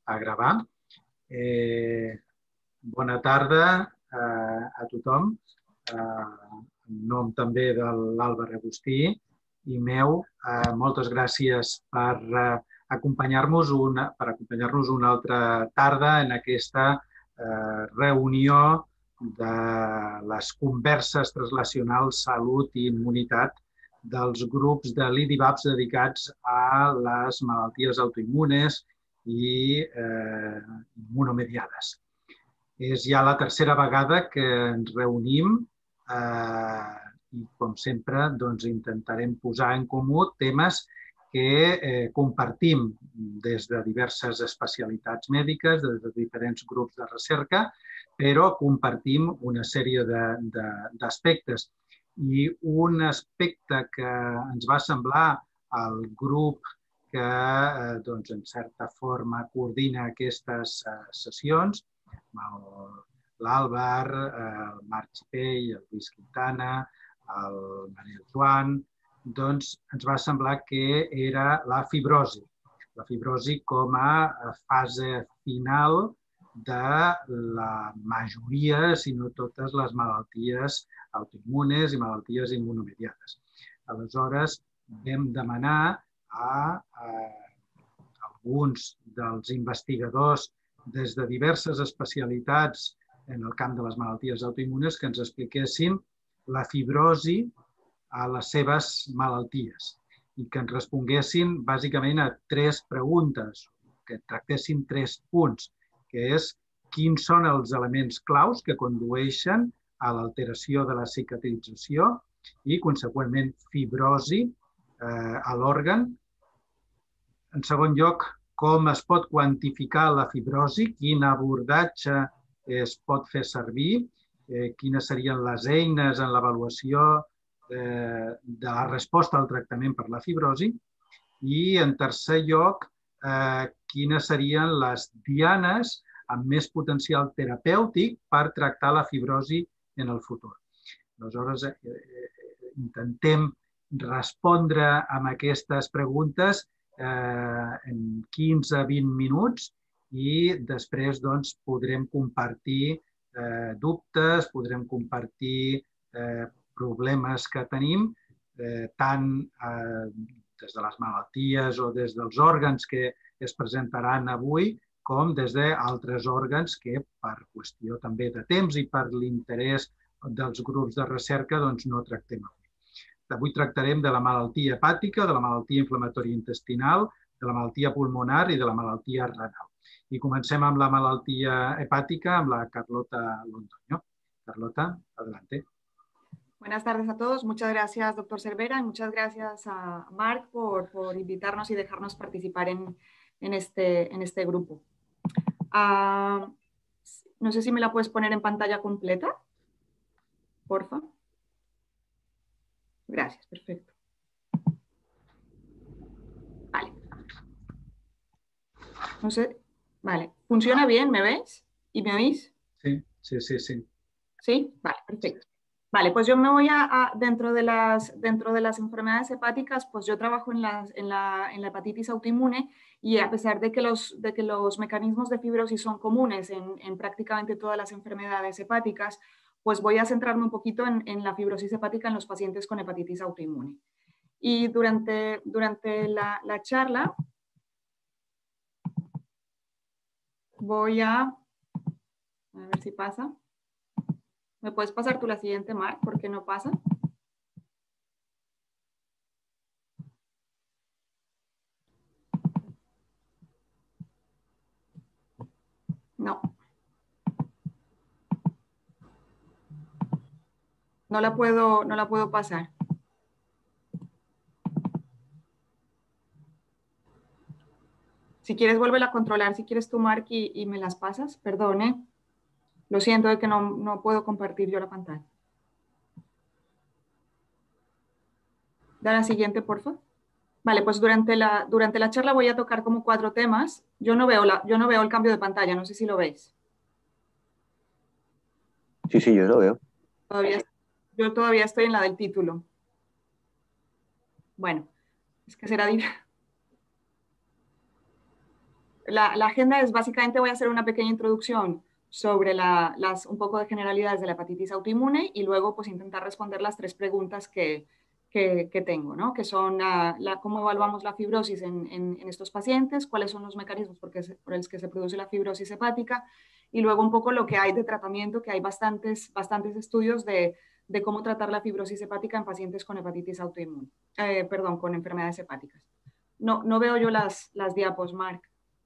a gravar. Bona tarda a tothom. En nom també de l'Àlvar Agustí i meu, moltes gràcies per acompanyar-nos una altra tarda en aquesta reunió de les converses translacionals Salut i Immunitat dels grups de l'IDIVAPS dedicats a les malalties autoimmunes i immunomediades. És ja la tercera vegada que ens reunim i, com sempre, intentarem posar en comú temes que compartim des de diverses especialitats mèdiques, des de diferents grups de recerca, però compartim una sèrie d'aspectes. I un aspecte que ens va semblar al grup que, en certa forma, coordina aquestes sessions, l'Àlvar, el Marc Xipell, el Lluís Quintana, el Manel Joan, doncs ens va semblar que era la fibrosi. La fibrosi com a fase final de la majoria, si no totes, les malalties autoimmunes i malalties immunomediades. Aleshores, vam demanar a alguns dels investigadors des de diverses especialitats en el camp de les malalties autoimmunes que ens expliquessin la fibrosi a les seves malalties i que ens responguessin bàsicament a tres preguntes, que tractessin tres punts, que és quins són els elements claus que condueixen a l'alteració de la cicatrització i, conseqüentment, fibrosi a l'òrgan. En segon lloc, com es pot quantificar la fibrosi, quin abordatge es pot fer servir, quines serien les eines en l'avaluació de la resposta al tractament per la fibrosi i, en tercer lloc, quines serien les dianes amb més potencial terapèutic per tractar la fibrosi en el futur. Aleshores, intentem respondre a aquestes preguntes en 15-20 minuts i després podrem compartir dubtes, podrem compartir problemes que tenim, tant des de les malalties o des dels òrgans que es presentaran avui, com des d'altres òrgans que, per qüestió també de temps i per l'interès dels grups de recerca, no tractem avui. Avui tractarem de la malaltia hepàtica, de la malaltia inflamatòria intestinal, de la malaltia pulmonar i de la malaltia renal. I comencem amb la malaltia hepàtica, amb la Carlota Londoño. Carlota, adelante. Buenas tardes a todos. Muchas gracias, doctor Cervera, y muchas gracias a Marc por invitarnos y dejarnos participar en este grupo. No sé si me la puedes poner en pantalla completa, porfa. Gracias, perfecto. Vale. No sé, vale. ¿Funciona bien? ¿Me veis? ¿Y me oís? Sí, sí, sí, sí. ¿Sí? Vale, perfecto. Vale, pues yo me voy dentro de las enfermedades hepáticas, pues yo trabajo en la hepatitis autoinmune y a pesar de que los mecanismos de fibrosis son comunes en prácticamente todas las enfermedades hepáticas, pues voy a centrarme un poquito en la fibrosis hepática en los pacientes con hepatitis autoinmune. Y durante la charla voy a ver si pasa. ¿Me puedes pasar tú la siguiente, Marc? ¿Por qué no pasa? No. No la puedo pasar. Si quieres, vuélvela a controlar. Si quieres tú, Marc, y me las pasas. Perdone. Lo siento de que no puedo compartir yo la pantalla. Da la siguiente, por favor. Vale, pues durante la charla voy a tocar como 4 temas. Yo no veo el cambio de pantalla, no sé si lo veis. Sí, yo lo veo. Yo todavía estoy en la del título. Bueno, es que será difícil. la agenda es básicamente voy a hacer una pequeña introducción sobre un poco de generalidades de la hepatitis autoinmune y luego pues intentar responder las 3 preguntas que tengo, ¿no? Que son cómo evaluamos la fibrosis en estos pacientes, cuáles son los mecanismos por los que se produce la fibrosis hepática y luego un poco lo que hay de tratamiento, que hay bastantes estudios de cómo tratar la fibrosis hepática en pacientes con hepatitis autoinmune, perdón, con enfermedades hepáticas. No veo yo las diapos, Marc.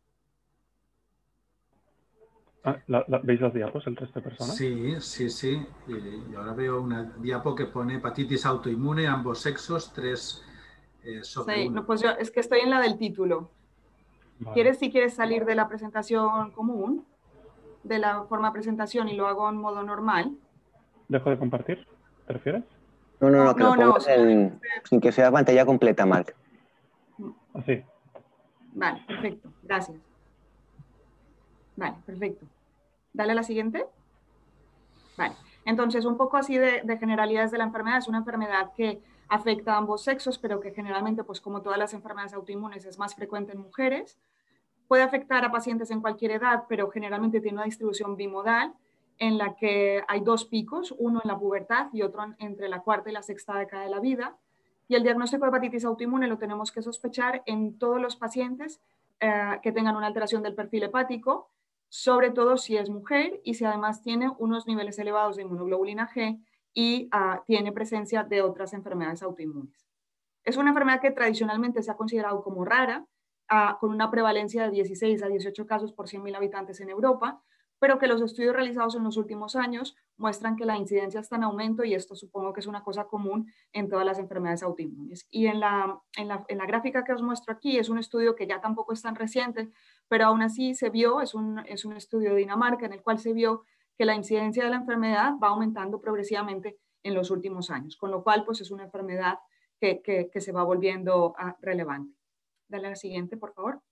¿Veis las diapos, el resto de personas? Sí, sí, sí. Y ahora veo una diapo que pone hepatitis autoinmune, ambos sexos, 3 sobre Sí, 1. no, pues yo es que estoy en la del título. Vale. Si quieres salir de la presentación común, de la forma de presentación y lo hago en modo normal? ¿Dejo de compartir? ¿Te refieres? No, que lo pongas solamente... sin que sea pantalla completa, Marc. Así. Vale, perfecto. Gracias. Vale, perfecto. Dale a la siguiente. Vale. Entonces, un poco así de generalidades de la enfermedad. Es una enfermedad que afecta a ambos sexos, pero que generalmente, pues como todas las enfermedades autoinmunes, es más frecuente en mujeres. Puede afectar a pacientes en cualquier edad, pero generalmente tiene una distribución bimodal en la que hay 2 picos, uno en la pubertad y otro entre la 4ª y la 6ª década de la vida. Y el diagnóstico de hepatitis autoinmune lo tenemos que sospechar en todos los pacientes que tengan una alteración del perfil hepático, sobre todo si es mujer y si además tiene unos niveles elevados de inmunoglobulina G y tiene presencia de otras enfermedades autoinmunes. Es una enfermedad que tradicionalmente se ha considerado como rara, con una prevalencia de 16 a 18 casos por 100.000 habitantes en Europa, pero que los estudios realizados en los últimos años muestran que la incidencia está en aumento y esto supongo que es una cosa común en todas las enfermedades autoinmunes. Y en la gráfica que os muestro aquí es un estudio que ya tampoco es tan reciente, pero aún así se vio, es un estudio de Dinamarca en el cual se vio que la incidencia de la enfermedad va aumentando progresivamente en los últimos años, con lo cual pues es una enfermedad que se va volviendo relevante. Dale a la siguiente, por favor.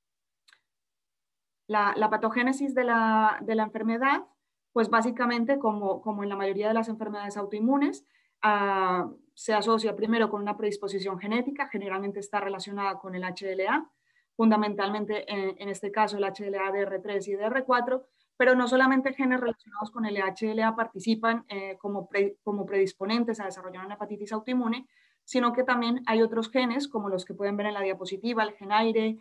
La patogénesis de la enfermedad, pues básicamente, como en la mayoría de las enfermedades autoinmunes, se asocia primero con una predisposición genética, generalmente está relacionada con el HLA, fundamentalmente en este caso el HLA DR3 y DR4, pero no solamente genes relacionados con el HLA participan como predisponentes a desarrollar una hepatitis autoinmune, sino que también hay otros genes, como los que pueden ver en la diapositiva, el GenAire,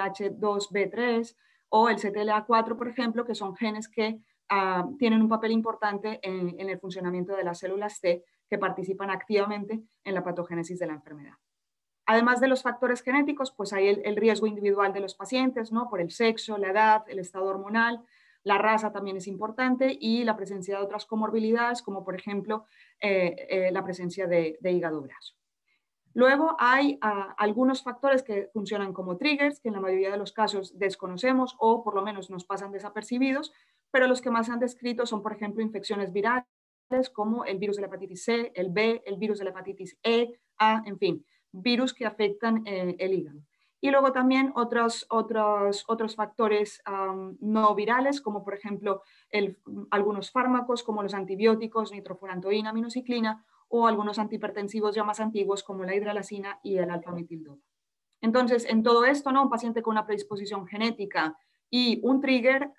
SH2B3 o el CTLA4, por ejemplo, que son genes que tienen un papel importante en el funcionamiento de las células T que participan activamente en la patogénesis de la enfermedad. Además de los factores genéticos, pues hay el riesgo individual de los pacientes, ¿no? Por el sexo, la edad, el estado hormonal, la raza también es importante y la presencia de otras comorbilidades, como por ejemplo la presencia de hígado graso. Luego hay algunos factores que funcionan como triggers, que en la mayoría de los casos desconocemos o por lo menos nos pasan desapercibidos, pero los que más se han descrito son, por ejemplo, infecciones virales como el virus de la hepatitis C, el B, el virus de la hepatitis E, A, en fin, virus que afectan el hígado. Y luego también otros factores no virales, como por ejemplo algunos fármacos como los antibióticos, nitrofurantoína, aminociclina, o algunos antihipertensivos ya más antiguos como la hidralazina y el alfa-metildopa. Entonces, en todo esto, ¿no? Un paciente con una predisposición genética y un trigger,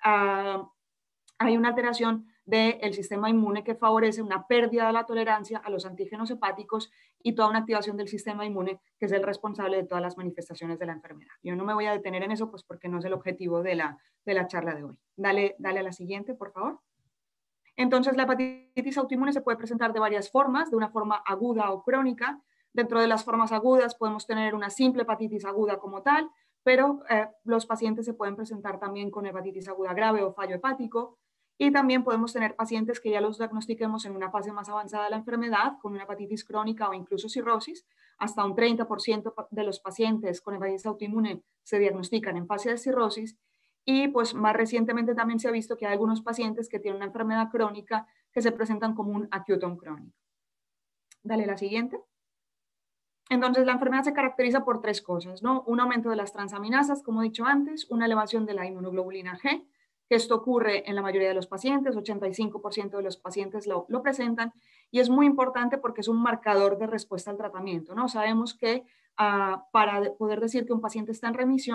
hay una alteración del sistema inmune que favorece una pérdida de la tolerancia a los antígenos hepáticos y toda una activación del sistema inmune que es el responsable de todas las manifestaciones de la enfermedad. Yo no me voy a detener en eso pues porque no es el objetivo de la charla de hoy. Dale a la siguiente, por favor. Entonces, la hepatitis autoinmune se puede presentar de varias formas, de una forma aguda o crónica. Dentro de las formas agudas podemos tener una simple hepatitis aguda como tal, pero los pacientes se pueden presentar también con hepatitis aguda grave o fallo hepático. Y también podemos tener pacientes que ya los diagnostiquemos en una fase más avanzada de la enfermedad, con una hepatitis crónica o incluso cirrosis. Hasta un 30% de los pacientes con hepatitis autoinmune se diagnostican en fase de cirrosis. Y pues más recientemente también se ha visto que hay algunos pacientes que tienen una enfermedad crónica que se presentan como un acutón crónico. Dale la siguiente. Entonces la enfermedad se caracteriza por 3 cosas, ¿no? Un aumento de las transaminasas, como he dicho antes, una elevación de la inmunoglobulina G, que esto ocurre en la mayoría de los pacientes, 85% de los pacientes lo presentan, y es muy importante porque es un marcador de respuesta al tratamiento, ¿no? Sabemos que para poder decir que un paciente está en remisión,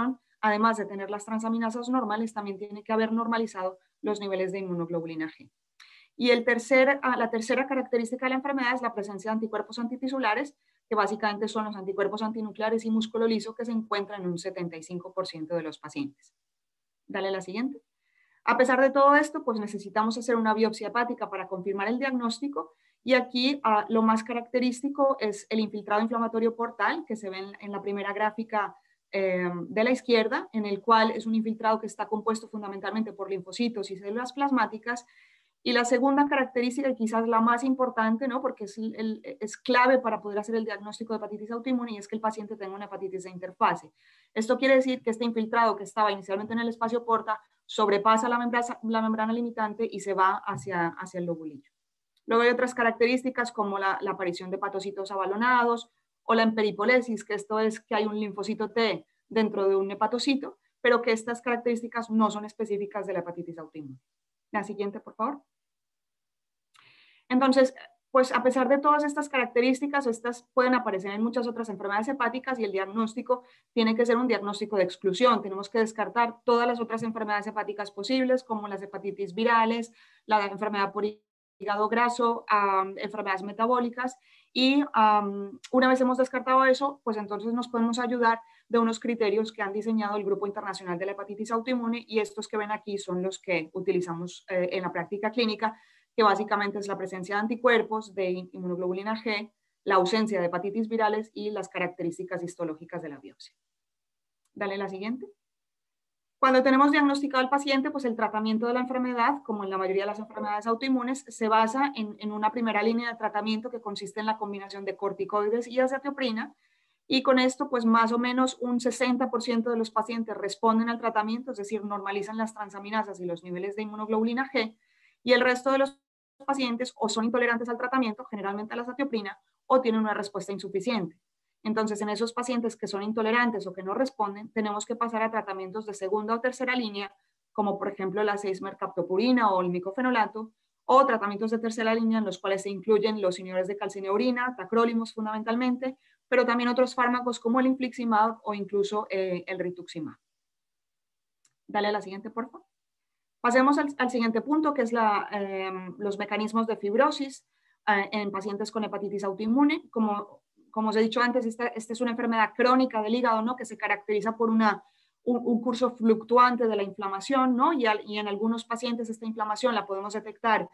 además de tener las transaminasas normales, también tiene que haber normalizado los niveles de inmunoglobulina G. Y la tercera característica de la enfermedad es la presencia de anticuerpos antitisulares, que básicamente son los anticuerpos antinucleares y músculo liso que se encuentran en un 75% de los pacientes. Dale la siguiente. A pesar de todo esto, pues necesitamos hacer una biopsia hepática para confirmar el diagnóstico, y aquí lo más característico es el infiltrado inflamatorio portal, que se ve en la primera gráfica de la izquierda, en el cual es un infiltrado que está compuesto fundamentalmente por linfocitos y células plasmáticas. Y la segunda característica, y quizás la más importante, ¿no? Porque es clave para poder hacer el diagnóstico de hepatitis autoinmune, y es que el paciente tenga una hepatitis de interfase. Esto quiere decir que este infiltrado que estaba inicialmente en el espacio porta sobrepasa la membrana limitante y se va hacia el lobulillo. Luego hay otras características como la aparición de hepatocitos abalonados o la emperipolesis, que esto es que hay un linfocito T dentro de un hepatocito, pero que estas características no son específicas de la hepatitis autoinmune. La siguiente, por favor. Entonces, pues a pesar de todas estas características, estas pueden aparecer en muchas otras enfermedades hepáticas, y el diagnóstico tiene que ser un diagnóstico de exclusión. Tenemos que descartar todas las otras enfermedades hepáticas posibles, como las hepatitis virales, la enfermedad por hígado graso, enfermedades metabólicas, y una vez hemos descartado eso, pues entonces nos podemos ayudar de unos criterios que han diseñado el Grupo Internacional de la Hepatitis Autoinmune, y estos que ven aquí son los que utilizamos en la práctica clínica, que básicamente es la presencia de anticuerpos, de inmunoglobulina G, la ausencia de hepatitis virales y las características histológicas de la biopsia. Dale la siguiente. Cuando tenemos diagnosticado al paciente, pues el tratamiento de la enfermedad, como en la mayoría de las enfermedades autoinmunes, se basa en una primera línea de tratamiento que consiste en la combinación de corticoides y azatioprina, y con esto pues más o menos un 60% de los pacientes responden al tratamiento, es decir, normalizan las transaminasas y los niveles de inmunoglobulina G, y el resto de los pacientes o son intolerantes al tratamiento, generalmente a la azatioprina, o tienen una respuesta insuficiente. Entonces, en esos pacientes que son intolerantes o que no responden, tenemos que pasar a tratamientos de segunda o tercera línea, como por ejemplo la 6-mercaptopurina o el micofenolato, o tratamientos de tercera línea en los cuales se incluyen los inhibidores de calcineurina, tacrolimus fundamentalmente, pero también otros fármacos como el infliximab o incluso el rituximab. Dale a la siguiente, por favor. Pasemos al siguiente punto, que es los mecanismos de fibrosis en pacientes con hepatitis autoinmune. Como os he dicho antes, esta es una enfermedad crónica del hígado, ¿no? Que se caracteriza por un curso fluctuante de la inflamación, ¿no? Y en algunos pacientes esta inflamación la podemos detectar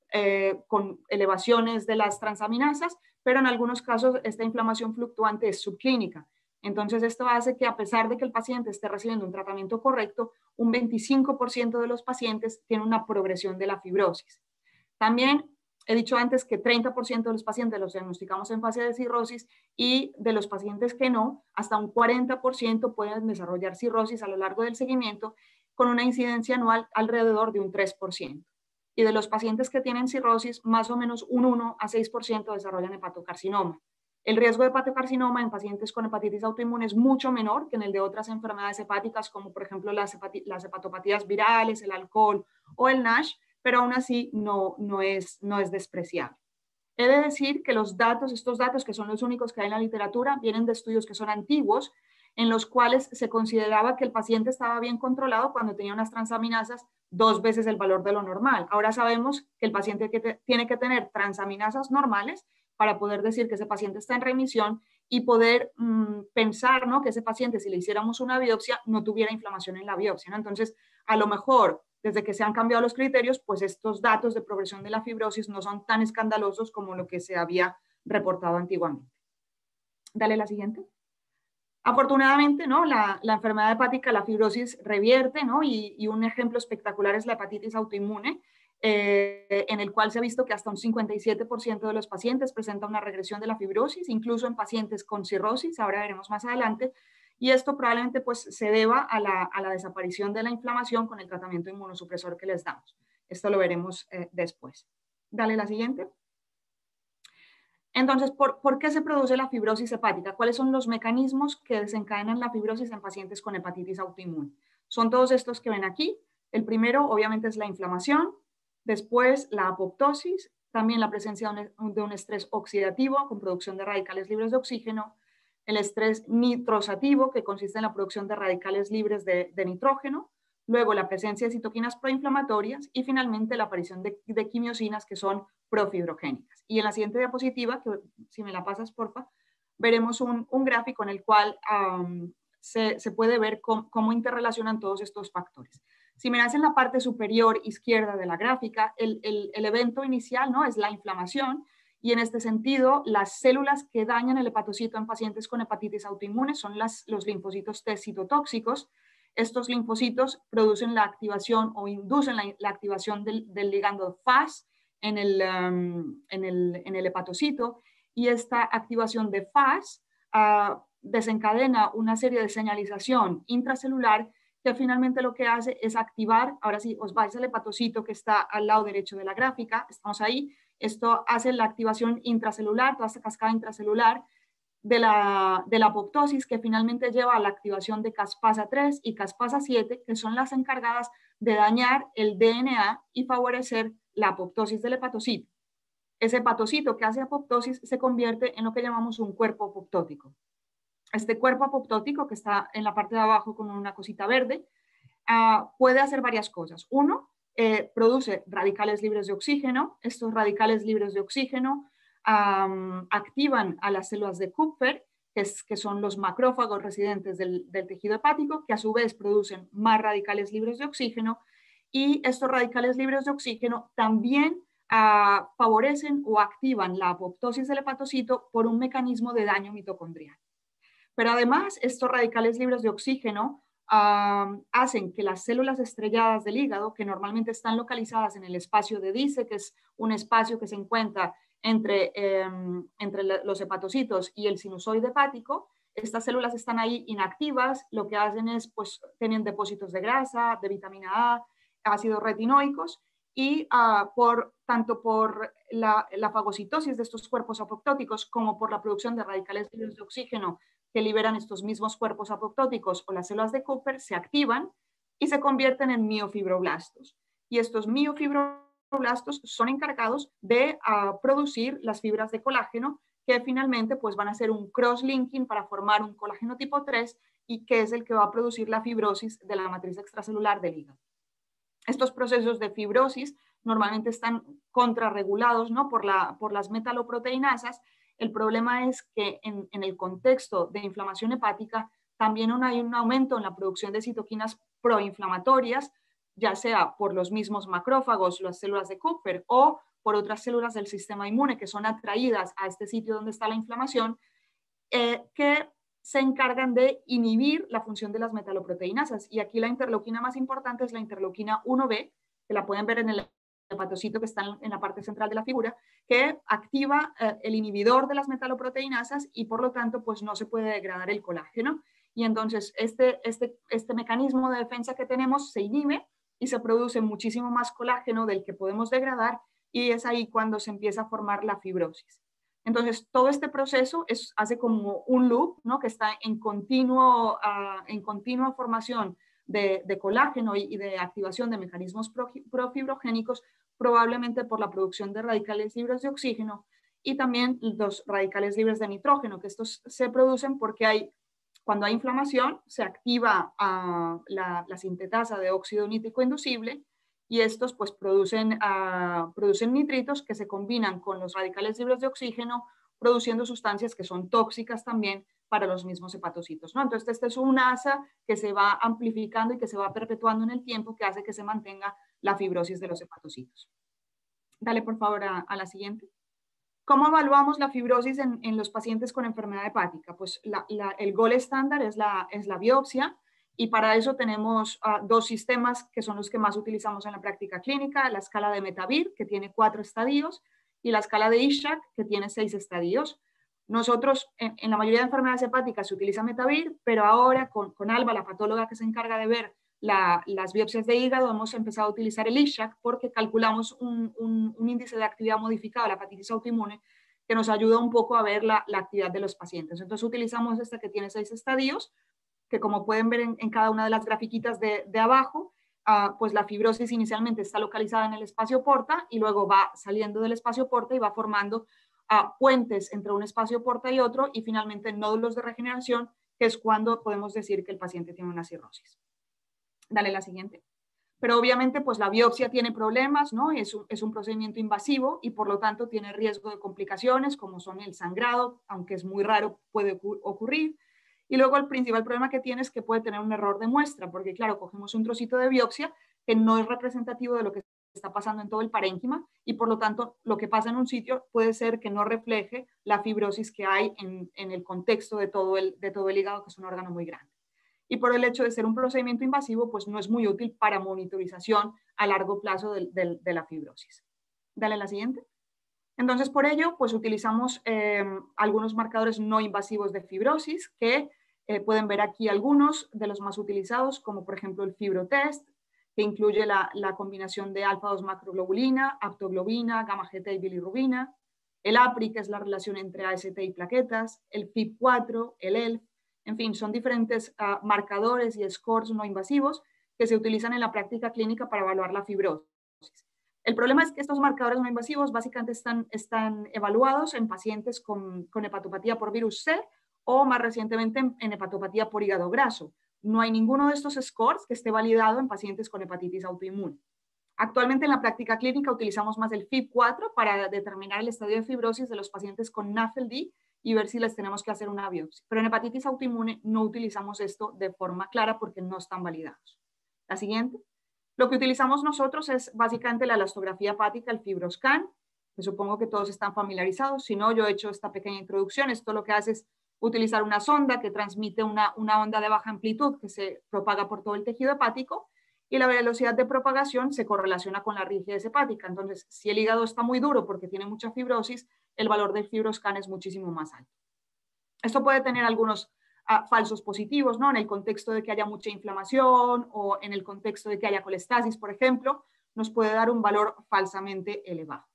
con elevaciones de las transaminasas, pero en algunos casos esta inflamación fluctuante es subclínica. Entonces esto hace que, a pesar de que el paciente esté recibiendo un tratamiento correcto, un 25% de los pacientes tienen una progresión de la fibrosis. También he dicho antes que 30% de los pacientes los diagnosticamos en fase de cirrosis, y de los pacientes que no, hasta un 40% pueden desarrollar cirrosis a lo largo del seguimiento, con una incidencia anual alrededor de un 3%. Y de los pacientes que tienen cirrosis, más o menos un 1 a 6% desarrollan hepatocarcinoma. El riesgo de hepatocarcinoma en pacientes con hepatitis autoinmune es mucho menor que en el de otras enfermedades hepáticas, como por ejemplo las hepatopatías virales, el alcohol o el NASH, pero aún así no es despreciable. He de decir que estos datos, que son los únicos que hay en la literatura, vienen de estudios que son antiguos, en los cuales se consideraba que el paciente estaba bien controlado cuando tenía unas transaminasas 2 veces el valor de lo normal. Ahora sabemos que el paciente tiene que tener transaminasas normales para poder decir que ese paciente está en remisión y poder pensar, ¿no? Que ese paciente, si le hiciéramos una biopsia, no tuviera inflamación en la biopsia, ¿no? Entonces, a lo mejor, desde que se han cambiado los criterios, pues estos datos de progresión de la fibrosis no son tan escandalosos como lo que se había reportado antiguamente. Dale la siguiente. Afortunadamente, ¿no? La enfermedad hepática, la fibrosis revierte, ¿no? Y un ejemplo espectacular es la hepatitis autoinmune, en el cual se ha visto que hasta un 57% de los pacientes presenta una regresión de la fibrosis, incluso en pacientes con cirrosis, ahora veremos más adelante, y esto probablemente pues, se deba a la desaparición de la inflamación con el tratamiento inmunosupresor que les damos. Esto lo veremos después. Dale la siguiente. Entonces, ¿por qué se produce la fibrosis hepática? ¿Cuáles son los mecanismos que desencadenan la fibrosis en pacientes con hepatitis autoinmune? Son todos estos que ven aquí. El primero, obviamente, es la inflamación. Después, la apoptosis, también la presencia de un estrés oxidativo con producción de radicales libres de oxígeno, el estrés nitrosativo, que consiste en la producción de radicales libres de nitrógeno, luego la presencia de citoquinas proinflamatorias y finalmente la aparición de quimiosinas que son profibrogénicas. Y en la siguiente diapositiva, que si me la pasas porfa, veremos un gráfico en el cual se puede ver cómo interrelacionan todos estos factores. Si miras en la parte superior izquierda de la gráfica, el evento inicial, ¿no?, es la inflamación, y en este sentido, las células que dañan el hepatocito en pacientes con hepatitis autoinmune son los linfocitos T citotóxicos. Estos linfocitos producen la activación o inducen la activación del ligando FAS en el hepatocito, y esta activación de FAS desencadena una serie de señalización intracelular que finalmente lo que hace es activar, ahora sí, os vais al hepatocito que está al lado derecho de la gráfica, estamos ahí, esto hace la activación intracelular, toda esta cascada intracelular de la apoptosis, que finalmente lleva a la activación de caspasa 3 y caspasa 7, que son las encargadas de dañar el DNA y favorecer la apoptosis del hepatocito. Ese hepatocito que hace apoptosis se convierte en lo que llamamos un cuerpo apoptótico. Este cuerpo apoptótico, que está en la parte de abajo con una cosita verde, puede hacer varias cosas. Uno, produce radicales libres de oxígeno. Estos radicales libres de oxígeno activan a las células de Kupffer, que son los macrófagos residentes del tejido hepático, que a su vez producen más radicales libres de oxígeno, y estos radicales libres de oxígeno también favorecen o activan la apoptosis del hepatocito por un mecanismo de daño mitocondrial. Pero además, estos radicales libres de oxígeno hacen que las células estrelladas del hígado, que normalmente están localizadas en el espacio de Dice, que es un espacio que se encuentra entre los hepatocitos y el sinusoide hepático, estas células están ahí inactivas, lo que hacen es, pues, tienen depósitos de grasa, de vitamina A, ácidos retinoicos, y tanto por la fagocitosis de estos cuerpos apoptóticos como por la producción de radicales libres de oxígeno que liberan estos mismos cuerpos apoptóticos o las células de Kupffer, se activan y se convierten en miofibroblastos. Y estos miofibroblastos son encargados de producir las fibras de colágeno, que finalmente pues, van a hacer un cross-linking para formar un colágeno tipo 3, y que es el que va a producir la fibrosis de la matriz extracelular del hígado. Estos procesos de fibrosis normalmente están contrarregulados, ¿no?, por las metaloproteinasas. El problema es que en el contexto de inflamación hepática también hay un aumento en la producción de citoquinas proinflamatorias, ya sea por los mismos macrófagos, las células de Kupffer, o por otras células del sistema inmune que son atraídas a este sitio donde está la inflamación, que se encargan de inhibir la función de las metaloproteinasas. Y aquí la interleuquina más importante es la interleuquina 1B, que la pueden ver en el hepatocito que está en la parte central de la figura, que activa el inhibidor de las metaloproteinasas, y por lo tanto pues no se puede degradar el colágeno. Y entonces este mecanismo de defensa que tenemos se inhibe y se produce muchísimo más colágeno del que podemos degradar, y es ahí cuando se empieza a formar la fibrosis. Entonces, todo este proceso hace como un loop, ¿no?, que está en continua formación de colágeno y de activación de mecanismos profibrogénicos, probablemente por la producción de radicales libres de oxígeno y también los radicales libres de nitrógeno, que estos se producen porque cuando hay inflamación se activa la sintetasa de óxido nítrico inducible, y estos pues producen nitritos que se combinan con los radicales libres de oxígeno, produciendo sustancias que son tóxicas también para los mismos hepatocitos, ¿no? Entonces, este es un asa que se va amplificando y que se va perpetuando en el tiempo, que hace que se mantenga la fibrosis de los hepatocitos. Dale, por favor, a la siguiente. ¿Cómo evaluamos la fibrosis en los pacientes con enfermedad hepática? Pues el gold estándar es la biopsia, y para eso tenemos dos sistemas que son los que más utilizamos en la práctica clínica: la escala de Metavir, que tiene 4 estadios, y la escala de Ishak, que tiene 6 estadios. Nosotros, en la mayoría de enfermedades hepáticas se utiliza Metavir, pero ahora con Alba, la patóloga que se encarga de ver las biopsias de hígado, hemos empezado a utilizar el Ishak, porque calculamos un índice de actividad modificado de la hepatitis autoinmune que nos ayuda un poco a ver la actividad de los pacientes. Entonces utilizamos esta que tiene 6 estadios, que como pueden ver en cada una de las grafiquitas de abajo, pues la fibrosis inicialmente está localizada en el espacio porta y luego va saliendo del espacio porta y va formando puentes entre un espacio porta y otro, y finalmente nódulos de regeneración, que es cuando podemos decir que el paciente tiene una cirrosis. Dale la siguiente. Pero obviamente pues la biopsia tiene problemas, ¿no? Es un procedimiento invasivo y por lo tanto tiene riesgo de complicaciones como son el sangrado, aunque es muy raro, puede ocurrir. Y luego el principal problema que tiene es que puede tener un error de muestra, porque claro, cogemos un trocito de biopsia que no es representativo de lo que está pasando en todo el parénquima y por lo tanto lo que pasa en un sitio puede ser que no refleje la fibrosis que hay en el contexto de todo el hígado, que es un órgano muy grande. Y por el hecho de ser un procedimiento invasivo, pues no es muy útil para monitorización a largo plazo de la fibrosis. Dale la siguiente. Entonces, por ello, pues utilizamos algunos marcadores no invasivos de fibrosis, que pueden ver aquí algunos de los más utilizados, como por ejemplo el FibroTest, que incluye la combinación de alfa-2 macroglobulina, aptoglobina, gamma-GT y bilirrubina, el APRI, que es la relación entre AST y plaquetas, el FIB4, el ELF. En fin, son diferentes marcadores y scores no invasivos que se utilizan en la práctica clínica para evaluar la fibrosis. El problema es que estos marcadores no invasivos básicamente están evaluados en pacientes con hepatopatía por virus C o más recientemente en hepatopatía por hígado graso. No hay ninguno de estos scores que esté validado en pacientes con hepatitis autoinmune. Actualmente en la práctica clínica utilizamos más el FIB4 para determinar el estadio de fibrosis de los pacientes con NAFLD y ver si les tenemos que hacer una biopsia. Pero en hepatitis autoinmune no utilizamos esto de forma clara porque no están validados. La siguiente. Lo que utilizamos nosotros es básicamente la elastografía hepática, el FibroScan, que supongo que todos están familiarizados. Si no, yo he hecho esta pequeña introducción. Esto lo que hace es utilizar una sonda que transmite una onda de baja amplitud que se propaga por todo el tejido hepático y la velocidad de propagación se correlaciona con la rigidez hepática. Entonces, si el hígado está muy duro porque tiene mucha fibrosis, el valor del FibroScan es muchísimo más alto. Esto puede tener algunos falsos positivos, ¿no? En el contexto de que haya mucha inflamación o en el contexto de que haya colestasis, por ejemplo, nos puede dar un valor falsamente elevado.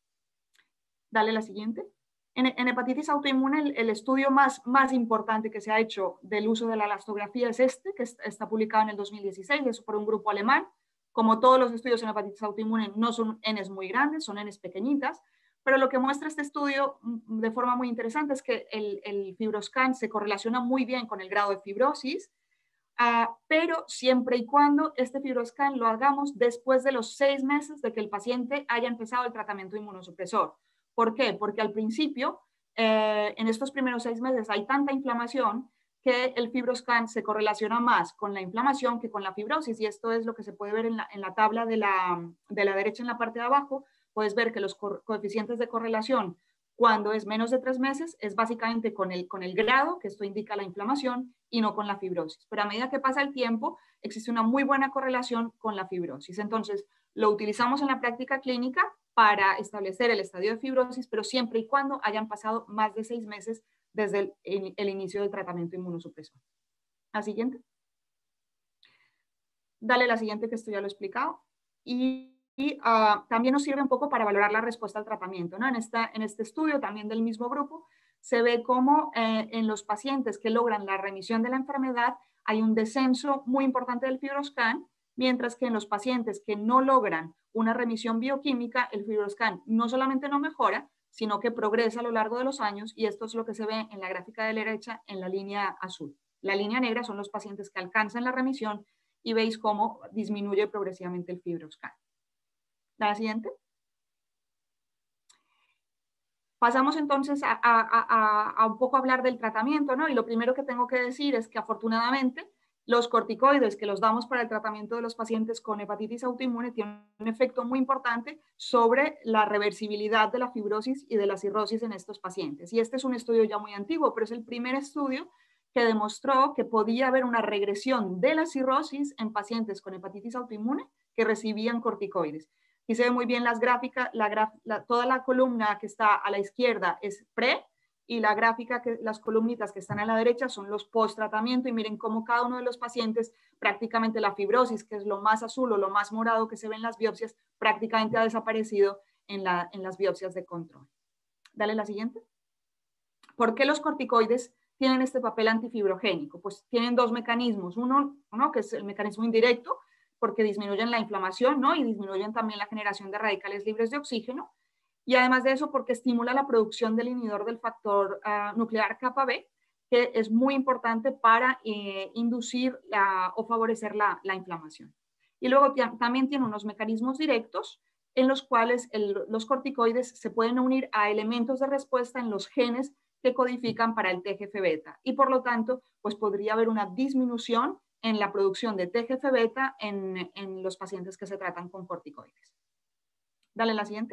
Dale la siguiente. En hepatitis autoinmune, el estudio más importante que se ha hecho del uso de la elastografía es este, que está publicado en el 2016, es por un grupo alemán. Como todos los estudios en hepatitis autoinmune, no son Ns muy grandes, son Ns pequeñitas, pero lo que muestra este estudio de forma muy interesante es que el FibroScan se correlaciona muy bien con el grado de fibrosis, pero siempre y cuando este FibroScan lo hagamos después de los 6 meses de que el paciente haya empezado el tratamiento inmunosupresor. ¿Por qué? Porque al principio, en estos primeros 6 meses, hay tanta inflamación que el FibroScan se correlaciona más con la inflamación que con la fibrosis, y esto es lo que se puede ver en la tabla de la derecha en la parte de abajo. Puedes ver que los coeficientes de correlación cuando es menos de 3 meses es básicamente con el grado, que esto indica la inflamación, y no con la fibrosis. Pero a medida que pasa el tiempo, existe una muy buena correlación con la fibrosis. Entonces, lo utilizamos en la práctica clínica para establecer el estadio de fibrosis, pero siempre y cuando hayan pasado más de 6 meses desde el inicio del tratamiento inmunosupresor. La siguiente. Dale la siguiente, que esto ya lo he explicado. Y también nos sirve un poco para valorar la respuesta al tratamiento, ¿no? En este estudio, también del mismo grupo, se ve cómo en los pacientes que logran la remisión de la enfermedad hay un descenso muy importante del FibroScan, mientras que en los pacientes que no logran una remisión bioquímica, el FibroScan no solamente no mejora, sino que progresa a lo largo de los años, y esto es lo que se ve en la gráfica de la derecha en la línea azul. La línea negra son los pacientes que alcanzan la remisión y veis cómo disminuye progresivamente el FibroScan. La siguiente. Pasamos entonces a un poco hablar del tratamiento, ¿no? Y lo primero que tengo que decir es que afortunadamente los corticoides que los damos para el tratamiento de los pacientes con hepatitis autoinmune tienen un efecto muy importante sobre la reversibilidad de la fibrosis y de la cirrosis en estos pacientes. Y este es un estudio ya muy antiguo, pero es el primer estudio que demostró que podía haber una regresión de la cirrosis en pacientes con hepatitis autoinmune que recibían corticoides. Aquí se ve muy bien las gráficas, toda la columna que está a la izquierda es pre, y la gráfica, las columnitas que están a la derecha son los post-tratamiento, y miren cómo cada uno de los pacientes, prácticamente la fibrosis, que es lo más azul o lo más morado que se ve en las biopsias, prácticamente ha desaparecido en las biopsias de control. Dale la siguiente. ¿Por qué los corticoides tienen este papel antifibrogénico? Pues tienen dos mecanismos. Uno, que es el mecanismo indirecto, porque disminuyen la inflamación, ¿no? Y disminuyen también la generación de radicales libres de oxígeno. y además de eso porque estimula la producción del inhibidor del factor nuclear kappa B, que es muy importante para inducir o favorecer la inflamación. Y luego también tiene unos mecanismos directos en los cuales los corticoides se pueden unir a elementos de respuesta en los genes que codifican para el TGF-beta y por lo tanto pues podría haber una disminución en la producción de TGF-beta en los pacientes que se tratan con corticoides. Dale la siguiente.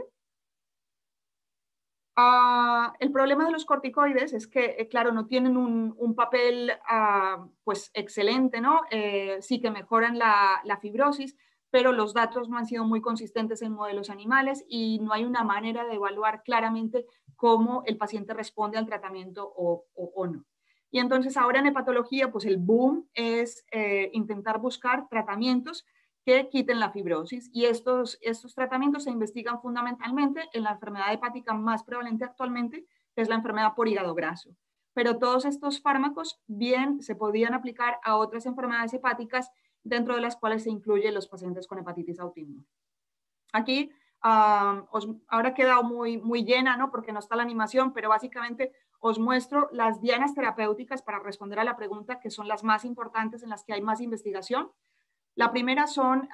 El problema de los corticoides es que, claro, no tienen un papel pues excelente, ¿no? Sí que mejoran la fibrosis, pero los datos no han sido muy consistentes en modelos animales y no hay una manera de evaluar claramente cómo el paciente responde al tratamiento o no. Y entonces ahora en hepatología, pues el boom es intentar buscar tratamientos que quiten la fibrosis y estos tratamientos se investigan fundamentalmente en la enfermedad hepática más prevalente actualmente, que es la enfermedad por hígado graso. Pero todos estos fármacos bien se podían aplicar a otras enfermedades hepáticas dentro de las cuales se incluyen los pacientes con hepatitis autoinmune. Aquí ahora ha quedado muy llena, ¿no? Porque no está la animación, pero básicamente os muestro las dianas terapéuticas para responder a la pregunta que son las más importantes en las que hay más investigación. La primera son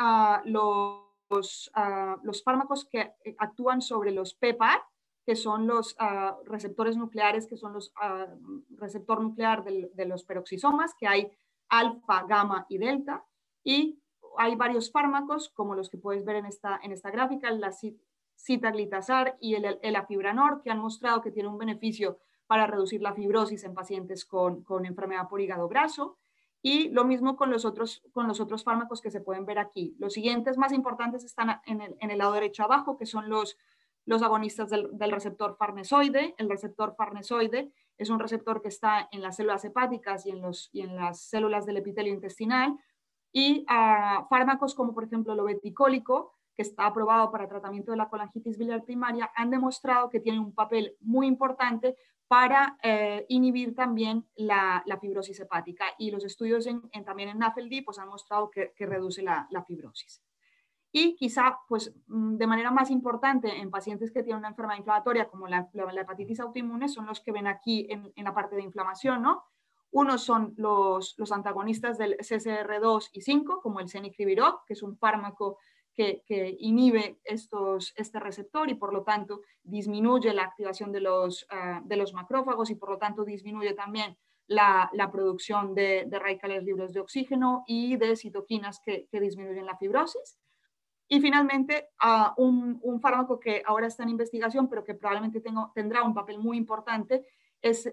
los fármacos que actúan sobre los PPAR, que son los receptores nucleares, que son los receptor nuclear de los peroxisomas, que hay alfa, gamma y delta, y hay varios fármacos, como los que puedes ver en esta gráfica, la sitaglitazar y el elafibranor, que han mostrado que tienen un beneficio para reducir la fibrosis en pacientes con enfermedad por hígado graso. Y lo mismo con los otros fármacos que se pueden ver aquí. Los siguientes más importantes están en el lado derecho abajo, que son los agonistas del receptor farnesoide. El receptor farnesoide es un receptor que está en las células hepáticas y en las células del epitelio intestinal. Y fármacos como por ejemplo el obeticólico, que está aprobado para tratamiento de la colangitis biliar primaria, han demostrado que tienen un papel muy importante para inhibir también la fibrosis hepática. Y los estudios también en NAFLD pues, han mostrado que reduce la fibrosis. Y quizá, pues, de manera más importante en pacientes que tienen una enfermedad inflamatoria como la hepatitis autoinmune, son los que ven aquí en la parte de inflamación, ¿no? Unos son los antagonistas del CCR2 y 5, como el cenicrivirot, que es un fármaco que inhibe este receptor y por lo tanto disminuye la activación de los macrófagos y por lo tanto disminuye también la producción de radicales libres de oxígeno y de citoquinas que disminuyen la fibrosis. Y finalmente, un fármaco que ahora está en investigación, pero que probablemente tendrá un papel muy importante, es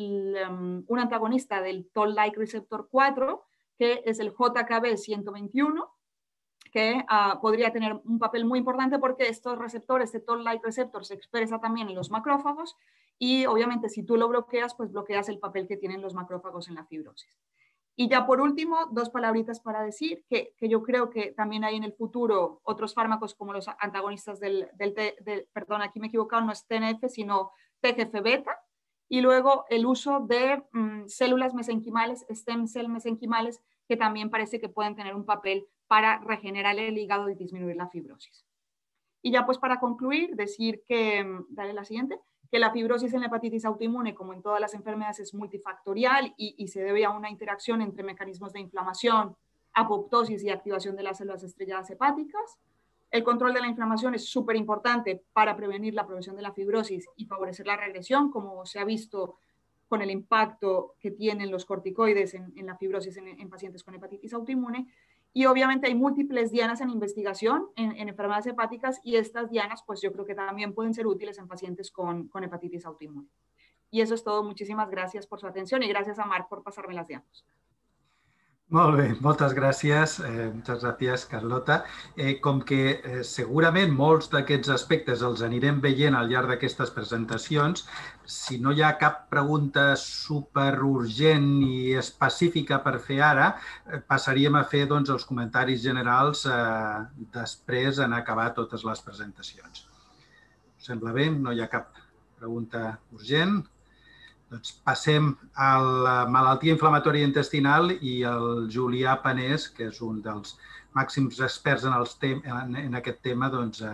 un antagonista del Toll-like receptor 4, que es el JKB-121, que podría tener un papel muy importante porque estos receptores, este Toll-like receptor, se expresa también en los macrófagos y obviamente si tú lo bloqueas, pues bloqueas el papel que tienen los macrófagos en la fibrosis. Y ya por último, dos palabritas para decir que yo creo que también hay en el futuro otros fármacos como los antagonistas perdón, aquí me he equivocado, no es TNF, sino TGF-beta, y luego el uso de células mesenquimales, stem cell mesenquimales, que también parece que pueden tener un papel para regenerar el hígado y disminuir la fibrosis. Y ya pues para concluir, decir que, dale la siguiente, que la fibrosis en la hepatitis autoinmune, como en todas las enfermedades, es multifactorial y se debe a una interacción entre mecanismos de inflamación, apoptosis y activación de las células estrelladas hepáticas. El control de la inflamación es súper importante para prevenir la progresión de la fibrosis y favorecer la regresión, como se ha visto con el impacto que tienen los corticoides en la fibrosis en pacientes con hepatitis autoinmune. Y obviamente hay múltiples dianas en investigación en enfermedades hepáticas y estas dianas pues yo creo que también pueden ser útiles en pacientes con hepatitis autoinmune. Y eso es todo. Muchísimas gracias por su atención y gracias a Marc por pasarme las diapos. Molt bé, moltes gràcies, Carlota. Com que segurament molts d'aquests aspectes els anirem veient al llarg d'aquestes presentacions, si no hi ha cap pregunta superurgent i específica per fer ara, passaríem a fer els comentaris generals després en acabar totes les presentacions. Us sembla bé? No hi ha cap pregunta urgent? Doncs passem a la malaltia inflamatòria intestinal i el Julià Panés, que és un dels màxims experts en aquest tema, doncs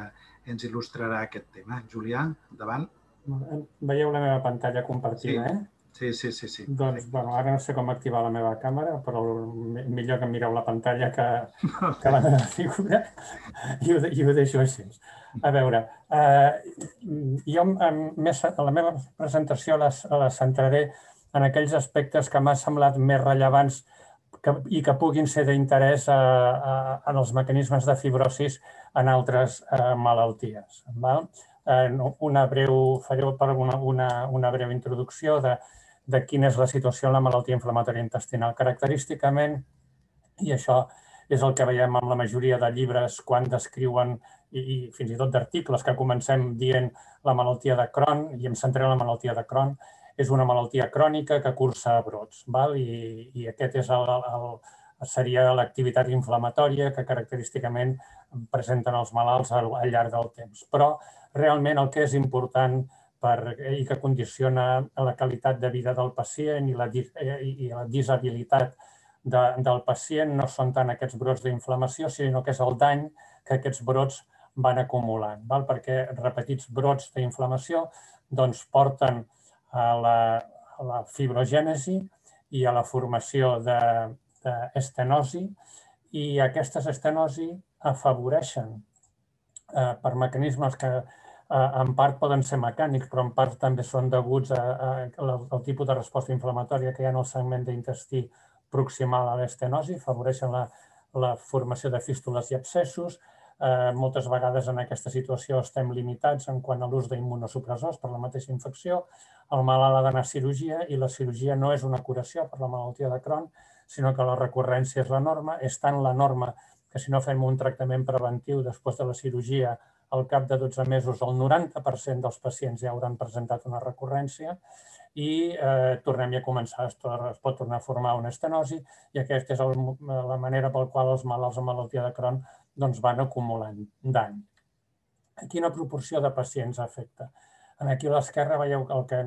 ens il·lustrarà aquest tema. Julià, endavant. Veieu la meva pantalla compartida, eh? Sí. Doncs, ara no sé com activar la meva càmera, però millor que em mireu la pantalla que la meva figura i ho deixo així. A veure, jo la meva presentació la centraré en aquells aspectes que m'han semblat més rellevants i que puguin ser d'interès en els mecanismes de fibrosis en altres malalties. Faré una breu introducció de quina és la situació en la malaltia inflamatòria intestinal. Característicament, i això és el que veiem en la majoria de llibres quan descriuen, i fins i tot d'articles que comencem dient la malaltia de Crohn, i em centraré en la malaltia de Crohn, és una malaltia crònica que cursa a brots. I aquest seria l'activitat inflamatòria que característicament presenten els malalts al llarg del temps. Però realment el que és important i que condiciona la qualitat de vida del pacient i la disabilitat del pacient no són tant aquests brots d'inflamació, sinó que és el dany que aquests brots van acumulant, perquè repetits brots d'inflamació porten a la fibrogènesi i a la formació d'estenosi, i aquestes estenosi afavoreixen per mecanismes que en part poden ser mecànics, però en part també són deguts al tipus de resposta inflamatòria que hi ha en el segment d'intestí proximal a l'estenosi, afavoreixen la formació de fístules i abscessos. Moltes vegades en aquesta situació estem limitats en quant a l'ús d'immunosupressors per la mateixa infecció. El malalt ha d'anar a cirurgia i la cirurgia no és una curació per la malaltia de Crohn, sinó que la recurrència és la norma. És tant la norma que si no fem un tractament preventiu després de la cirurgia, al cap de 12 mesos el 90% dels pacients ja hauran presentat una recurrència i tornem a començar, es pot tornar a formar una estenosi, i aquesta és la manera per la qual els malalts amb malaltia de Crohn van acumulant dany. Quina proporció de pacients afecta? Aquí a l'esquerra veieu el que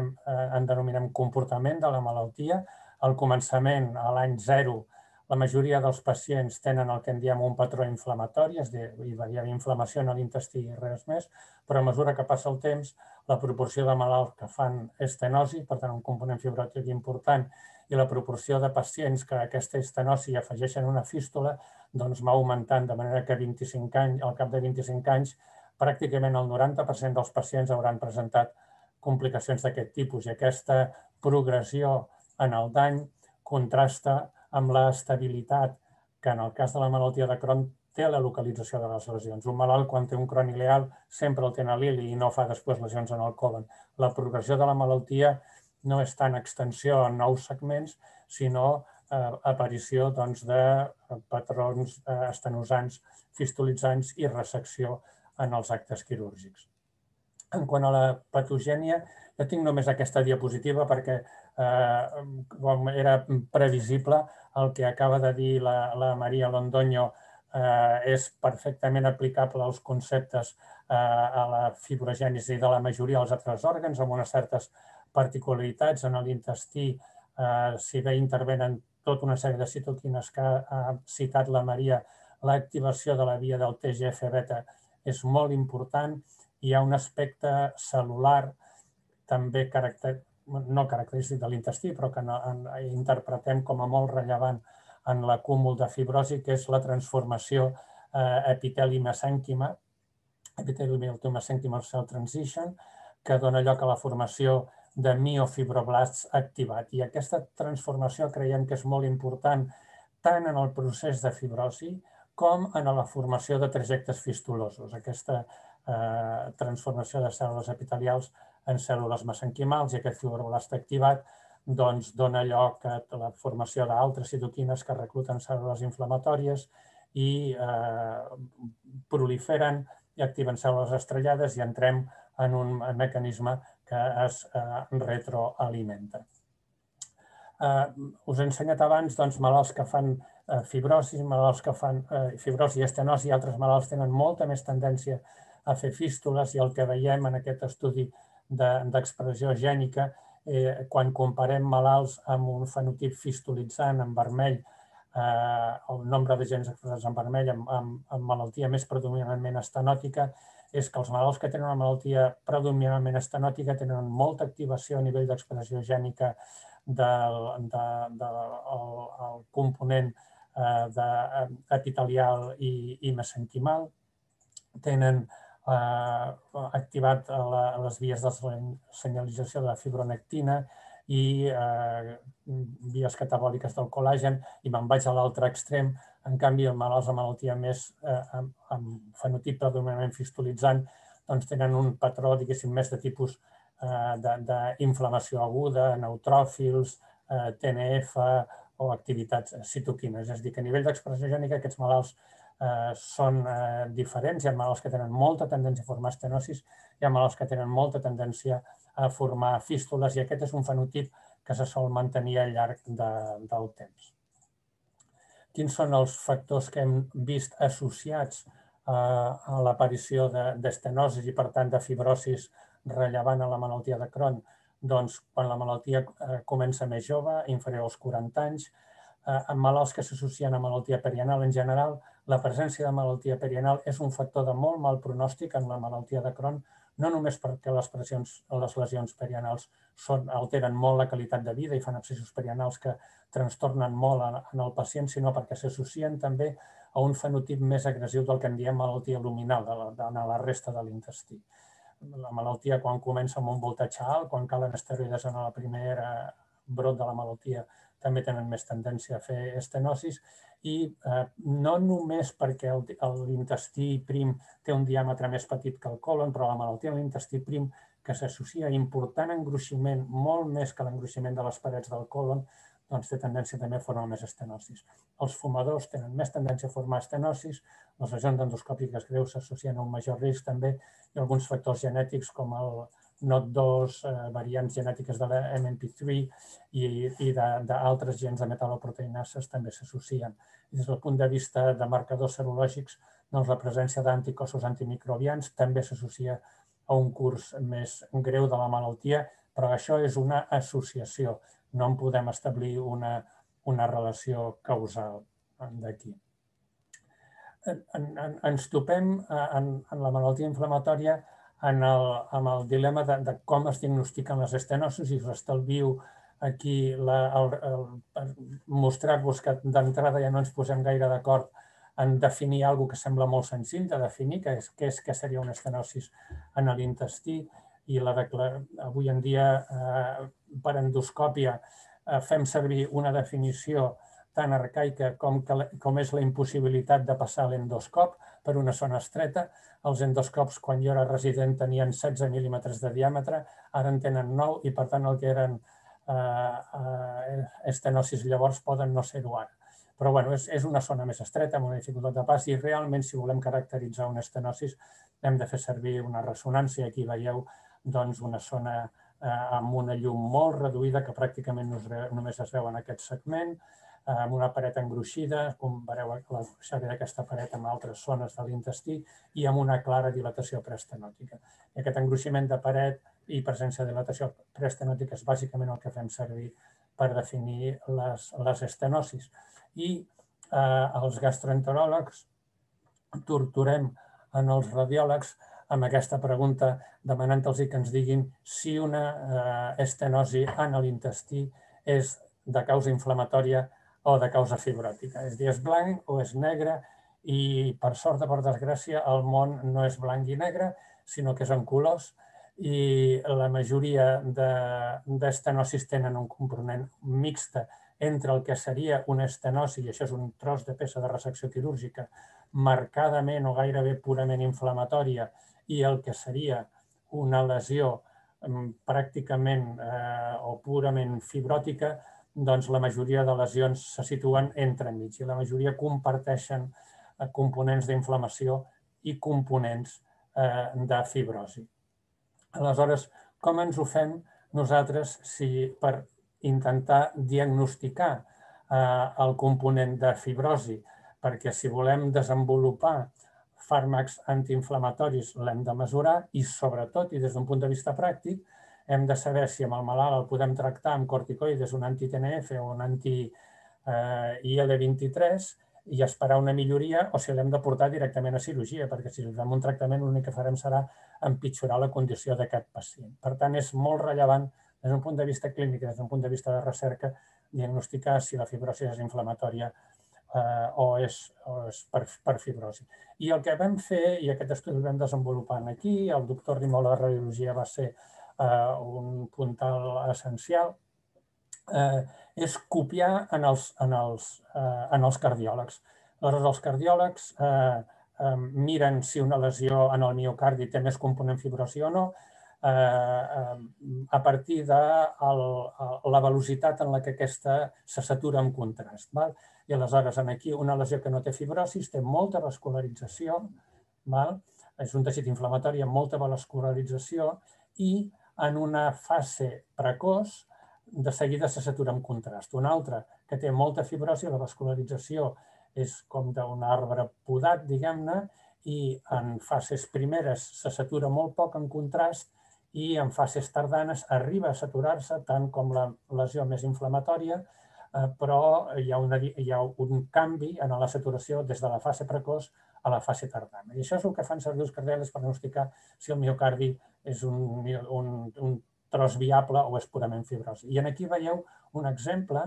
en denominem comportament de la malaltia. Al començament, a l'any 0, la majoria dels pacients tenen el que en diem un patró inflamatori, és a dir, hi ha inflamació en l'intestí i res més, però a mesura que passa el temps, la proporció de malalts que fan estenosi, per tant un component fibròtic important, i la proporció de pacients que a aquesta estenosi afegeixen una fístula, va augmentant, de manera que al cap de 25 anys, pràcticament el 90% dels pacients hauran presentat complicacions d'aquest tipus, i aquesta progressió en el dany contrasta amb l'estabilitat que en el cas de la malaltia de Crohn té la localització de les lesions. Un malalt, quan té un Crohn ileal, sempre el té en l'ili i no fa després lesions en el còlon. La progressió de la malaltia no és tant extensió en nous segments, sinó aparició de patrons estenosants, fistolitzants i resecció en els actes quirúrgics. En quant a la patogènia, jo tinc només aquesta diapositiva perquè, com era previsible, el que acaba de dir la Maria Londoño és perfectament aplicable als conceptes a la fibrogènesi de la majoria dels altres òrgans, amb unes certes particularitats. En l'intestí, si bé intervenen tota una sèrie de citoquines que ha citat la Maria, l'activació de la via del TGF-beta és molt important. Hi ha un aspecte cel·lular també no característic de l'intestí, però que interpretem com a molt rellevant en l'acúmul de fibrosi, que és la transformació epiteli-mesènquima, epiteli-mesènquima cell transition, que dona lloc a la formació de miofibroblasts activat. I aquesta transformació creiem que és molt important tant en el procés de fibrosi com en la formació de trajectes fistulosos. Aquesta transformació de cèl·lules epitelials en cèl·lules mesenquimals i aquest fibroblast activat dona lloc a la formació d'altres citoquines que recluten cèl·lules inflamatòries i proliferen i activen cèl·lules estrellades i entrem en un mecanisme que es retroalimenta. Us he ensenyat abans malalts que fan fibrosi, malalts que fan fibrosi i estenosi, i altres malalts tenen molta més tendència a fer fístules, i el que veiem en aquest estudi d'expressió gènica, quan comparem malalts amb un fenotip fistolitzant en vermell el nombre de gens expressats en vermell amb malaltia més predominantment estenòtica, és que els malalts que tenen una malaltia predominantment estenòtica tenen molta activació a nivell d'expressió gènica del component epitelial i mesenquimal, tenen activat les vies de senyalització de la fibronectina i vies catabòliques del col·làgen, i me'n vaig a l'altre extrem. En canvi, els malalts amb malaltia més amb fenotip predominantment fistolitzant tenen un patró, diguéssim, més de tipus d'inflamació aguda, neutròfils, TNF o activitats citoquines. És a dir, que a nivell d'expressió gènica aquests malalts són diferents. Hi ha malalts que tenen molta tendència a formar estenosis, hi ha malalts que tenen molta tendència a formar fístules, i aquest és un fenotip que se sol mantenir al llarg del temps. Quins són els factors que hem vist associats a l'aparició d'estenosis i, per tant, de fibrosis rellevant a la malaltia de Crohn? Doncs quan la malaltia comença més jove, inferior als 40 anys, en malalts que s'associen a malaltia perianal en general, la presència de malaltia perianal és un factor de molt mal pronòstic en la malaltia de Crohn, no només perquè les lesions perianals alteren molt la qualitat de vida i fan abscessos perianals que trastornen molt en el pacient, sinó perquè s'associen també a un fenotip més agressiu del que en diem malaltia luminal, a la resta de l'intestí. La malaltia, quan comença amb un voltatge alt, quan calen esteroides en la primera brot de la malaltia, també tenen més tendència a fer estenosis, i no només perquè l'intestí prim té un diàmetre més petit que el còlon, però la malaltia de l'intestí prim, que s'associa a important engruiximent, molt més que l'engruiximent de les parets del còlon, doncs té tendència també a formar més estenosis. Els fumadors tenen més tendència a formar estenosis, les lesions endoscòpiques greus s'associen a un major risc també, i alguns factors genètics com el NOT2, variants genètiques de la MMP3 i d'altres gens de metal·loproteïnases també s'associen. Des del punt de vista de marcadors serològics, doncs la presència d'anticossos antimicrobians també s'associa a un curs més greu de la malaltia, però això és una associació, no en podem establir una relació causal d'aquí. Ens topem en la malaltia inflamatòria amb el dilema de com es diagnostiquen les estenosis, i us estalvio aquí mostrar-vos que d'entrada ja no ens posem gaire d'acord en definir alguna cosa que sembla molt senzill de definir, que és què seria una estenosis en l'intestí, i avui en dia per endoscòpia fem servir una definició tan arcaica com és la impossibilitat de passar l'endoscop per una zona estreta. Els endoscops, quan jo era resident, tenien 16 mil·límetres de diàmetre, ara en tenen 9, i per tant el que eren estenosis llavors poden no ser-ho ara. Però bueno, és una zona més estreta, amb una dificultat de pas, i realment si volem caracteritzar una estenosis hem de fer servir una ressonància. Aquí veieu una zona amb una llum molt reduïda que pràcticament només es veu en aquest segment, amb una paret engruixida, com veureu la xarxa d'aquesta paret en altres zones de l'intestí, i amb una clara dilatació preestenòtica. Aquest engruiximent de paret i presència de dilatació preestenòtica és bàsicament el que fem servir per definir les estenosis. I els gastroenteròlegs torturem en els radiòlegs amb aquesta pregunta, demanant-los que ens diguin si una estenosi en l'intestí és de causa inflamatòria o de causa fibròtica. És a dir, és blanc o és negre, i per sort o per desgràcia el món no és blanc i negre, sinó que és en colors, i la majoria d'estenosis tenen un component mixte entre el que seria una estenosi, i això és un tros de peça de resecció quirúrgica, marcadament o gairebé purament inflamatòria, i el que seria una lesió pràcticament o purament fibròtica, doncs la majoria de lesions se situen entremig, i la majoria comparteixen components d'inflamació i components de fibrosi. Aleshores, com ens ho fem nosaltres per intentar diagnosticar el component de fibrosi? Perquè si volem desenvolupar fàrmacs antiinflamatoris l'hem de mesurar, i sobretot, i des d'un punt de vista pràctic, hem de saber si amb el malalt el podem tractar amb corticoides, un anti-TNF o un IL-23 i esperar una milloria o si l'hem de portar directament a cirurgia, perquè si li fem un tractament l'únic que farem serà empitjorar la condició d'aquest pacient. Per tant, és molt rellevant des d'un punt de vista clínic i des d'un punt de vista de recerca diagnosticar si la fibrosi és inflamatòria o és per fibrosi. I el que vam fer, i aquest estudi el vam desenvolupar aquí, el doctor Rimola de Radiologia va ser un puntal essencial, és copiar en els cardiòlegs. Aleshores, els cardiòlegs miren si una lesió en el miocardi té més component fibrosi o no a partir de la velocitat en la que aquesta se satura amb contrast. I aleshores, aquí una lesió que no té fibrosis té molta vascularització, és un teixit inflamatori amb molta vascularització i en una fase precoç de seguida se satura amb contrast. Una altra que té molta fibrosi, la vascularització és com d'un arbre podat, diguem-ne, i en fases primeres se satura molt poc en contrast i en fases tardanes arriba a saturar-se tant com la lesió més inflamatòria, però hi ha un canvi en la saturació des de la fase precoç a la fase tardana. I això és el que fan servir els cardiòlegs per diagnosticar si el miocardi és un tros viable o és purament fibrosi. I aquí veieu un exemple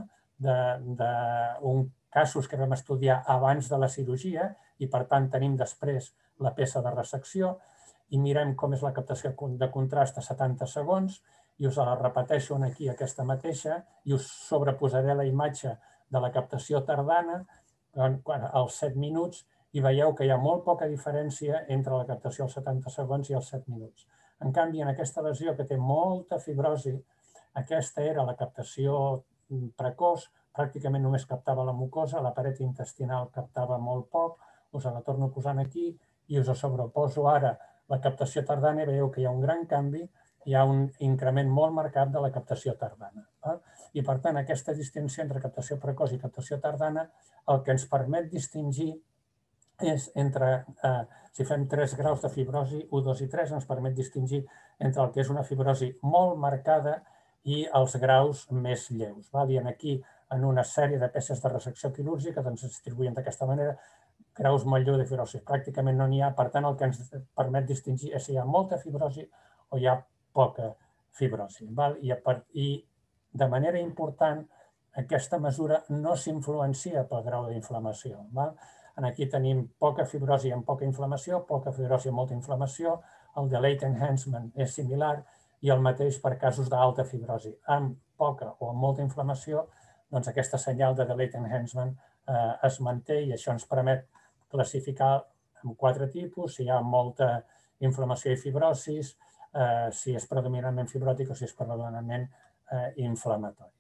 d'un casos que vam estudiar abans de la cirurgia i, per tant, tenim després la peça de ressecció i mirem com és la captació de contrast a 70 segons i us la repeteixo aquí, aquesta mateixa, i us sobreposaré la imatge de la captació tardana als 7 minuts i veieu que hi ha molt poca diferència entre la captació als 70 segons i als 7 minuts. En canvi, en aquesta lesió que té molta fibrosi, aquesta era la captació precoç, pràcticament només captava la mucosa, la paret intestinal captava molt poc, us la torno posant aquí i us sobreposo ara la captació tardana i veieu que hi ha un gran canvi, hi ha un increment molt marcat de la captació tardana. I, per tant, aquesta distinció entre captació precoç i captació tardana el que ens permet distingir és entre, si fem 3 graus de fibrosi, 1, 2 i 3, ens permet distingir entre el que és una fibrosi molt marcada i els graus més lleus. I aquí, en una sèrie de peces de ressecció quirúrgica, doncs es distribuïen d'aquesta manera, graus molt lleus de fibrosi. Pràcticament no n'hi ha, per tant, el que ens permet distingir és si hi ha molta fibrosi o hi ha poca fibrosi. I, de manera important, aquesta mesura no s'influencia pel grau d'inflamació. Aquí tenim poca fibrosi amb poca inflamació, poca fibrosi amb molta inflamació, el delay enhancement és similar i el mateix per casos d'alta fibrosi. Amb poca o amb molta inflamació, doncs aquesta senyal de delay enhancement es manté i això ens permet classificar en 4 tipus, si hi ha molta inflamació i fibrosis, si és predominantment fibròtic o si és predominantment inflamatori.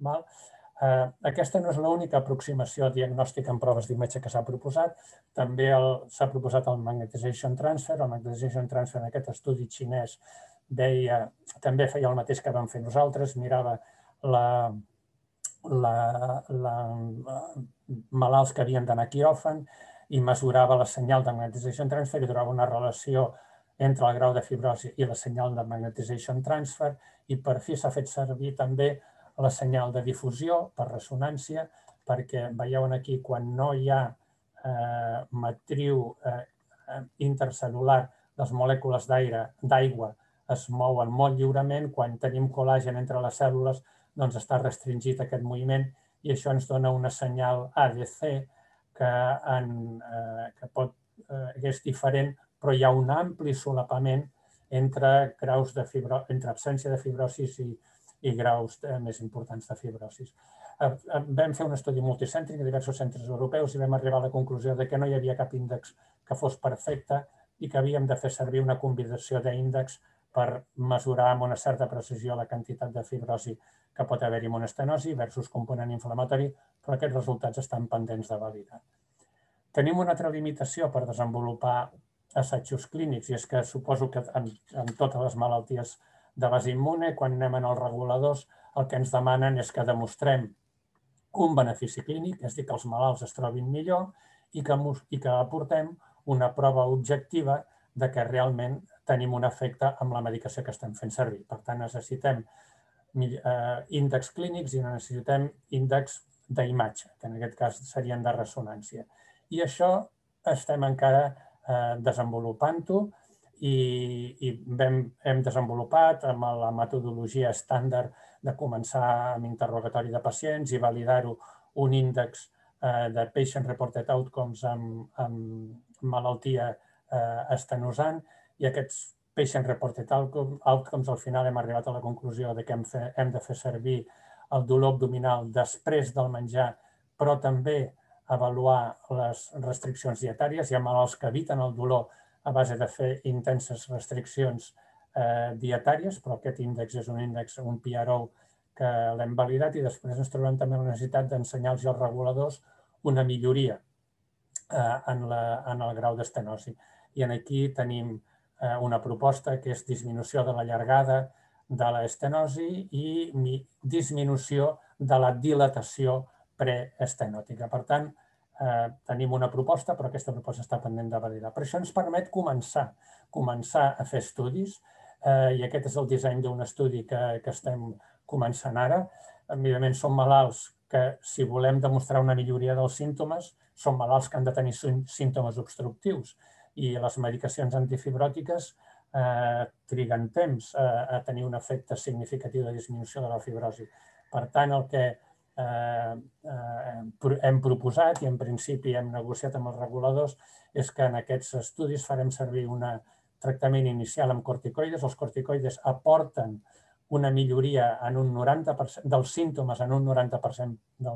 Aquesta no és l'única aproximació diagnòstica en proves d'imatge que s'ha proposat. També s'ha proposat el magnetization transfer. El magnetization transfer en aquest estudi xinès també feia el mateix que vam fer nosaltres. Mirava malalts que havien d'anar a quiròfan i mesurava la senyal de magnetization transfer i trobava una relació entre el grau de fibrosi i la senyal de magnetization transfer i per fi s'ha fet servir també la senyal de difusió per ressonància perquè veieu aquí quan no hi ha matriu intercel·lular, les molècules d'aigua es mouen molt lliurement, quan tenim col·làgen entre les cèl·lules doncs està restringit aquest moviment i això ens dona una senyal ADC que és diferent, però hi ha un ampli solapament entre absència de fibrosis i graus més importants de fibrosis. Vam fer un estudi multicèntric a diversos centres europeus i vam arribar a la conclusió que no hi havia cap índex que fos perfecte i que havíem de fer servir una combinació d'índexs per mesurar amb una certa precisió la quantitat de fibrosi que pot haver-hi en una estenosi versus component inflamatori, però aquests resultats estan pendents de validar. Tenim una altra limitació per desenvolupar assajos clínics i és que suposo que en totes les malalties de base immune, quan anem als reguladors, el que ens demanen és que demostrem un benefici clínic, és a dir, que els malalts es trobin millor i que aportem una prova objectiva de que realment tenim un efecte amb la medicació que estem fent servir. Per tant, necessitem índexs clínics i necessitem índexs d'imatge, que en aquest cas serien de ressonància. I això estem encara desenvolupant-ho i hem desenvolupat amb la metodologia estàndard de començar amb interrogatori de pacients i validar-ho un índex de Patient Reported Outcomes amb malaltia estenosant, i aquests Patient Reported Outcomes al final hem arribat a la conclusió que hem de fer servir el dolor abdominal després del menjar, però també avaluar les restriccions dietàries. Hi ha malalts que eviten el dolor a base de fer intenses restriccions dietàries, però aquest índex és un índex, un PRO, que l'hem validat, i després ens trobem també la necessitat d'ensenyar-los als reguladors una milloria en el grau d'estenosi. I aquí tenim una proposta que és disminució de la llargada de l'estenosi i disminució de la dilatació preestenòtica. Per tant, tenim una proposta, però aquesta proposta està pendent de validar. Per això ens permet començar a fer estudis, i aquest és el disseny d'un estudi que estem començant ara. Evidentment, són malalts que, si volem demostrar una milloria dels símptomes, són malalts que han de tenir símptomes obstructius, i les medicacions antifibròtiques triguen temps a tenir un efecte significatiu de disminució de la fibrosi. Per tant, el que hem proposat i en principi hem negociat amb els reguladors és que en aquests estudis farem servir un tractament inicial amb corticoides. Els corticoides aporten una milloria en un 90% dels símptomes en un 90%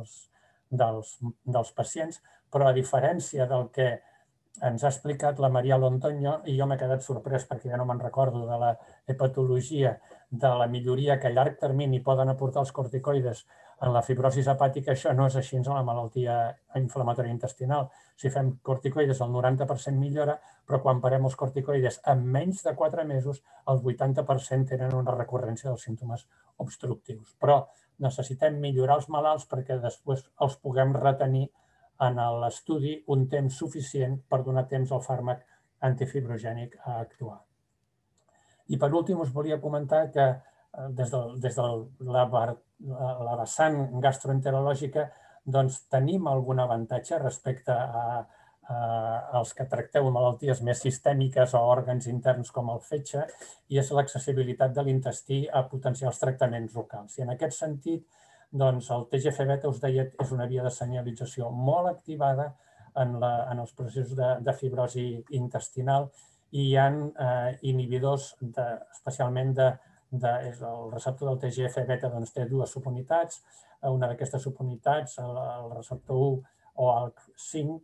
dels pacients, però a diferència del que ens ha explicat la Maria Londoño, i jo m'he quedat sorprès perquè ja no me'n recordo de la hepatologia, de la milloria que a llarg termini poden aportar els corticoides en la fibrosi hepàtica, això no és així en la malaltia inflamatòria intestinal. Si fem corticoides, el 90% millora, però quan parem els corticoides en menys de 4 mesos, el 80% tenen una recurrència dels símptomes obstructius. Però necessitem millorar els malalts perquè després els puguem retenir en l'estudi un temps suficient per donar temps al fàrmac antifibrogènic a actuar. I per últim us volia comentar que des de la vessant gastroenterològica tenim algun avantatge respecte als que tracteu malalties més sistèmiques o òrgans interns com el fetge, i és l'accessibilitat de l'intestí a potencials tractaments locals. I en aquest sentit, el TGF-beta, us deia, és una via de senyalització molt activada en els processos de fibrosi intestinal, i hi ha inhibidors, especialment el receptor del TGF-beta té 2 subunitats. Una d'aquestes subunitats, el receptor 1 o el 5,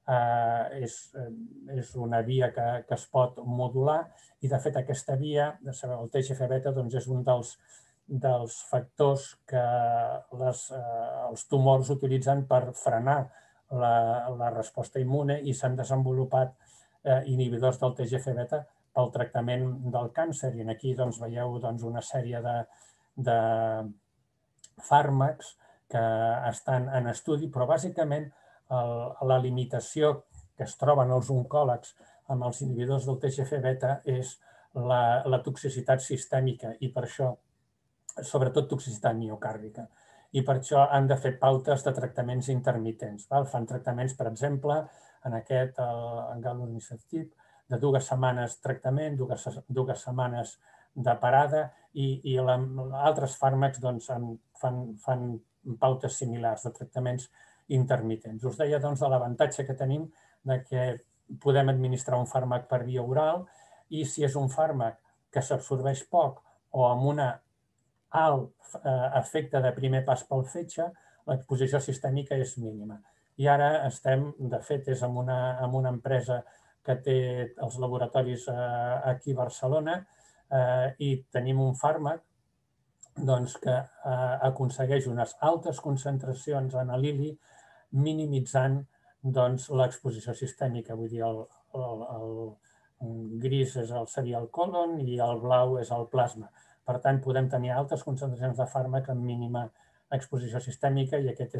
és una via que es pot modular, i de fet aquesta via, el TGF-beta, és un dels factors que els tumors utilitzen per frenar la resposta immune, i s'han desenvolupat inhibidors del TGF-beta pel tractament del càncer. I aquí veieu una sèrie de fàrmacs que estan en estudi, però bàsicament la limitació que es troben els oncòlegs amb els inhibidors del TGF-beta és la toxicitat sistèmica, i per això, sobretot toxicitat miocàrdica. I per això han de fer pautes de tractaments intermitents. Fan tractaments, per exemple, en aquest galunisertib, de 2 setmanes tractament, 2 setmanes de parada, i altres fàrmacs fan pautes similars de tractaments intermitents. Us deia de l'avantatge que tenim que podem administrar un fàrmac per via oral, i si és un fàrmac que s'absorbeix poc o amb un alt efecte de primer pas pel fetge, l'exposició sistèmica és mínima. I ara estem, de fet, és amb una empresa que té els laboratoris aquí a Barcelona, i tenim un fàrmac que aconsegueix unes altes concentracions en l'ili, minimitzant l'exposició sistèmica. Vull dir, el gris seria el colon i el blau és el plasma. Per tant, podem tenir altes concentracions de fàrmac amb mínima exposició sistèmica, i aquest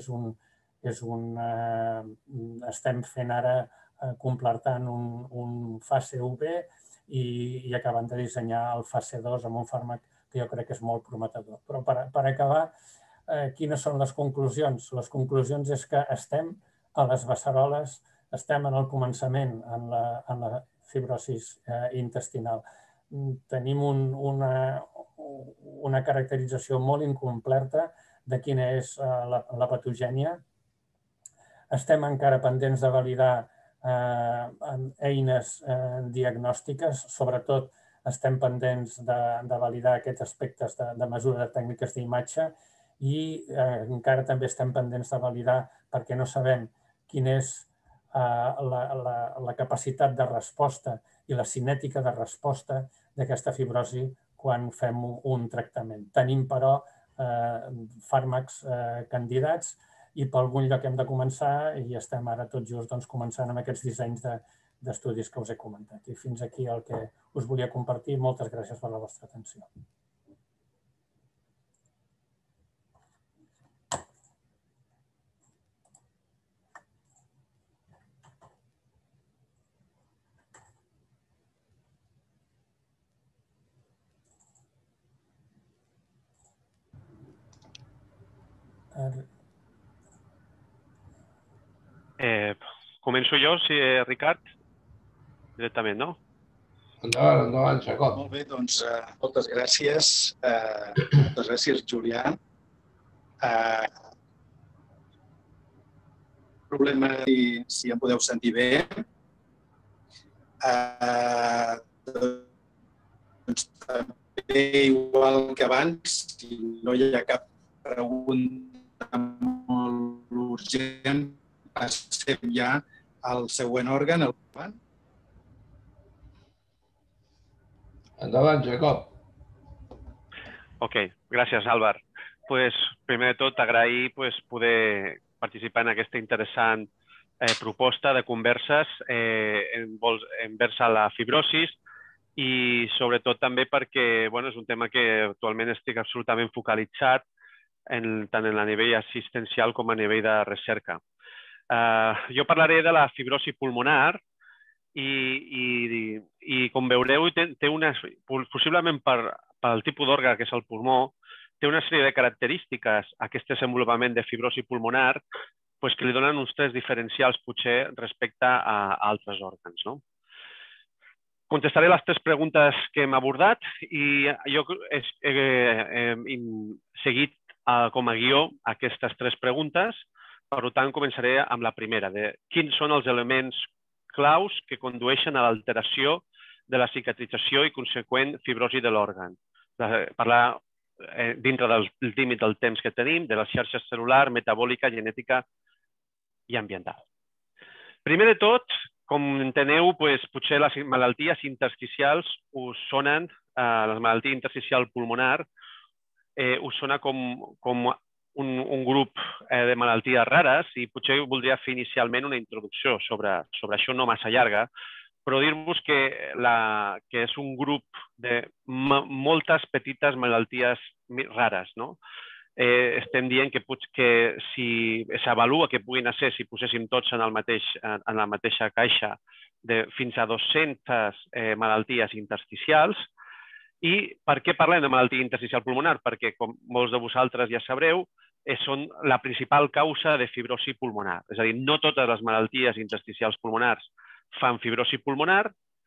estem fent ara, completant un fase 1B i acabant de dissenyar el fase 2 amb un fàrmac que jo crec que és molt prometedor. Però per acabar, quines són les conclusions? Les conclusions és que estem a les beceroles, estem en el començament, en la fibrosis intestinal. Tenim una caracterització molt incompleta de quina és la patogènia. Estem encara pendents de validar eines diagnòstiques, sobretot estem pendents de validar aquests aspectes de mesura de tècniques d'imatge i encara també estem pendents de validar perquè no sabem quina és la capacitat de resposta i la cinètica de resposta d'aquesta fibrosi quan fem un tractament. Tenim, però, fàrmacs candidats i per algun lloc hem de començar i estem ara tot just començant amb aquests dissenys d'estudis que us he comentat. I fins aquí el que us volia compartir. Moltes gràcies per la vostra atenció. Començo jo, Ricard? Directament, no? Endavant, Jacob. Molt bé, doncs moltes gràcies. Moltes gràcies, Julià. Problema si em podeu sentir bé. Doncs també, igual que abans, si no hi ha cap pregunta molt urgent, passem ja al següent òrgan, el davant. Endavant, Jacob. Ok, gràcies, Àlvar. Primer de tot, agrair poder participar en aquesta interessant proposta de converses envers a la fibrosis i sobretot també perquè és un tema que actualment estic absolutament focalitzat tant en la nivell assistencial com a nivell de recerca. Jo parlaré de la fibrosi pulmonar i com veureu, possiblement pel tipus d'òrgan que és el pulmó, té una sèrie de característiques aquest desenvolupament de fibrosi pulmonar que li donen uns trets diferencials potser respecte a altres òrgans. Contestaré les 3 preguntes que hem abordat i jo he seguit com a guió aquestes 3 preguntes. Per tant, començaré amb la primera, de quins són els elements claus que condueixen a l'alteració de la cicatrització i conseqüent fibrosi de l'òrgan. Parlar dintre del límit del temps que tenim, de la xarxa cel·lular, metabòlica, genètica i ambiental. Primer de tot, com enteneu, potser les malalties intersticials us sonen, la malaltia intersticial pulmonar us sona com un grup de malalties rares i potser voldria fer inicialment una introducció sobre això, no massa llarga, però dir-vos que és un grup de moltes petites malalties rares. Estem dient que si s'avalua que puguin ser, si poséssim tots en la mateixa caixa, de fins a 200 malalties intersticials. I per què parlem de malaltia intersticial pulmonar? Perquè, com molts de vosaltres ja sabreu, són la principal causa de fibrosi pulmonar. És a dir, no totes les malalties intersticials pulmonars fan fibrosi pulmonar,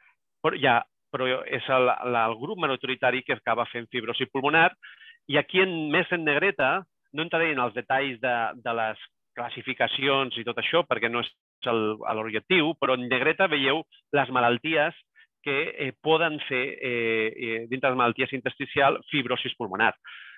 però és el grup majoritari que acaba fent fibrosi pulmonar. I aquí, més en negreta, no entraré en els detalls de les classificacions i tot això, perquè no és l'objectiu, però en negreta veieu les malalties que poden fer, dintre de les malalties intersticials, fibrosis pulmonar.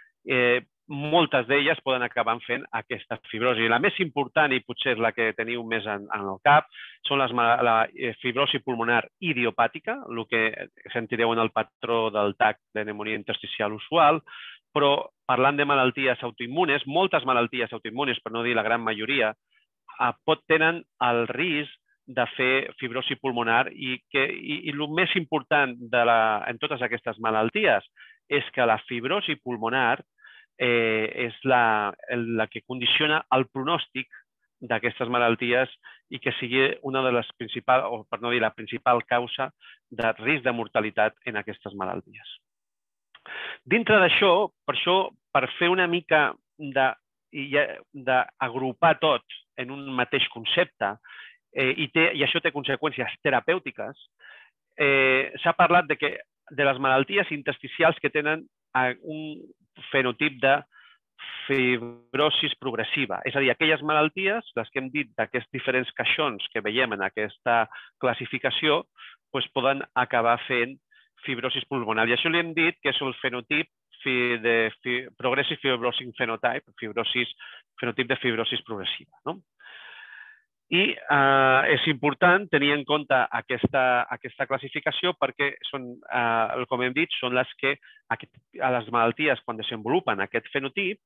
Moltes d'elles poden acabar fent aquesta fibrosi. La més important, i potser és la que teniu més en el cap, són la fibrosi pulmonar idiopàtica, el que sentireu en el patró del TAC de pneumònia intersticial usual, però parlant de malalties autoimmunes, moltes malalties autoimmunes, per no dir la gran majoria, tenen el risc de fer fibrosi pulmonar i el més important en totes aquestes malalties és que la fibrosi pulmonar és la que condiciona el pronòstic d'aquestes malalties i que sigui una de les principals, o per no dir la principal causa de risc de mortalitat en aquestes malalties. Dintre d'això, per fer una mica d'agrupar tot en un mateix concepte i això té conseqüències terapèutiques, s'ha parlat de les malalties intersticials que tenen un fenotip de fibrosis progressiva. És a dir, aquelles malalties, les que hem dit d'aquests diferents caixons que veiem en aquesta classificació, poden acabar fent fibrosis pulmonar. I això li hem dit que és el fenotip de Progressive Fibrosing Phenotype, fenotip de fibrosis progressiva. I és important tenir en compte aquesta classificació perquè, com hem dit, són les que les malalties, quan desenvolupen aquest fenotip,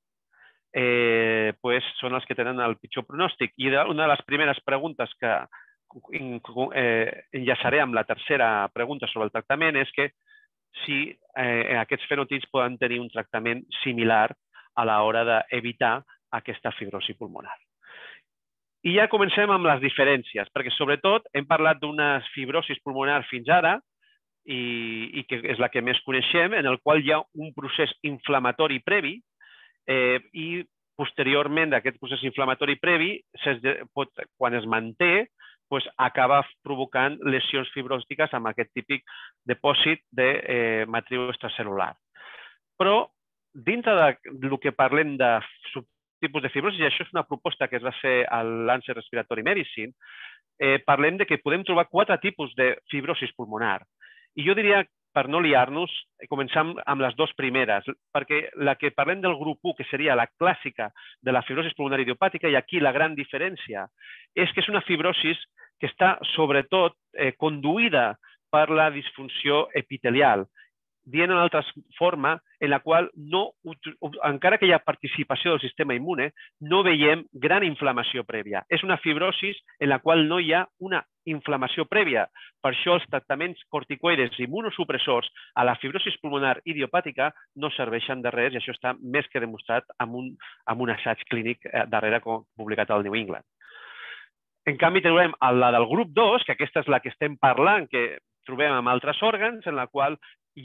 són les que tenen el pitjor pronòstic. I una de les primeres preguntes que enllaçaré amb la tercera pregunta sobre el tractament és que si aquests fenotips poden tenir un tractament similar a l'hora d'evitar aquesta fibrosi pulmonar. I ja comencem amb les diferències, perquè sobretot hem parlat d'una fibrosi pulmonar fins ara, i que és la que més coneixem, en el qual hi ha un procés inflamatori previ i posteriorment d'aquest procés inflamatori previ, quan es manté, acaba provocant lesions fibròtiques amb aquest típic dipòsit de matriu extracel·lular. Però dintre del que parlem de subtipus de fibrosi, i això és una proposta que es va fer a Lancet Respiratory Medicine, parlem que podem trobar 4 tipus de fibrosi pulmonar. I jo diria, per no liar-nos, començam amb les 2 primeres, perquè la que parlem del grup 1, que seria la clàssica de la fibrosi pulmonar idiopàtica, i aquí la gran diferència és que és una fibrosi que està sobretot conduïda per la disfunció epitelial, dient en altra forma, en la qual encara que hi ha participació del sistema immune, no veiem gran inflamació prèvia. És una fibrosi en la qual no hi ha una inflamació prèvia. Per això els tractaments corticoides i immunosupressors a la fibrosi pulmonar idiopàtica no serveixen de res, i això està més que demostrat amb un assaig clínic darrere publicat al New England. En canvi, trobem la del grup 2, que aquesta és la que estem parlant, que trobem amb altres òrgans, en la qual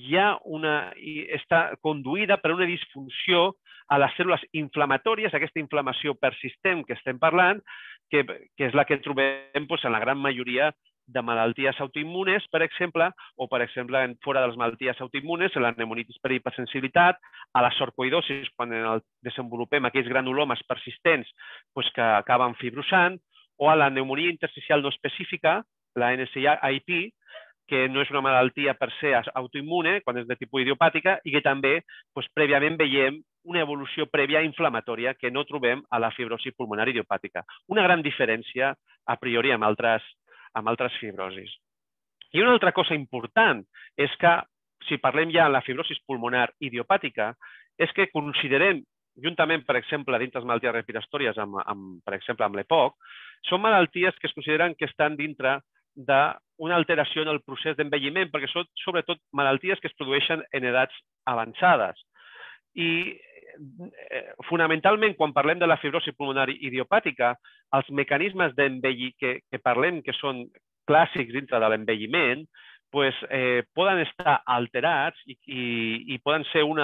està conduïda per una disfunció a les cèl·lules inflamatòries, aquesta inflamació persistent que estem parlant, que és la que trobem en la gran majoria de malalties autoimmunes, per exemple, o per exemple, fora de les malalties autoimmunes, en la pneumonitis per hipersensibilitat, a la sarcoïdosi, quan desenvolupem aquells granulomes persistents que acaben fibrosant, o a la pneumònia intersticial no específica, la NSIP, que no és una malaltia per se autoimmune, quan és de tipus idiopàtica, i que també prèviament veiem una evolució prèvia inflamatòria que no trobem a la fibrosi pulmonar idiopàtica. Una gran diferència a priori amb altres fibrosis. I una altra cosa important és que, si parlem ja de la fibrosi pulmonar idiopàtica, és que considerem, juntament, per exemple, dintre les malalties respiratòries, per exemple, amb l'EPOC, són malalties que es consideren que estan dintre d'una alteració en el procés d'envelliment, perquè són sobretot malalties que es produeixen en edats avançades. I fonamentalment, quan parlem de la fibrosi pulmonar idiopàtica, els mecanismes que parlem que són clàssics dintre de l'envelliment poden estar alterats i poden ser un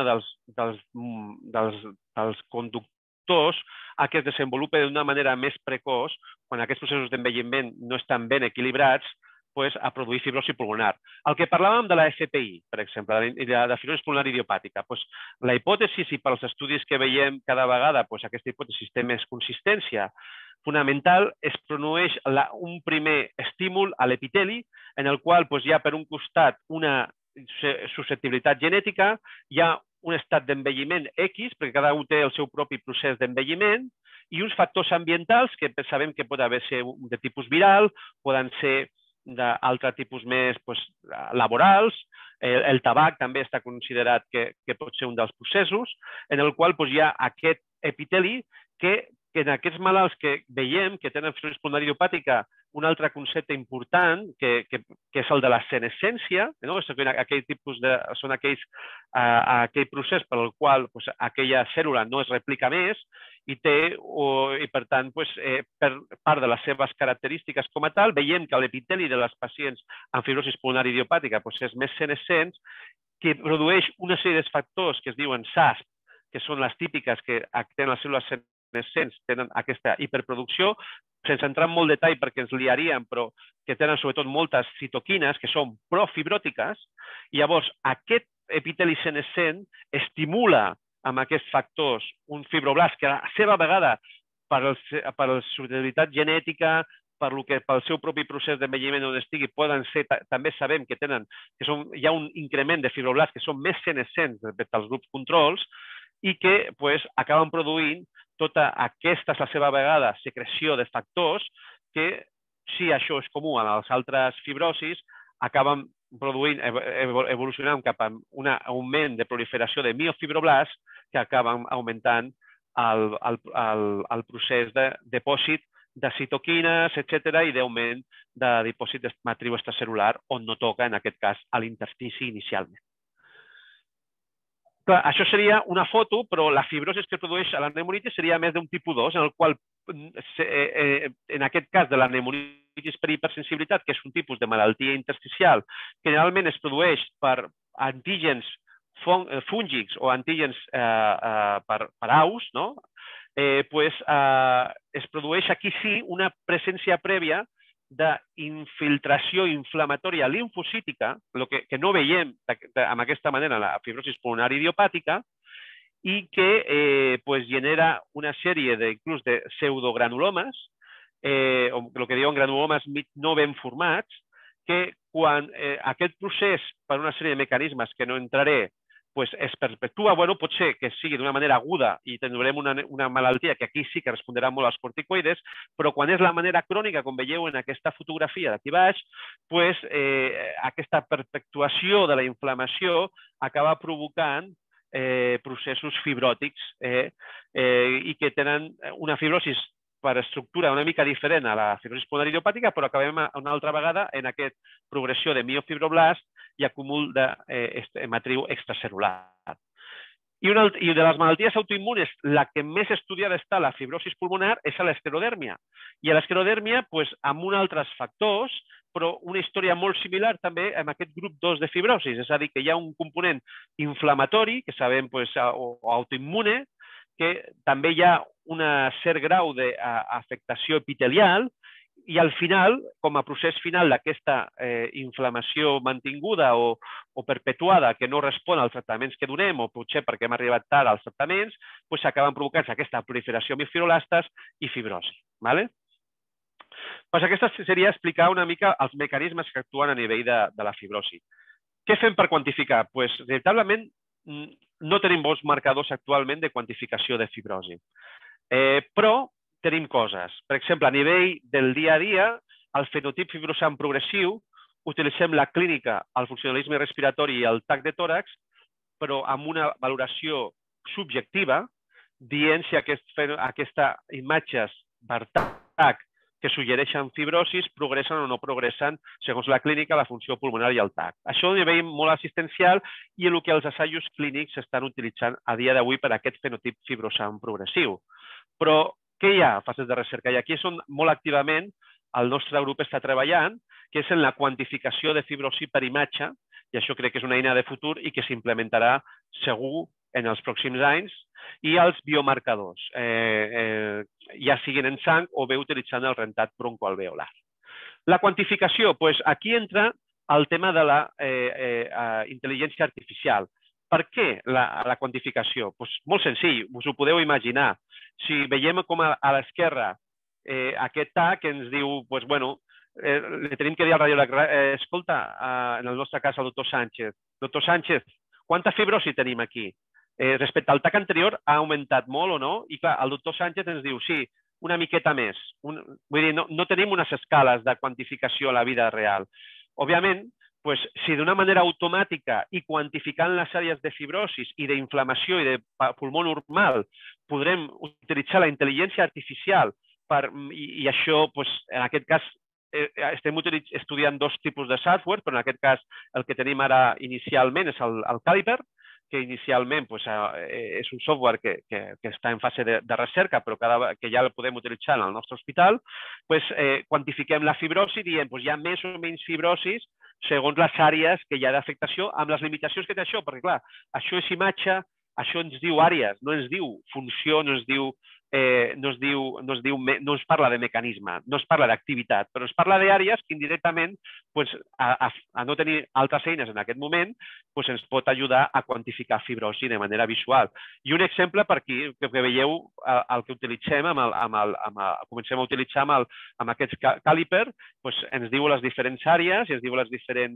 dels conductors a que es desenvolupi d'una manera més precoç, quan aquests processos d'envelliment no estan ben equilibrats, a produir fibrosi pulmonar. El que parlàvem de la FPI, per exemple, de fibrosi pulmonar idiopàtica, la hipòtesi, i pels estudis que veiem cada vegada aquesta hipòtesi té més consistència, fonamental es produeix un primer estímul a l'epiteli, en el qual hi ha per un costat una susceptibilitat genètica, hi ha un estat d'envelliment X, perquè cada un té el seu propi procés d'envelliment, i uns factors ambientals que sabem que pot haver ser de tipus viral, poden ser d'altre tipus més laborals. El tabac també està considerat que pot ser un dels processos, en el qual hi ha aquest epiteli que en aquests malalts que veiem que tenen fibrosi pulmonar idiopàtica, un altre concepte important, que és el de la senescència, són aquell procés pel qual aquella cèl·lula no es replica més i per tant, per part de les seves característiques com a tal, veiem que l'epiteli de les pacients amb fibrosi pulmonar idiopàtica és més senescent, que produeix una sèrie de factors que es diuen SASP, que són les típiques que tenen les cèl·lules senescents, tenen aquesta hiperproducció, sense entrar en molt detall perquè ens liaríem, però que tenen sobretot moltes citoquines que són profibròtiques, i llavors aquest epiteli senescent estimula amb aquests factors un fibroblast que a la seva vegada per la susceptibilitat genètica, pel seu propi procés d'envelliment on estigui, poden ser, també sabem que hi ha un increment de fibroblasts que són més senescents respecte als grups controls i que acaben produint tota aquesta, a la seva vegada, secreció de factors que, si això és comú en les altres fibrosis, acaben evolucionant cap a un augment de proliferació de miofibroblasts que acaben augmentant el procés de dipòsit de citoquines, etc., i d'augment de dipòsit de matriu extracel·lular on no toca, en aquest cas, a l'interstici inicialment. Clar, això seria una foto, però la fibrosi que es produeix a la pneumonitis seria més d'un tipus 2, en el qual, en aquest cas de la pneumonitis per hipersensibilitat, que és un tipus de malaltia intersticial, que generalment es produeix per antígens fúngics o antígens per aus, es produeix aquí sí una presència prèvia d'infiltració inflamatòria limfocítica, que no veiem amb aquesta manera la fibrosi pulmonar idiopàtica, i que genera una sèrie inclús de pseudogranulomes, o el que diuen granulomes no ben formats, que quan aquest procés, per una sèrie de mecanismes que no entraré, es perpetua, pot ser que sigui d'una manera aguda i tindrem una malaltia que aquí sí que respondrà molt als corticoides, però quan és la manera crònica, com veieu en aquesta fotografia d'aquí baix, aquesta perpetuació de la inflamació acaba provocant processos fibròtics i que tenen una fibrosi per estructura una mica diferent a la fibrosi pulmonar idiopàtica, però acabem una altra vegada en aquesta progressió de miofibroblast i acúmul de matriu extracel·lular. I de les malalties autoimmunes, la que més estudiada està la fibrosi pulmonar és a l'esclerodèrmia. I a l'esclerodèrmia, amb uns altres factors, però una història molt similar també amb aquest grup 2 de fibrosis, és a dir, que hi ha un component inflamatori, que sabem, o autoimmune, que també hi ha un cert grau d'afectació epitelial i al final, com a procés final d'aquesta inflamació mantinguda o perpetuada que no respon als tractaments que donem o potser perquè hem arribat tard als tractaments, acaben provocant aquesta proliferació de miofibrolastes i fibrosi. Aquesta seria explicar una mica els mecanismes que actuen a nivell de la fibrosi. Què fem per quantificar? Veritablement, no tenim bons marcadors actualment de quantificació de fibrosi. Però tenim coses. Per exemple, a nivell del dia a dia, el fenotip fibrosant progressiu, utilitzem la clínica, el funcionalisme respiratori i el TAC de tòrax, però amb una valoració subjectiva, dient si aquestes imatges per TAC que suggereixen fibrosis progressen o no progressen segons la clínica, la funció pulmonar i el TAC. Això a nivell molt assistencial i el que els assajos clínics s'estan utilitzant a dia d'avui per a aquest fenotip fibrosant progressiu. Però què hi ha a fases de recerca? I aquí és on molt activament el nostre grup està treballant, que és en la quantificació de fibrosi per imatge, i això crec que és una eina de futur i que s'implementarà segur en els pròxims anys, i els biomarcadors, ja siguin en sang o bé utilitzant el rentat broncoalveolar. La quantificació, aquí entra el tema de la intel·ligència artificial. Per què la quantificació? Molt senzill, us ho podeu imaginar. Si veiem com a l'esquerra aquest TAC ens diu, li tenim que dir al radiòleg, escolta, en el nostre cas al doctor Sánchez, quanta fibrosi tenim aquí? Respecte al TAC anterior ha augmentat molt o no? I clar, el doctor Sánchez ens diu, sí, una miqueta més. Vull dir, no tenim unes escales de quantificació a la vida real. Òbviament, si d'una manera automàtica i quantificant les àrees de fibrosis i d'inflamació i de pulmó normal podrem utilitzar la intel·ligència artificial i això, en aquest cas, estem estudiant dos tipus de software, però en aquest cas el que tenim ara inicialment és el Caliper, que inicialment és un software que està en fase de recerca, però que ja el podem utilitzar en el nostre hospital, quantifiquem la fibrosi i diem hi ha més o menys fibrosis segons les àrees que hi ha d'afectació, amb les limitacions que té això, perquè clar, això és imatge, això ens diu àrees, no ens diu funció, no es parla de mecanisme, no es parla d'activitat, però es parla d'àrees que indirectament, a no tenir altres eines en aquest moment, ens pot ajudar a quantificar fibrosi de manera visual. I un exemple per aquí, que veieu el que utilitzem, comencem a utilitzar amb aquest càliper, ens diu les diferents àrees i ens diu les diferents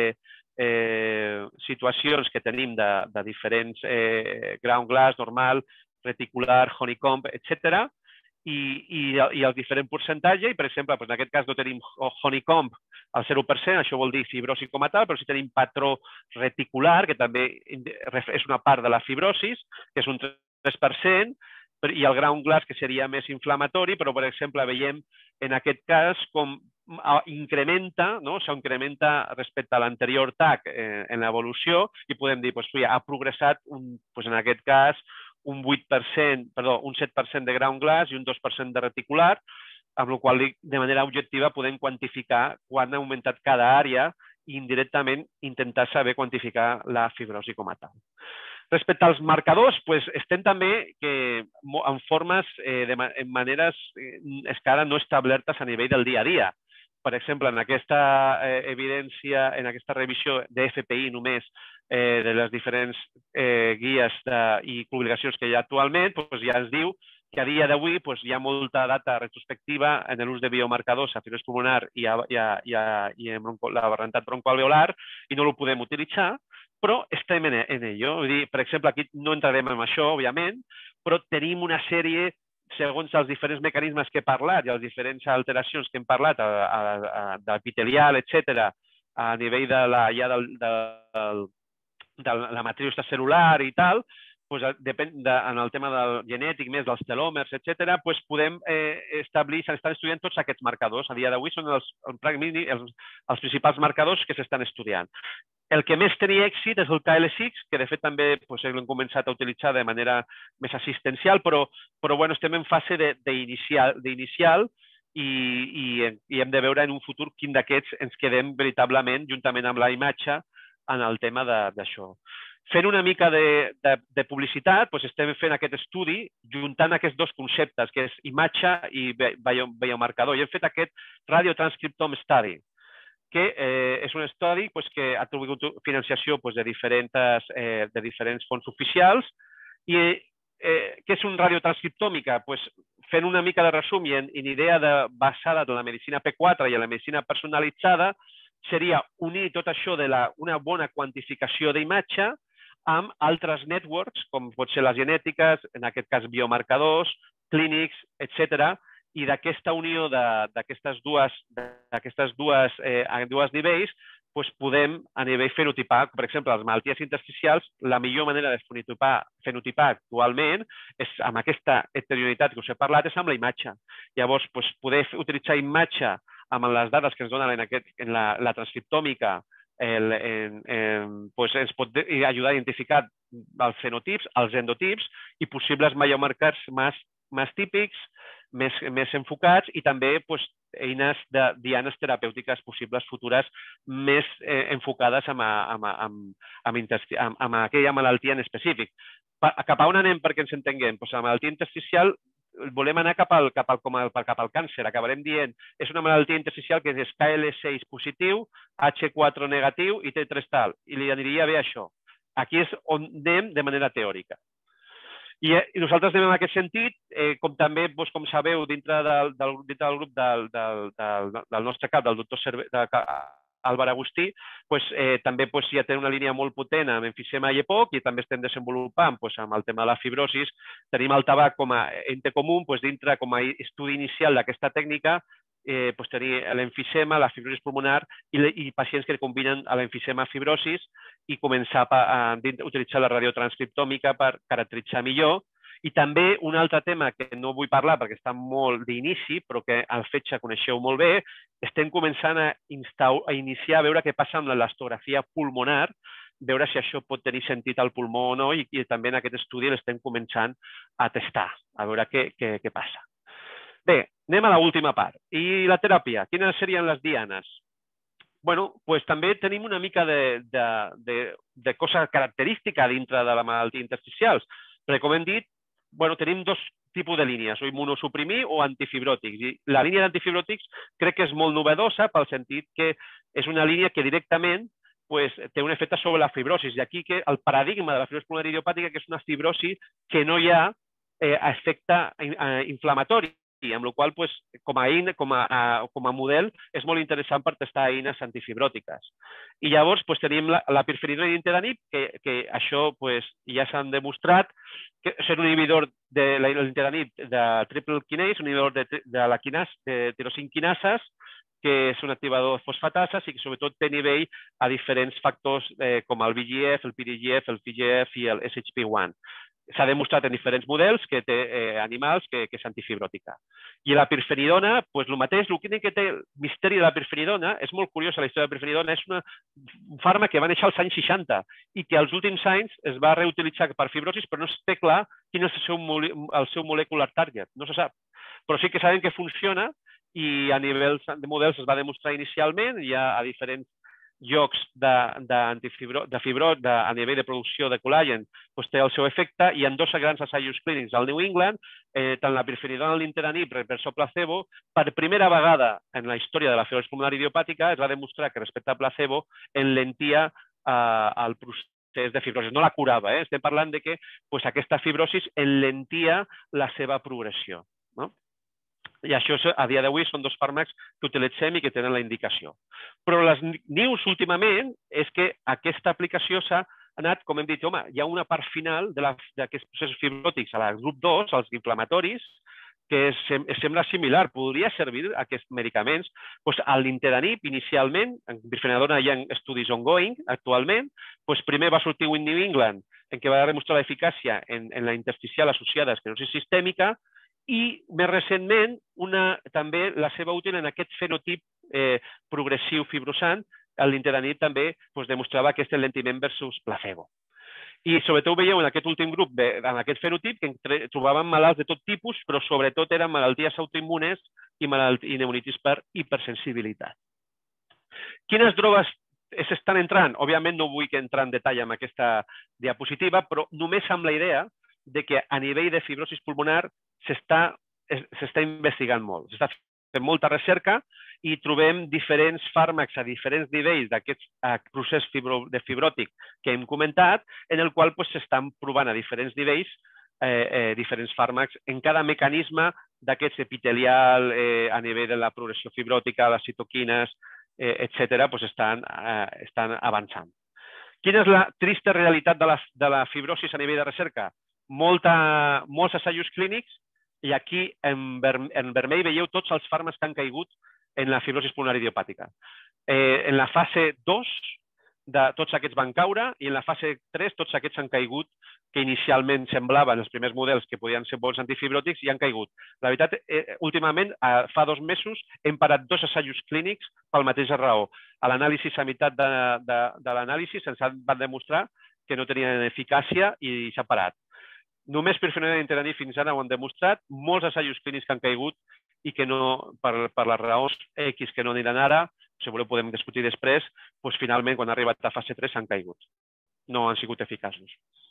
situacions que tenim de diferents ground glass, normal, reticular, honeycomb, etc. I el diferent percentatge, i per exemple, en aquest cas no tenim honeycomb al 0%, això vol dir fibrosi com a tal, però si tenim patró reticular, que també és una part de la fibrosi, que és un 3%, i el ground glass, que seria més inflamatori, però, per exemple, veiem en aquest cas com s'incrementa respecte a l'anterior TAC en l'evolució i podem dir que ha progressat, en aquest cas, un 7% de ground glass i un 2% de reticular, amb la qual cosa, de manera objectiva, podem quantificar quan ha augmentat cada àrea i indirectament intentar saber quantificar la fibrosi com a tal. Respecte als marcadors, estem també en formes, en maneres encara no establertes a nivell del dia a dia. Per exemple, en aquesta evidència, en aquesta revisió de FPI només de les diferents guies i publicacions que hi ha actualment, ja ens diu que a dia d'avui hi ha molta data retrospectiva en l'ús de biomarcadors a fibrosi pulmonar i en la varietat broncoalveolar i no ho podem utilitzar, però estem en ello. Per exemple, aquí no entrarem en això, òbviament, però tenim una sèrie, segons els diferents mecanismes que he parlat i les diferents alteracions que hem parlat d'epitelial, etc., a nivell de la matriu extracel·lular i tal, en el tema del genètic, més dels telòmers, etc., podem establir, s'estan estudiant tots aquests marcadors. A dia d'avui són els principals marcadors que s'estan estudiant. El que més tenia èxit és el KL6, que de fet també l'hem començat a utilitzar de manera més assistencial, però estem en fase d'inicial i hem de veure en un futur quin d'aquests ens quedem veritablement, juntament amb la imatge, en el tema d'això. Fent una mica de publicitat, estem fent aquest estudi juntant aquests dos conceptes, que és imatge i biomarcador. I hem fet aquest radiotranscriptome study, que és un estudi que ha tingut financiació de diferents fons oficials. I què és un radiotranscriptòmica? Fent una mica de resum i en idea basada en la medicina P4 i en la medicina personalitzada, seria unir tot això d'una bona quantificació d'imatge amb altres networks, com pot ser les genètiques, en aquest cas biomarcadors, clínics, etc. I d'aquesta unió d'aquestes dues nivells podem a nivell fenotipar, per exemple, les malalties intersticials, la millor manera de fenotipar actualment és amb aquesta heterogeneïtat que us he parlat, és amb la imatge. Llavors, poder utilitzar imatge amb les dades que ens donen en la transcriptòmica ens pot ajudar a identificar els fenotips, els endotips i possibles biomarcadors més típics, més enfocats i també eines de dianes terapèutiques possibles futures més enfocades amb aquella malaltia en específic. Cap a on anem perquè ens entenguem? La malaltia intersticial volem anar cap al càncer. Acabarem dient és una malaltia intersticial que és KL6 positiu, H4 negatiu i T3 tal. I li aniria bé això. Aquí és on anem de manera teòrica. I nosaltres anem en aquest sentit, com també, com sabeu, dintre del grup del nostre cap, del doctor Álvaro Agustí, també ja té una línia molt potent amb emfisema i EPOC i també estem desenvolupant amb el tema de la fibrosis. Tenim el tabac com a ente comú, dintre com a estudi inicial d'aquesta tècnica, tenir l'emfisema, la fibrosi pulmonar i pacients que combinen l'emfisema fibrosis i començar a utilitzar la radiotranscriptòmica per caracteritzar millor. I també un altre tema que no vull parlar perquè està molt d'inici, però que al fetge coneixeu molt bé, estem començant a iniciar a veure què passa amb l'elastografia pulmonar, veure si això pot tenir sentit al pulmó o no, i també en aquest estudi l'estem començant a testar, a veure què passa. Bé, anem a l'última part. I la teràpia, quines serien les dianes? també tenim una mica de cosa característica dintre de la malaltia intersticials, perquè, com hem dit, tenim dos tipus de línies, o immunosuprimir o antifibròtics. I la línia d'antifibròtics crec que és molt novedosa pel sentit que és una línia que directament té un efecte sobre la fibrosi. I aquí el paradigma de la fibrosi pulmonar idiopàtica que és una fibrosi que no hi ha efecte inflamatori, amb la qual cosa, com a model, és molt interessant per testar eines antifibròtiques. I llavors tenim la pirfenidona i l'intedanib, que això ja s'han demostrat ser un inhibidor de l'intedanib de triple kinase, un inhibidor de la tirosinquinases, que és un activador de fosfatases i que sobretot té nivell a diferents factors com el VEGF, el PDGF, el FGF i el SHP1. S'ha demostrat en diferents models que té animals que és antifibròtica. I la pirfenidona, el mateix, l'únic que té el misteri de la pirfenidona, és molt curiosa la història de la pirfenidona, és un fàrmac que va néixer als anys 60 i que als últims anys es va reutilitzar per fibrosis, però no es té clar quin és el seu molecular target, no se sap. Però sí que sabem que funciona i a nivell de models es va demostrar inicialment, ja a diferents llocs a nivell de producció de col·làgen té el seu efecte i en dos grans assajos clínics al New England, tant la pirfenidona i l'intedanib versus placebo, per primera vegada en la història de la fibrosi pulmonar idiopàtica es va demostrar que respecte a placebo enlentia el procés de fibrosi. No la curava, estem parlant de que aquesta fibrosi enlentia la seva progressió. I això, a dia d'avui, són dos fàrmacs que utilitzem i que tenen la indicació. Però les news, últimament, és que aquesta aplicació s'ha anat, com hem dit, hi ha una part final d'aquests processos fibròtics a la grup 2, als inflamatoris, que sembla similar. Podria servir aquests medicaments. A l'intedanib, inicialment, en pirfenidona hi ha estudis ongoing, actualment, primer va sortir un New England, en què va demostrar l'eficàcia en la intersticial associada a esclerosi sistèmica, i més recentment també la seva útil en aquest fenotip progressiu fibrosant, l'intedanib també demostrava aquest enlentiment versus placebo. I sobretot ho veieu en aquest últim grup, en aquest fenotip, que trobaven malalts de tot tipus, però sobretot eren malalties autoimmunes i pneumonitis per hipersensibilitat. Quines drogues s'estan entrant? Òbviament no vull entrar en detall en aquesta diapositiva, però només amb la idea que a nivell de fibrosi pulmonar s'està investigant molt. S'està fent molta recerca i trobem diferents fàrmacs a diferents nivells d'aquest procés fibròtic que hem comentat, en el qual s'estan provant a diferents nivells diferents fàrmacs en cada mecanisme d'aquests epitelial a nivell de la progressió fibròtica, les citoquines, etc., estan avançant. Quina és la trista realitat de la fibrosi a nivell de recerca? Molts assajos clínics, i aquí en vermell veieu tots els fàrmacs que han caigut en la fibrosi pulmonar idiopàtica. En la fase 2, tots aquests van caure, i en la fase 3 tots aquests han caigut, que inicialment semblaven els primers models que podien ser bons antifibròtics i han caigut. La veritat, últimament, fa 2 mesos, hem parat 2 assajos clínics pel mateix raó. A l'anàlisi, a meitat de l'anàlisi, se'ns va demostrar que no tenien eficàcia i s'ha parat. Només pirfenidona i intedanib fins ara ho han demostrat, molts assajos clínics que han caigut i que no, per les raons X que no aniran ara, si voleu podem discutir després, finalment quan ha arribat a fase 3 han caigut. No han sigut eficaços.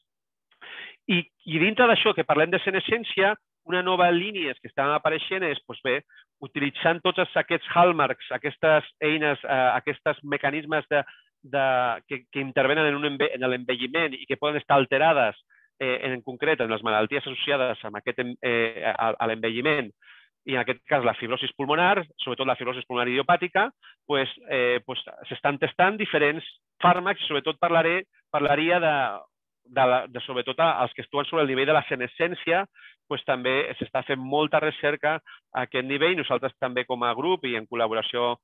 I dintre d'això, que parlem de senescència, una nova línia que estan apareixent és, utilitzant tots aquests hallmarks, aquestes eines, aquests mecanismes que intervenen en l'envelliment i que poden estar alterades en concret en les malalties associades a l'envelliment i en aquest cas la fibrosi pulmonar, sobretot la fibrosi pulmonar idiopàtica, s'estan testant diferents fàrmacs i sobretot parlaria sobretot els que estuen sobre el nivell de la senescència, també s'està fent molta recerca a aquest nivell. Nosaltres també com a grup i en col·laboració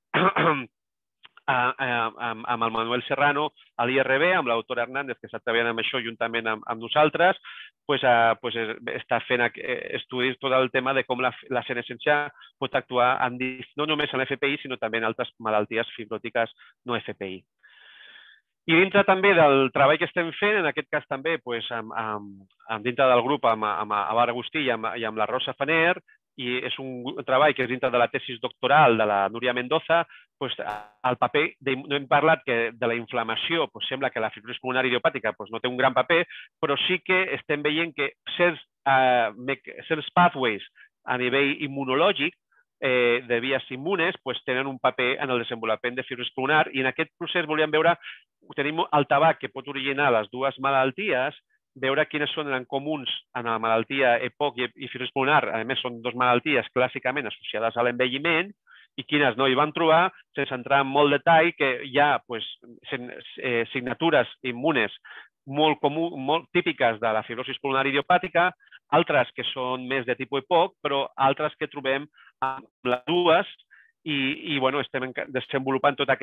amb el Manuel Serrano a l'IRB, amb l'autor Hernández, que està treballant amb això juntament amb nosaltres, està fent estudis tot el tema de com la senescència pot actuar no només en l'FPI, sinó també en altres malalties fibròtiques no FPI. I dintre també del treball que estem fent, en aquest cas també dintre del grup amb Abar Agustí i amb la Rosa Faner, i és un treball que és dintre de la tesis doctoral de la Núria Mendoza, el paper, no hem parlat que de la inflamació, sembla que la fibrosi pulmonar idiopàtica no té un gran paper, però sí que estem veient que certs pathways a nivell immunològic de vies immunes tenen un paper en el desenvolupament de fibrosi pulmonar i en aquest procés volíem veure, tenim el tabac que pot originar les dues malalties, veure quines són en comuns en la malaltia EPOC i fibrosi pulmonar. A més, són dues malalties clàssicament associades a l'envelliment i quines no hi van trobar, sense entrar en molt detall, que hi ha signatures immunes molt típiques de la fibrosi pulmonar idiopàtica, altres que són més de tipus EPOC, però altres que trobem amb les dues i estem desenvolupant tota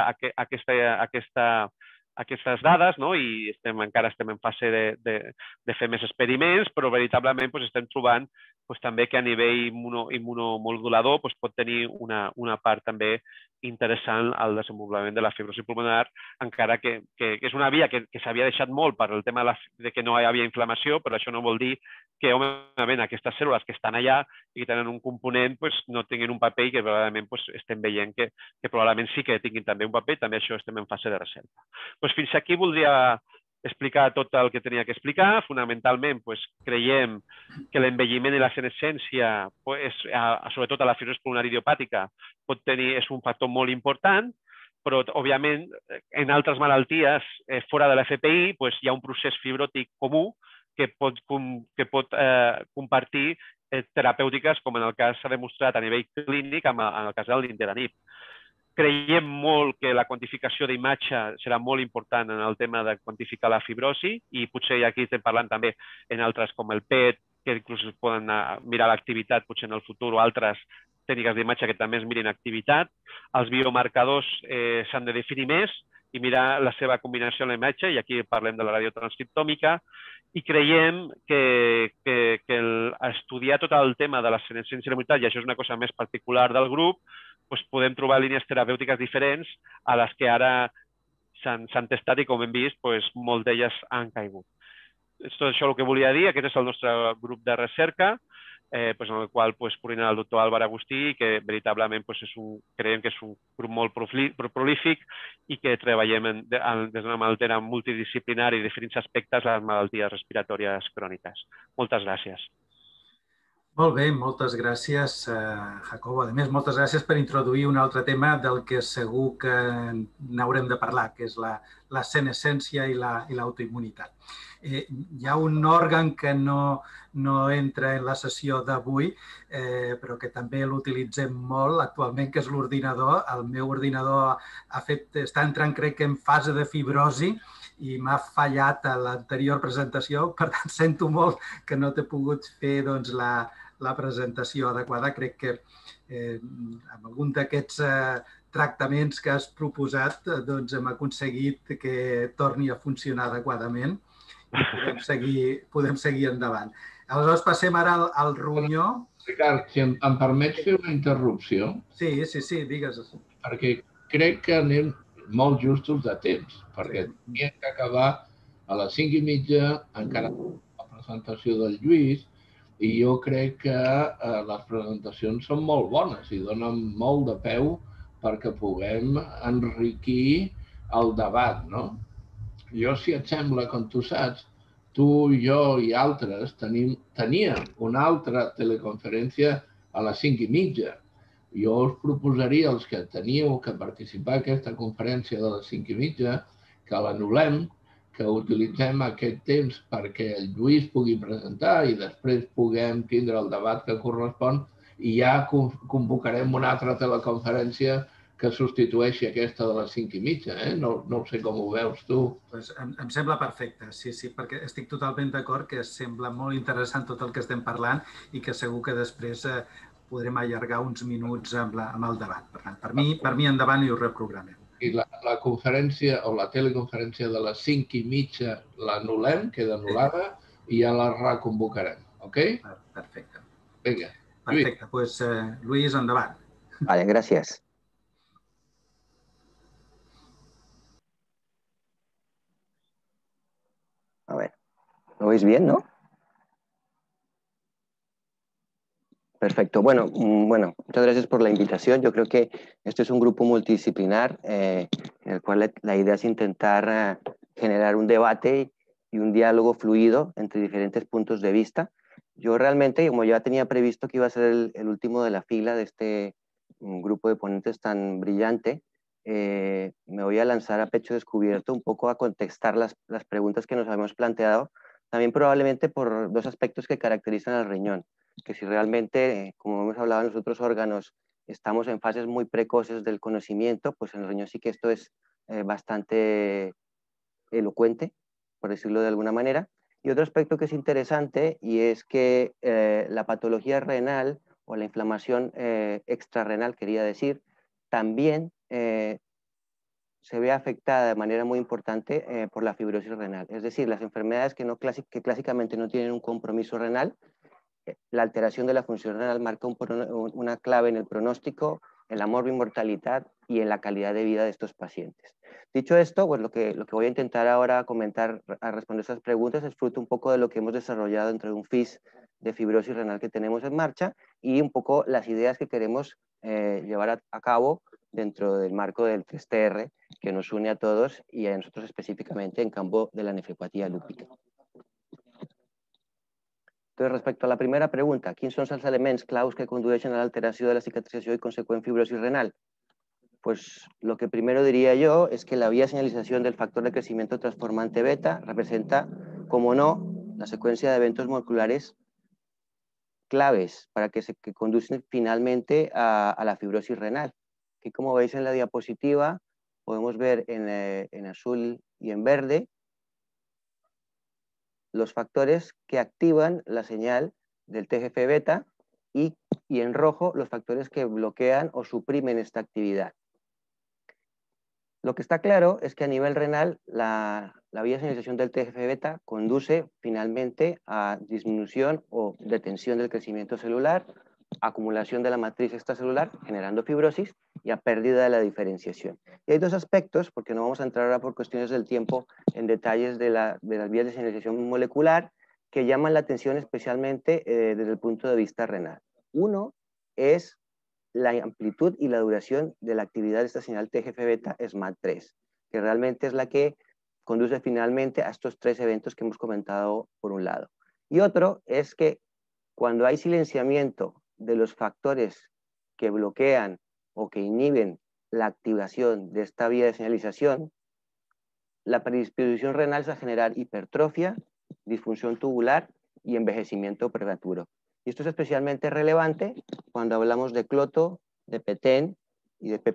aquestes dades i encara estem en fase de fer més experiments, però veritablement estem trobant també que a nivell immunomodulador pot tenir una part també interessant al desenvolupament de la fibrosi pulmonar, encara que és una via que s'havia deixat molt per el tema de que no hi havia inflamació, però això no vol dir que òbviament aquestes cèl·lules que estan allà i que tenen un component no tinguin un paper i que probablement estem veient que probablement sí que tinguin també un paper, també això estem en fase de recerca. Fins aquí voldria explicar tot el que tenia que explicar. Fonamentalment, creiem que l'envelliment i la senescència, sobretot a la fibrosi pulmonar idiopàtica, és un factor molt important, però, òbviament, en altres malalties fora de l'FPI hi ha un procés fibròtic comú que pot compartir terapèutiques, com en el cas s'ha demostrat a nivell clínic en el cas del nintedanib. Creiem molt que la quantificació d'imatge serà molt important en el tema de quantificar la fibrosi i potser aquí estem parlant també en altres com el PET, que inclús es poden mirar l'activitat potser en el futur o altres tècniques d'imatge que també es mirin activitat. Els biomarcadors s'han de definir més i mirar la seva combinació amb la imatge, i aquí parlem de la radiotranscriptòmica, i creiem que estudiar tot el tema de la senescència i la mortalitat, i això és una cosa més particular del grup, podem trobar línies terapèutiques diferents a les que ara s'han testat i, com hem vist, moltes d'elles han caigut. És tot això el que volia dir. Aquest és el nostre grup de recerca, en el qual coordina el doctor Álvaro Agustí, que veritablement creiem que és un grup molt prolífic i que treballem des d'una manera multidisciplinària i diferents aspectes a les malalties respiratòries cròniques. Moltes gràcies. Molt bé, moltes gràcies, Jacobo. A més, moltes gràcies per introduir un altre tema del que segur que n'haurem de parlar, que és la senescència i l'autoimmunitat. Hi ha un òrgan que no entra en la sessió d'avui, però que també l'utilitzem molt actualment, que és l'ordinador. El meu ordinador està entrant, crec que en fase de fibrosi, i m'ha fallat a l'anterior presentació, per tant, sento molt que no t'he pogut fer la presentació adequada. Crec que amb algun d'aquests tractaments que has proposat hem aconseguit que torni a funcionar adequadament i podem seguir endavant. Aleshores, passem ara al ronyó. Ricard, si em permets fer una interrupció? Sí, digues. Perquè crec que anem molt justos de temps, perquè teníem que acabar a les 5:30, encara la presentació del Lluís, i jo crec que les presentacions són molt bones i donen molt de peu perquè puguem enriquir el debat, no? Jo, si et sembla, com tu saps, tu, jo i altres teníem una altra teleconferència a les 5:30. Jo us proposaria, els que teníeu que participar en aquesta conferència de les 5:30, que l'anul·lem, que utilitzem aquest temps perquè el Lluís pugui presentar i després puguem tindre el debat que correspon i ja convocarem una altra teleconferència que substitueixi aquesta de les 5:30. No sé com ho veus tu. Em sembla perfecte, sí, perquè estic totalment d'acord que sembla molt interessant tot el que estem parlant i que segur que després podrem allargar uns minuts amb el debat. Per tant, per mi endavant i ho reprogramem. I la conferència o la teleconferència de les 5:30 l'anul·lem, queda anul·lada, i ja la reconvocarem, ok? Perfecte. Vinga. Perfecte, doncs Lluís, endavant. Vale, gracias. A ver, ¿lo veis bien, no? Perfecto. Bueno, muchas gracias por la invitación. Yo creo que este es un grupo multidisciplinar en el cual la idea es intentar generar un debate y un diálogo fluido entre diferentes puntos de vista. Yo realmente, como ya tenía previsto que iba a ser el último de la fila de este grupo de ponentes tan brillante, me voy a lanzar a pecho descubierto un poco a contestar las preguntas que nos habíamos planteado, también probablemente por dos aspectos que caracterizan al riñón, que si realmente, como hemos hablado en los otros órganos, estamos en fases muy precoces del conocimiento, pues en el riñón sí que esto es bastante elocuente, por decirlo de alguna manera. Y otro aspecto que es interesante y es que la patología renal o la inflamación extrarrenal, quería decir, también se ve afectada de manera muy importante por la fibrosis renal. Es decir, las enfermedades que clásicamente no tienen un compromiso renal, la alteración de la función renal marca una clave en el pronóstico, en la morbi-mortalidad y en la calidad de vida de estos pacientes. Dicho esto, pues lo que voy a intentar ahora comentar, a responder estas preguntas, es fruto un poco de lo que hemos desarrollado dentro de un FIS de fibrosis renal que tenemos en marcha y un poco las ideas que queremos llevar a cabo dentro del marco del 3TR que nos une a todos y a nosotros específicamente en campo de la nefropatía lúpica. Entonces, respecto a la primera pregunta, quins són els elements claus que condueixen a l'alteració de la cicatrització y consecuent fibrosis renal? Pues lo que primero diría yo es que la vía de señalización del factor de crecimiento transformante beta representa, como no, la secuencia de eventos moleculares claves para que conducen finalmente a la fibrosis renal. Aquí, como veis en la diapositiva, podemos ver en azul y en verde los factores que activan la señal del TGF-beta y en rojo los factores que bloquean o suprimen esta actividad. Lo que está claro es que a nivel renal la vía de señalización del TGF-beta conduce finalmente a disminución o detención del crecimiento celular, acumulación de la matriz extracelular generando fibrosis y a pérdida de la diferenciación. Y hay dos aspectos, porque no vamos a entrar ahora por cuestiones del tiempo en detalles de las vías de señalización molecular, que llaman la atención especialmente desde el punto de vista renal. Uno es la amplitud y la duración de la actividad de esta señal TGF-beta SMAD3, que realmente es la que conduce finalmente a estos tres eventos que hemos comentado por un lado. Y otro es que cuando hay silenciamiento de los factores que bloquean o que inhiben la activación de esta vía de señalización, la predisposición renal es a generar hipertrofia, disfunción tubular y envejecimiento prematuro. Y esto es especialmente relevante cuando hablamos de cloto, de PTEN y de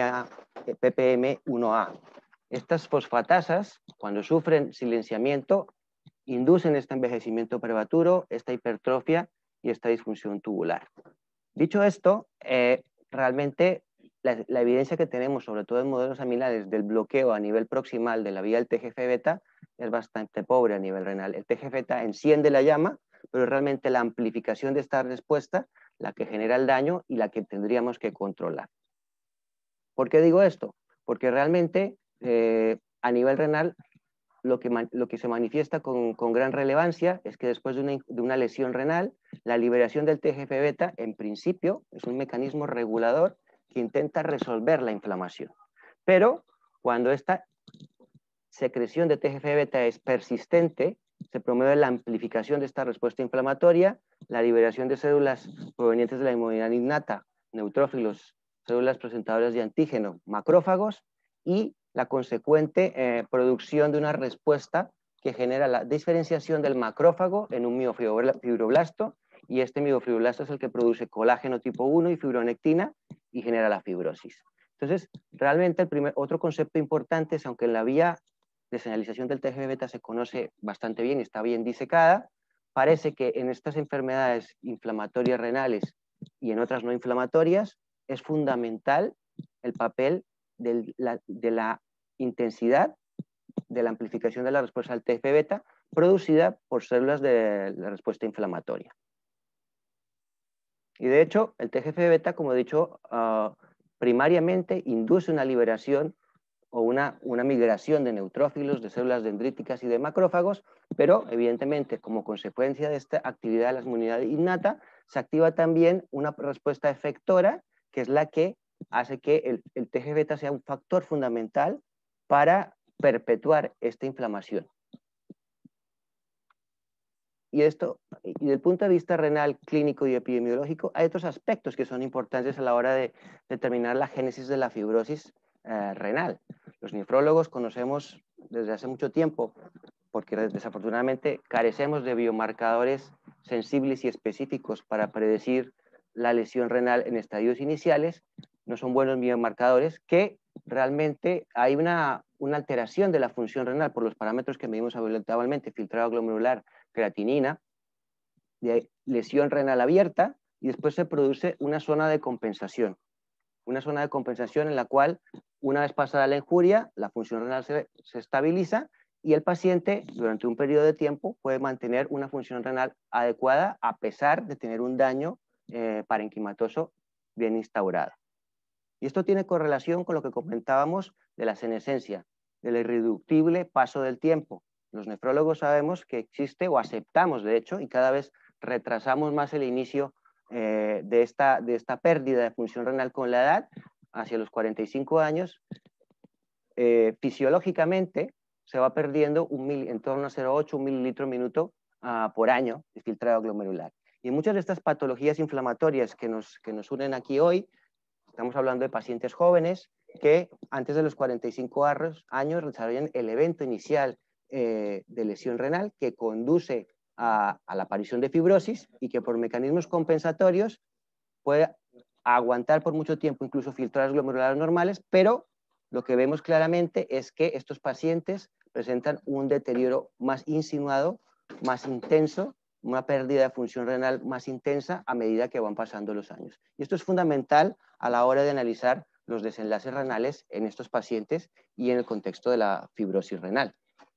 PPM1A. Estas fosfatasas, cuando sufren silenciamiento, inducen este envejecimiento prematuro, esta hipertrofia y esta disfunción tubular. Dicho esto, realmente la evidencia que tenemos, sobre todo en modelos amilares, del bloqueo a nivel proximal de la vía del TGF-beta es bastante pobre a nivel renal. El TGF-beta enciende la llama, pero realmente la amplificación de esta respuesta la que genera el daño y la que tendríamos que controlar. ¿Por qué digo esto? Porque realmente a nivel renal lo que se manifiesta con gran relevancia es que después de una lesión renal, la liberación del TGF-beta en principio es un mecanismo regulador que intenta resolver la inflamación. Pero cuando esta secreción de TGF-beta es persistente, se promueve la amplificación de esta respuesta inflamatoria, la liberación de células provenientes de la inmunidad innata, neutrófilos, células presentadoras de antígeno, macrófagos, y la consecuente producción de una respuesta que genera la diferenciación del macrófago en un miofibroblasto, y este miofibroblasto es el que produce colágeno tipo 1 y fibronectina y genera la fibrosis. Entonces, realmente otro concepto importante es, aunque en la vía de señalización del TGF-beta se conoce bastante bien y está bien disecada, parece que en estas enfermedades inflamatorias renales y en otras no inflamatorias es fundamental el papel de la intensidad de la amplificación de la respuesta al TGF-beta producida por células de la respuesta inflamatoria. Y de hecho, el TGF-beta, como he dicho, primariamente induce una liberación o una migración de neutrófilos, de células dendríticas y de macrófagos, pero evidentemente como consecuencia de esta actividad de la inmunidad innata se activa también una respuesta efectora, que es la que hace que el TGF-beta sea un factor fundamental para perpetuar esta inflamación. Y esto, y desde el punto de vista renal, clínico y epidemiológico, hay otros aspectos que son importantes a la hora de determinar la génesis de la fibrosis renal. Los nefrólogos conocemos desde hace mucho tiempo, porque desafortunadamente carecemos de biomarcadores sensibles y específicos para predecir la lesión renal en estadios iniciales. No son buenos biomarcadores, que realmente hay una alteración de la función renal por los parámetros que medimos habitualmente, filtrado glomerular, creatinina, de lesión renal abierta, y después se produce una zona de compensación. Una zona de compensación en la cual, una vez pasada la injuria, la función renal se estabiliza y el paciente, durante un periodo de tiempo, puede mantener una función renal adecuada a pesar de tener un daño parenquimatoso bien instaurado. Y esto tiene correlación con lo que comentábamos de la senescencia, del irreductible paso del tiempo. Los nefrólogos sabemos que existe, o aceptamos de hecho, y cada vez retrasamos más el inicio de esta pérdida de función renal con la edad, hacia los 45 años, fisiológicamente se va perdiendo en torno a 0,8, 1 mililitro minuto por año de filtrado glomerular. Y muchas de estas patologías inflamatorias que nos unen aquí hoy, estamos hablando de pacientes jóvenes que antes de los 45 años desarrollan el evento inicial de lesión renal que conduce a la aparición de fibrosis y que por mecanismos compensatorios puede aguantar por mucho tiempo incluso filtrados glomerulares normales, pero lo que vemos claramente es que estos pacientes presentan un deterioro más insinuado, más intenso, una pérdida de función renal más intensa a medida que van pasando los años. Y esto es fundamental a la hora de analizar los desenlaces renales en estos pacientes y en el contexto de la fibrosis renal.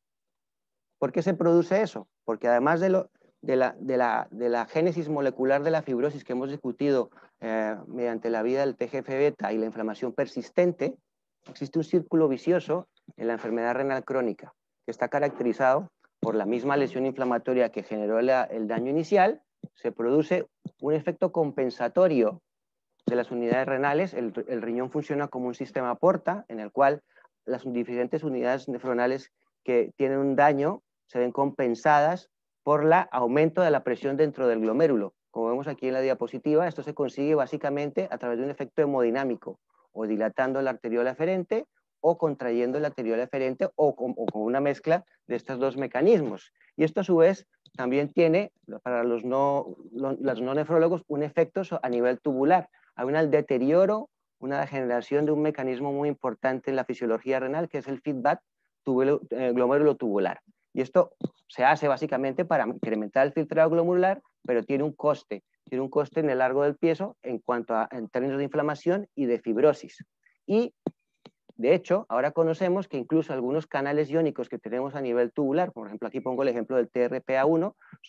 ¿Por qué se produce eso? Porque además de la génesis molecular de la fibrosis que hemos discutido mediante la vía del TGF-beta y la inflamación persistente, existe un círculo vicioso en la enfermedad renal crónica, que está caracterizado por la misma lesión inflamatoria que generó el daño inicial. Se produce un efecto compensatorio de las unidades renales. El riñón funciona como un sistema porta, en el cual las diferentes unidades nefronales que tienen un daño se ven compensadas por el aumento de la presión dentro del glomérulo. Como vemos aquí en la diapositiva, esto se consigue básicamente a través de un efecto hemodinámico, o dilatando la arteriola eferente, o contrayendo la arteriola eferente, o con una mezcla de estos dos mecanismos. Y esto a su vez también tiene, para los no nefrólogos, un efecto a nivel tubular. Hay un deterioro, una degeneración de un mecanismo muy importante en la fisiología renal, que es el feedback glomérulo tubular. Y esto se hace básicamente para incrementar el filtrado glomerular, pero tiene un coste en el largo del piezo en términos de inflamación y de fibrosis. Y de hecho, ahora conocemos que incluso algunos canales iónicos que tenemos a nivel tubular, por ejemplo, aquí pongo el ejemplo del TRPA1,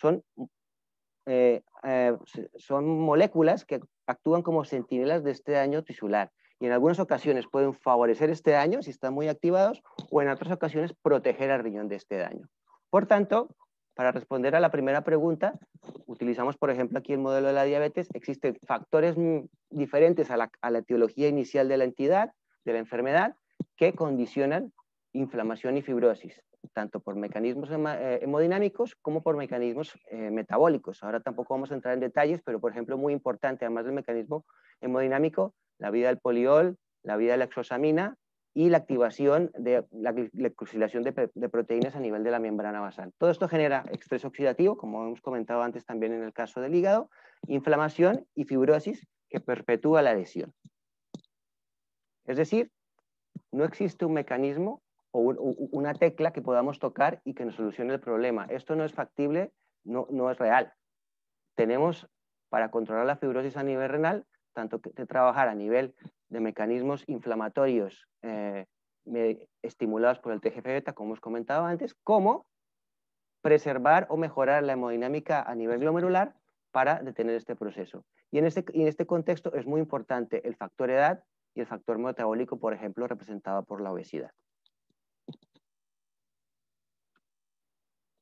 son moléculas que actúan como centinelas de este daño tisular. Y en algunas ocasiones pueden favorecer este daño si están muy activados, o en otras ocasiones proteger al riñón de este daño. Por tanto, para responder a la primera pregunta, utilizamos, por ejemplo, aquí el modelo de la diabetes. Existen factores diferentes a la etiología inicial de la entidad, de la enfermedad, que condicionan inflamación y fibrosis, tanto por mecanismos hemodinámicos como por mecanismos metabólicos. Ahora tampoco vamos a entrar en detalles, pero por ejemplo, muy importante, además del mecanismo hemodinámico, la vida del poliol, la vida de la exosamina y la activación de la glicosilación de proteínas a nivel de la membrana basal. Todo esto genera estrés oxidativo, como hemos comentado antes también en el caso del hígado, inflamación y fibrosis que perpetúa la lesión. Es decir, no existe un mecanismo o una tecla que podamos tocar y que nos solucione el problema. Esto no es factible, no es real. Tenemos, para controlar la fibrosis a nivel renal, tanto que trabajar a nivel de mecanismos inflamatorios estimulados por el TGF-beta, como hemos comentado antes, como preservar o mejorar la hemodinámica a nivel glomerular para detener este proceso. Y en este contexto es muy importante el factor edad y el factor metabólico, por ejemplo, representado por la obesidad.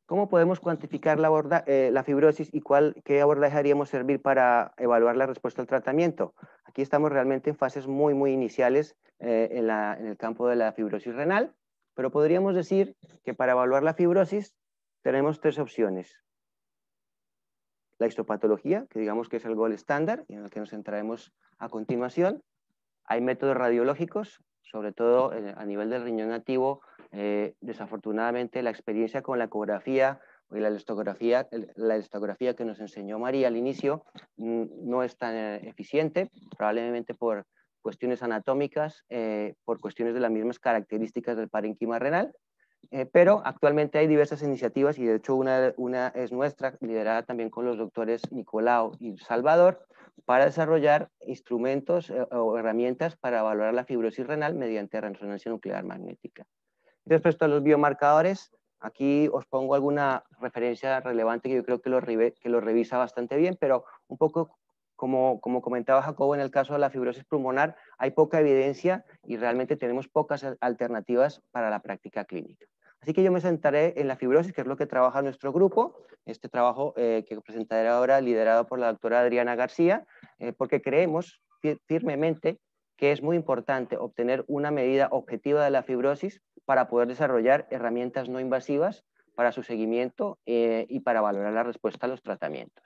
¿Cómo podemos cuantificar la fibrosis y qué abordaje haríamos servir para evaluar la respuesta al tratamiento? Aquí estamos realmente en fases muy iniciales en el campo de la fibrosis renal, pero podríamos decir que para evaluar la fibrosis tenemos 3 opciones. La histopatología, que digamos que es el gold estándar y en el que nos centraremos a continuación. Hay métodos radiológicos, sobre todo a nivel del riñón nativo. Desafortunadamente la experiencia con la ecografía y la elastografía que nos enseñó María al inicio no es tan eficiente, probablemente por cuestiones anatómicas, por cuestiones de las mismas características del parénquima renal, pero actualmente hay diversas iniciativas y de hecho una es nuestra, liderada también con los doctores Nicolau y Salvador, para desarrollar instrumentos o herramientas para valorar la fibrosis renal mediante resonancia nuclear magnética. Respecto a los biomarcadores, aquí os pongo alguna referencia relevante que yo creo que lo revisa bastante bien, pero un poco como comentaba Jacobo, en el caso de la fibrosis pulmonar hay poca evidencia y realmente tenemos pocas alternativas para la práctica clínica. Así que yo me centraré en la fibrosis, que es lo que trabaja nuestro grupo, este trabajo que presentaré ahora liderado por la doctora Adriana García, porque creemos firmemente que es muy importante obtener una medida objetiva de la fibrosis para poder desarrollar herramientas no invasivas para su seguimiento y para valorar la respuesta a los tratamientos.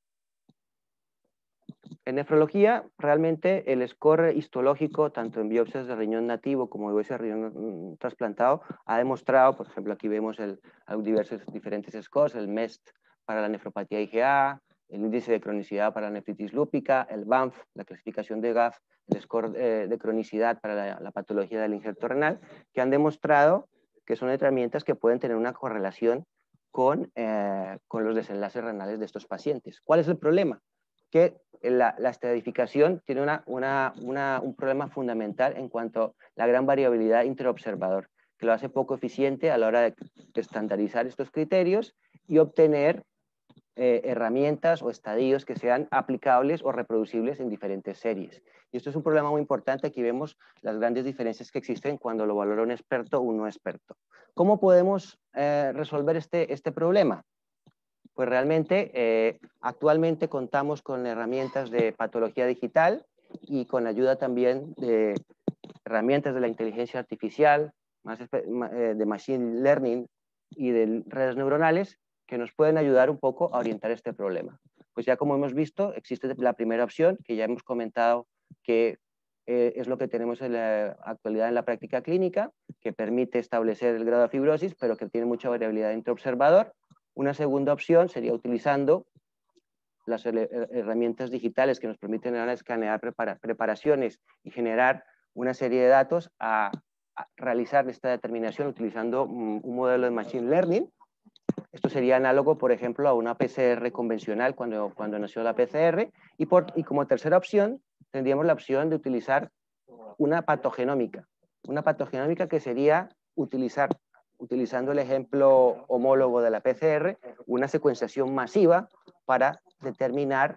En nefrología, realmente el score histológico, tanto en biopsias de riñón nativo como de biopsias de riñón trasplantado, ha demostrado, por ejemplo, aquí vemos diversos diferentes scores, el MEST para la nefropatía IgA, el índice de cronicidad para la nefritis lúpica, el BANF, la clasificación de GAF, el score de cronicidad para la patología del injerto renal, que han demostrado que son herramientas que pueden tener una correlación con los desenlaces renales de estos pacientes. ¿Cuál es el problema? Que la estratificación tiene un problema fundamental en cuanto a la gran variabilidad interobservador, que lo hace poco eficiente a la hora de estandarizar estos criterios y obtener herramientas o estadios que sean aplicables o reproducibles en diferentes series. Y esto es un problema muy importante. Aquí vemos las grandes diferencias que existen cuando lo valora un experto o un no experto. ¿Cómo podemos resolver este problema? Pues realmente actualmente contamos con herramientas de patología digital y con ayuda también de herramientas de la inteligencia artificial, de machine learning y de redes neuronales que nos pueden ayudar un poco a orientar este problema. Pues ya como hemos visto, existe la primera opción que ya hemos comentado que es lo que tenemos en la actualidad en la práctica clínica, que permite establecer el grado de fibrosis, pero que tiene mucha variabilidad intraobservador. Una segunda opción sería utilizando las herramientas digitales que nos permiten ahora escanear preparaciones y generar una serie de datos a realizar esta determinación utilizando un modelo de Machine Learning. Esto sería análogo, por ejemplo, a una PCR convencional cuando nació la PCR. Y como tercera opción, tendríamos la opción de utilizar una patogenómica. Una patogenómica que sería utilizando el ejemplo homólogo de la PCR, una secuenciación masiva para determinar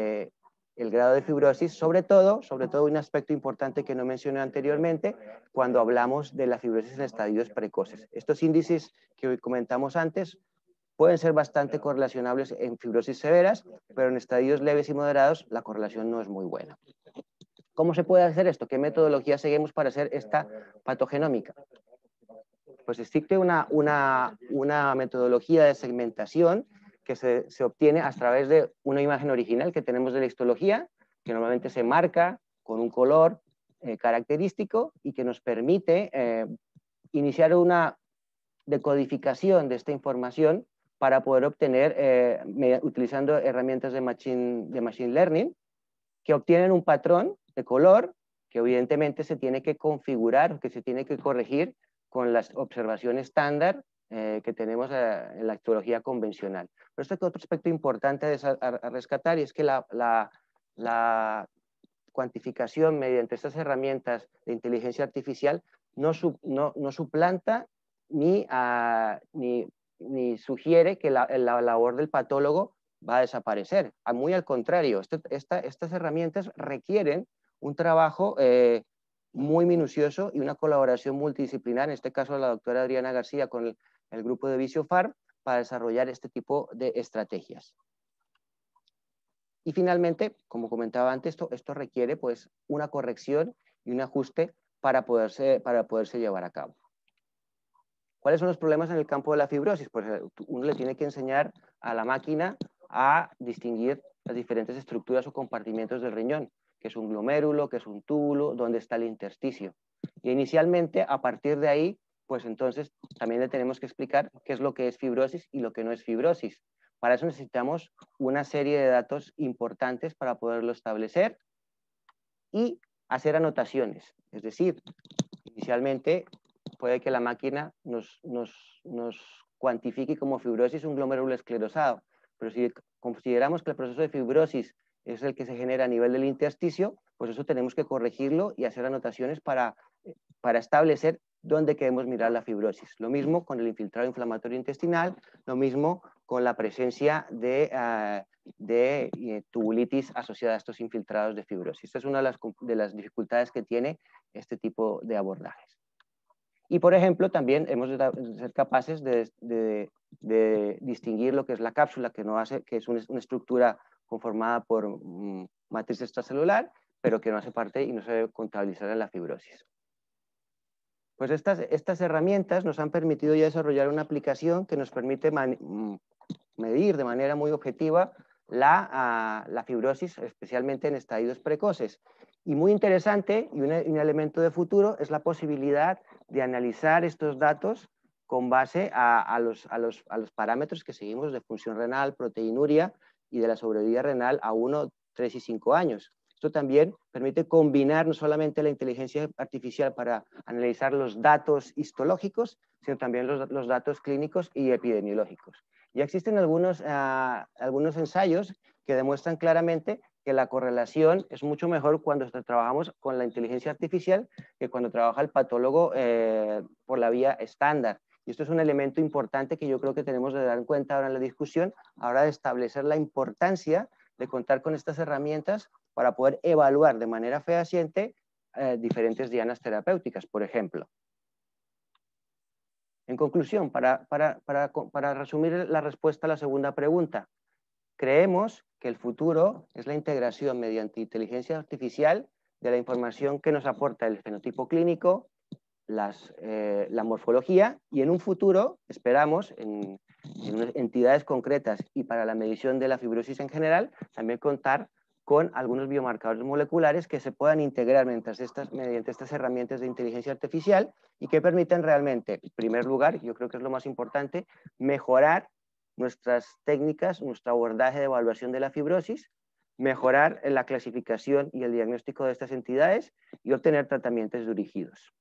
el grado de fibrosis, sobre todo un aspecto importante que no mencioné anteriormente, cuando hablamos de la fibrosis en estadios precoces. Estos índices que hoy comentamos antes pueden ser bastante correlacionables en fibrosis severas, pero en estadios leves y moderados la correlación no es muy buena. ¿Cómo se puede hacer esto? ¿Qué metodología seguimos para hacer esta patogenómica? Pues existe una metodología de segmentación que se obtiene a través de una imagen original que tenemos de la histología, que normalmente se marca con un color característico y que nos permite iniciar una decodificación de esta información para poder obtener, utilizando herramientas de machine learning, que obtienen un patrón de color que evidentemente se tiene que configurar, que se tiene que corregir con las observaciones estándar que tenemos en la histología convencional. Pero este es otro aspecto importante a rescatar, y es que la cuantificación mediante estas herramientas de inteligencia artificial no suplanta ni sugiere que la labor del patólogo va a desaparecer. Muy al contrario, estas herramientas requieren un trabajo muy minucioso y una colaboración multidisciplinar, en este caso la doctora Adriana García con el grupo de Visiofarm, para desarrollar este tipo de estrategias. Y finalmente, como comentaba antes, esto requiere pues, una corrección y un ajuste para poderse llevar a cabo. ¿Cuáles son los problemas en el campo de la fibrosis? Pues uno le tiene que enseñar a la máquina a distinguir las diferentes estructuras o compartimentos del riñón, que es un glomérulo, que es un túbulo, dónde está el intersticio. Y inicialmente, a partir de ahí, pues entonces también le tenemos que explicar qué es lo que es fibrosis y lo que no es fibrosis. Para eso necesitamos una serie de datos importantes para poderlo establecer y hacer anotaciones. Es decir, inicialmente puede que la máquina nos cuantifique como fibrosis un glomérulo esclerosado, pero si consideramos que el proceso de fibrosis es el que se genera a nivel del intersticio, pues eso tenemos que corregirlo y hacer anotaciones para establecer dónde queremos mirar la fibrosis. Lo mismo con el infiltrado inflamatorio intestinal, lo mismo con la presencia de tubulitis asociada a estos infiltrados de fibrosis. Esta es una de las dificultades que tiene este tipo de abordajes. Y, por ejemplo, también hemos de ser capaces de distinguir lo que es la cápsula, que es una estructura conformada por matriz extracelular, pero que no hace parte y no se debe contabilizar en la fibrosis. Pues estas herramientas nos han permitido ya desarrollar una aplicación que nos permite medir de manera muy objetiva la fibrosis, especialmente en estadios precoces. Y muy interesante, y un elemento de futuro, es la posibilidad de analizar estos datos con base a los parámetros que seguimos de función renal, proteinuria y de la sobrevida renal a 1, 3 y 5 años. Esto también permite combinar no solamente la inteligencia artificial para analizar los datos histológicos, sino también los datos clínicos y epidemiológicos. Ya existen algunos ensayos que demuestran claramente que la correlación es mucho mejor cuando trabajamos con la inteligencia artificial que cuando trabaja el patólogo por la vía estándar. Y esto es un elemento importante que yo creo que tenemos de dar en cuenta ahora en la discusión, ahora de establecer la importancia de contar con estas herramientas para poder evaluar de manera fehaciente diferentes dianas terapéuticas, por ejemplo. En conclusión, para resumir la respuesta a la segunda pregunta, creemos que el futuro es la integración mediante inteligencia artificial de la información que nos aporta el fenotipo clínico, la morfología, y en un futuro, esperamos, en entidades concretas y para la medición de la fibrosis en general, también contar con algunos biomarcadores moleculares que se puedan integrar mediante estas herramientas de inteligencia artificial y que permitan realmente, en primer lugar, yo creo que es lo más importante, mejorar nuestras técnicas, nuestro abordaje de evaluación de la fibrosis, mejorar la clasificación y el diagnóstico de estas entidades y obtener tratamientos dirigidos.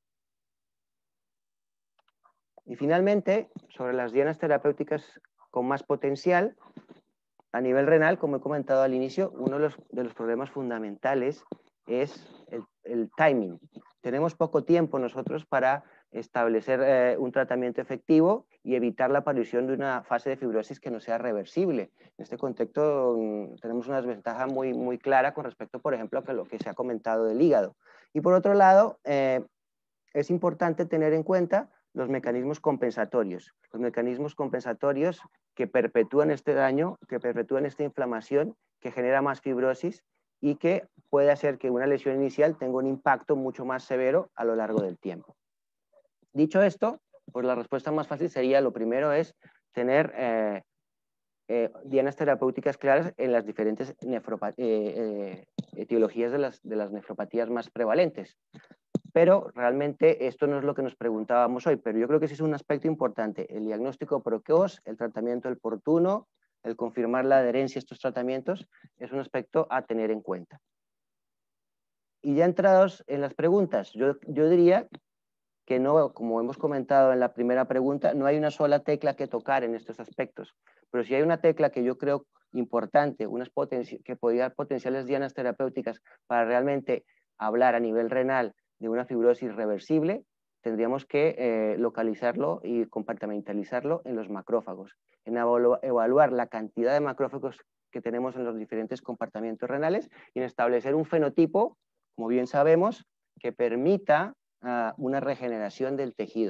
Y finalmente, sobre las dianas terapéuticas con más potencial, a nivel renal, como he comentado al inicio, uno de los problemas fundamentales es el timing. Tenemos poco tiempo nosotros para establecer un tratamiento efectivo y evitar la aparición de una fase de fibrosis que no sea reversible. En este contexto tenemos una desventaja muy clara con respecto, por ejemplo, a lo que se ha comentado del hígado. Y por otro lado, es importante tener en cuenta los mecanismos compensatorios. Los mecanismos compensatorios que perpetúan este daño, que perpetúan esta inflamación, que genera más fibrosis y que puede hacer que una lesión inicial tenga un impacto mucho más severo a lo largo del tiempo. Dicho esto, pues la respuesta más fácil sería, lo primero es tener dianas terapéuticas claras en las diferentes etiologías de las nefropatías más prevalentes. Pero realmente esto no es lo que nos preguntábamos hoy, pero yo creo que sí es un aspecto importante, el diagnóstico precoz, el tratamiento oportuno, el confirmar la adherencia a estos tratamientos, es un aspecto a tener en cuenta. Y ya entrados en las preguntas, yo diría que no, como hemos comentado en la primera pregunta, no hay una sola tecla que tocar en estos aspectos, pero sí hay una tecla que yo creo importante, que podría dar potenciales dianas terapéuticas para realmente hablar a nivel renal de una fibrosis reversible, tendríamos que localizarlo y compartimentalizarlo en los macrófagos, en evaluar la cantidad de macrófagos que tenemos en los diferentes compartimentos renales y en establecer un fenotipo, como bien sabemos, que permita una regeneración del tejido.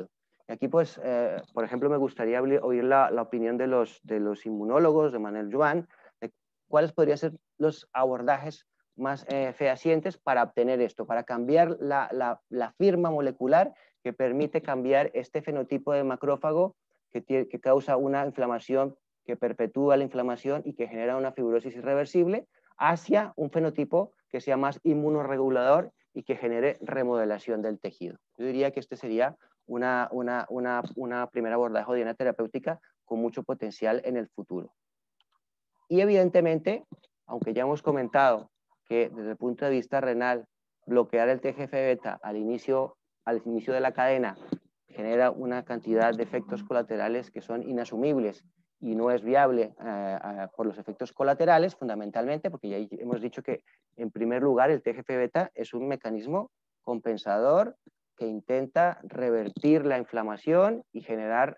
Aquí, pues, por ejemplo, me gustaría oír la opinión de los inmunólogos, de Manuel Joan, de cuáles podrían ser los abordajes más fehacientes para obtener esto, para cambiar la firma molecular que permite cambiar este fenotipo de macrófago que causa una inflamación, que perpetúa la inflamación y que genera una fibrosis irreversible, hacia un fenotipo que sea más inmunorregulador y que genere remodelación del tejido. Yo diría que este sería una primera abordaje de diana terapéutica con mucho potencial en el futuro. Y evidentemente, aunque ya hemos comentado que desde el punto de vista renal, bloquear el TGF-beta al inicio de la cadena genera una cantidad de efectos colaterales que son inasumibles y no es viable por los efectos colaterales, fundamentalmente, porque ya hemos dicho que, en primer lugar, el TGF-beta es un mecanismo compensador que intenta revertir la inflamación y generar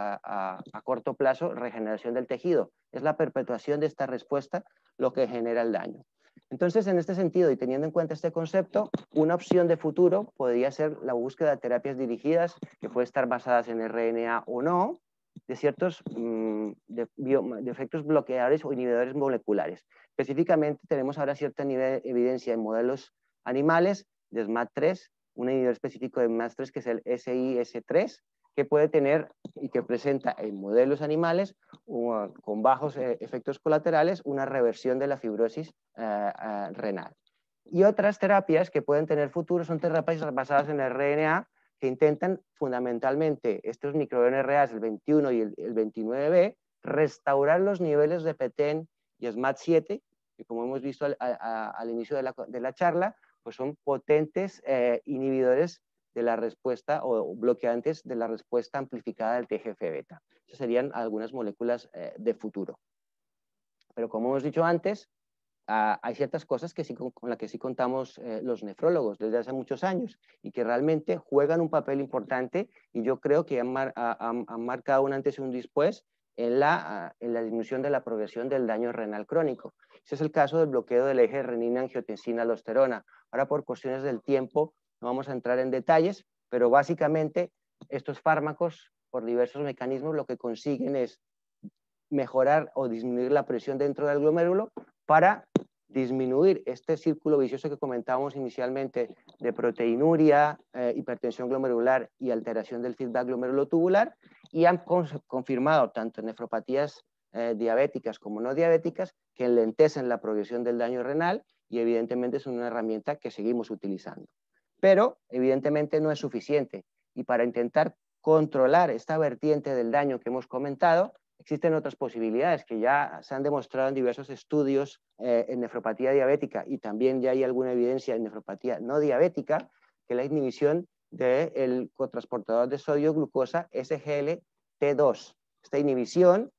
a corto plazo regeneración del tejido. Es la perpetuación de esta respuesta lo que genera el daño. Entonces, en este sentido, y teniendo en cuenta este concepto, una opción de futuro podría ser la búsqueda de terapias dirigidas que pueden estar basadas en RNA o no, de ciertos de efectos bloqueadores o inhibidores moleculares. Específicamente, tenemos ahora cierta evidencia en modelos animales de SMAD3, un inhibidor específico de SMAD3 que es el SIS3, que puede tener y que presenta en modelos animales con bajos efectos colaterales una reversión de la fibrosis renal. Y otras terapias que pueden tener futuro son terapias basadas en RNA que intentan fundamentalmente estos microRNAs, el 21 y el 29B, restaurar los niveles de PTEN y SMAD7, que como hemos visto al inicio de la charla, pues son potentes inhibidores de la respuesta o bloqueantes de la respuesta amplificada del TGF-beta. Esas serían algunas moléculas de futuro. Pero como hemos dicho antes, hay ciertas cosas que sí, con las que sí contamos los nefrólogos desde hace muchos años y que realmente juegan un papel importante y yo creo que han marcado un antes y un después en la disminución de la progresión del daño renal crónico. Ese es el caso del bloqueo del eje renina-angiotensina-aldosterona. Ahora, por cuestiones del tiempo, no vamos a entrar en detalles, pero básicamente estos fármacos, por diversos mecanismos, lo que consiguen es mejorar o disminuir la presión dentro del glomérulo para disminuir este círculo vicioso que comentábamos inicialmente de proteinuria, hipertensión glomerular y alteración del feedback glomerulotubular, y han confirmado tanto en nefropatías diabéticas como no diabéticas que enlentecen la progresión del daño renal y evidentemente es una herramienta que seguimos utilizando. Pero evidentemente no es suficiente y para intentar controlar esta vertiente del daño que hemos comentado, existen otras posibilidades que ya se han demostrado en diversos estudios en nefropatía diabética y también ya hay alguna evidencia en nefropatía no diabética, que la inhibición del cotransportador de sodio glucosa SGLT2. Esta inhibición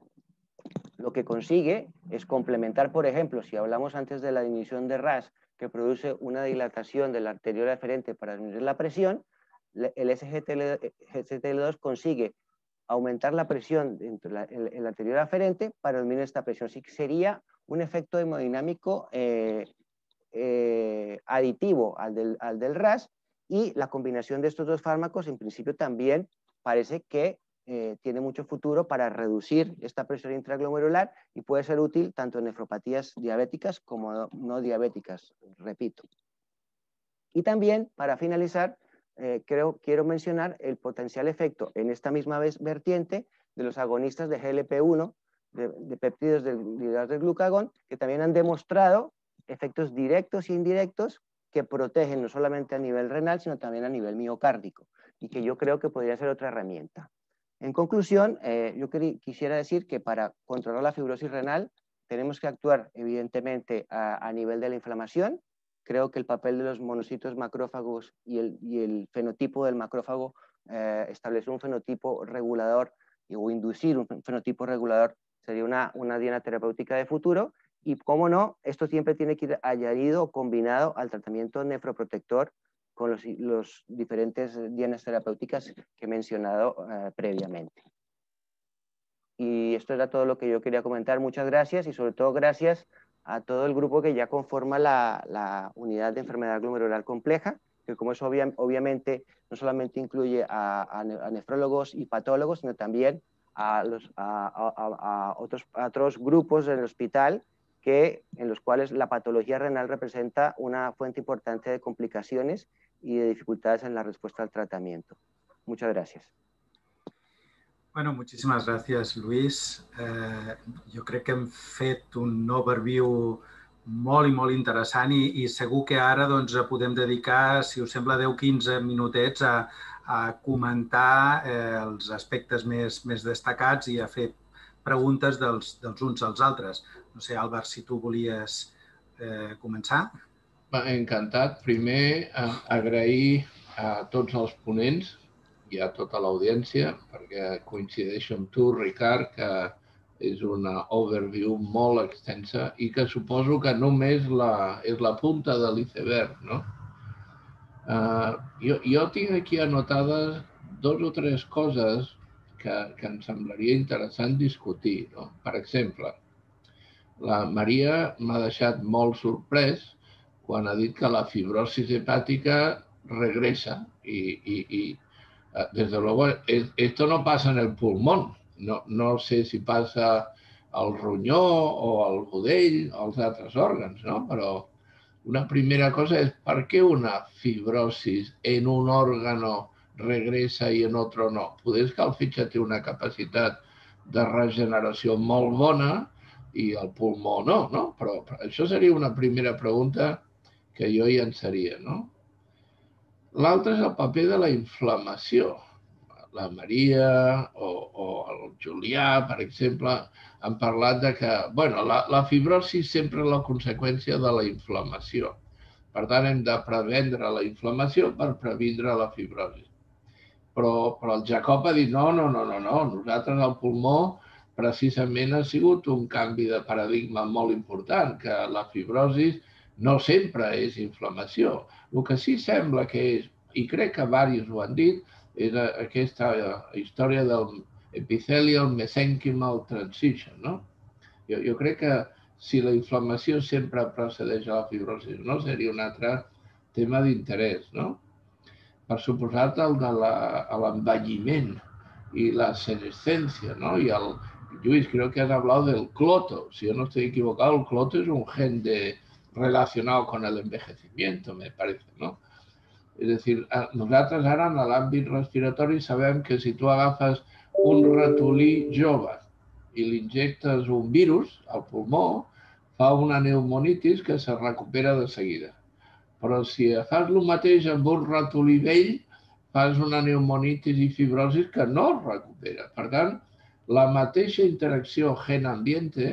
lo que consigue es complementar, por ejemplo, si hablamos antes de la inhibición de RAS, que produce una dilatación de la arteriola deferente para disminuir la presión, el SGLT2 consigue aumentar la presión en la arteriola aferente para disminuir esta presión. Sí que sería un efecto hemodinámico aditivo al del RAS y la combinación de estos dos fármacos en principio también parece que tiene mucho futuro para reducir esta presión intraglomerular y puede ser útil tanto en nefropatías diabéticas como no diabéticas, repito. Y también, para finalizar, quiero mencionar el potencial efecto en esta misma vertiente de los agonistas de GLP-1, de péptidos del hidrato de glucagón, que también han demostrado efectos directos e indirectos que protegen no solamente a nivel renal, sino también a nivel miocárdico, y que yo creo que podría ser otra herramienta. En conclusión, yo quisiera decir que para controlar la fibrosis renal tenemos que actuar evidentemente a nivel de la inflamación. Creo que el papel de los monocitos macrófagos y el fenotipo del macrófago, establecer un fenotipo regulador o inducir un fenotipo regulador sería una diana terapéutica de futuro. Y, cómo no, esto siempre tiene que ir añadido o combinado al tratamiento nefroprotector con los diferentes dianas terapéuticas que he mencionado previamente. Y esto era todo lo que yo quería comentar. Muchas gracias y sobre todo gracias a todo el grupo que ya conforma la unidad de enfermedad glomerular compleja. que como eso obviamente no solamente incluye a nefrólogos y patólogos, sino también a otros grupos en el hospital en los cuales la patología renal representa una fuente importante de complicaciones y de dificultades en la respuesta al tratamiento. Muchas gracias. Bueno, moltíssimes gràcies, Lluís. Jo crec que hem fet un overview molt i molt interessant i segur que ara doncs, podem dedicar, si us sembla, 10-15 minutets a comentar els aspectes més destacats i a fer preguntes dels uns als altres. No sé, Àlvar, si tu volies començar. Encantat. Primer, agrair a tots els ponents i a tota l'audiència, perquè coincideixo amb tu, Ricard, que és una overview molt extensa i que suposo que només és la punta de l'iceberg, no? Jo tinc aquí anotades 2 o 3 coses que em semblaria interessant discutir, no? Per exemple, la Maria m'ha deixat molt sorprès quan ha dit que la fibrosis hepática regresa y desde luego esto no pasa en el pulmón. No sé si passa al ronyó o al budell o als altres òrgans, no? Però una primera cosa és per què una fibrosis en un órgano regresa i en otro no? Potser és que el fetge té una capacitat de regeneració molt bona i el pulmó no, no? Però això seria una primera pregunta que jo llançaria, no? L'altre és el paper de la inflamació. La Maria o el Julià, per exemple, han parlat de que la fibrosi sempre és la conseqüència de la inflamació. Per tant, hem de prevendre la inflamació per previndre la fibrosi. Però el Jacob ha dit no, nosaltres al pulmó precisament ha sigut un canvi de paradigma molt important, que la fibrosi no sempre és inflamació. El que sí sembla que és, i crec que diversos ho han dit, és aquesta història del epithelial mesenchymal transition, no? Jo crec que si la inflamació sempre precedeix a la fibrosi, no? Seria un altre tema d'interès, no? Per suposat, el de l'envelliment i la senescencia, ¿no? Y Luis, creo que has hablado del cloto. Si yo no estoy equivocado, el cloto es un gen relacionado con el envejecimiento, me parece, ¿no? És a dir, nosaltres ara en l'àmbit respiratori sabem que si tu agafes un ratolí jove i li injectes un virus al pulmó, fa una pneumonitis que se recupera de seguida. Però si fas el mateix amb un ratolí vell, fas una pneumonitis i fibrosis que no es recupera. Per tant, la mateixa interacció gen-ambiente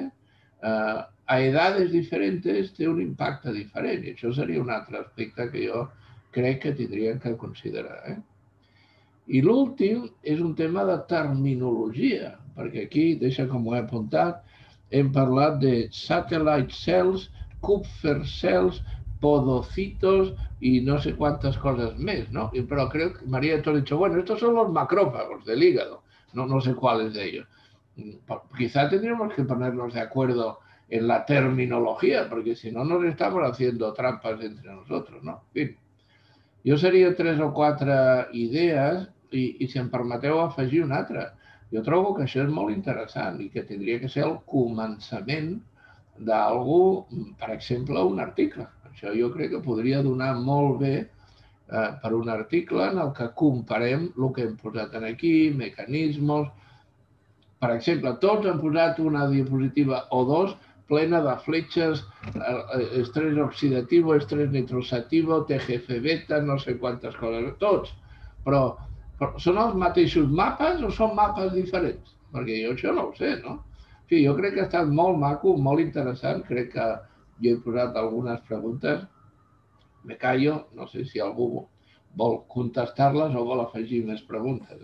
a edades diferents té un impacte diferent. I això seria un altre aspecte que jo crec que tindríem que considerar. I l'últim és un tema de terminologia, perquè aquí, deixa com ho he apuntat, hem parlat de satellite cells, Kupffer cells, podocitos y no sé cuántas cosas más, ¿no? Pero creo que María te ha dicho, bueno, estos son los macrófagos del hígado, no sé cuáles de ellos. Quizá tendríamos que ponernos de acuerdo en la terminología, porque si no nos estamos haciendo trampas entre nosotros, ¿no? En fin, jo seria 3 o 4 idees i si em permeteu afegir una altra. Jo trobo que això és molt interessant i que tindria que ser el començament d'algú, per exemple, un article. Això jo crec que podria donar molt bé per un article en el que comparem el que hem posat aquí, mecanismes. Per exemple, tots han posat una diapositiva o 2 plena de fletxes, estrès oxidatiu, estrès nitrosatiu, TGF-beta, no sé quantes coses, tots. Però són els mateixos mapes o són mapes diferents? Perquè jo això no ho sé, no? En fi, jo crec que ha estat molt maco, molt interessant. Crec que jo he posat algunes preguntes. Me callo, no sé si algú vol contestar-les o vol afegir més preguntes.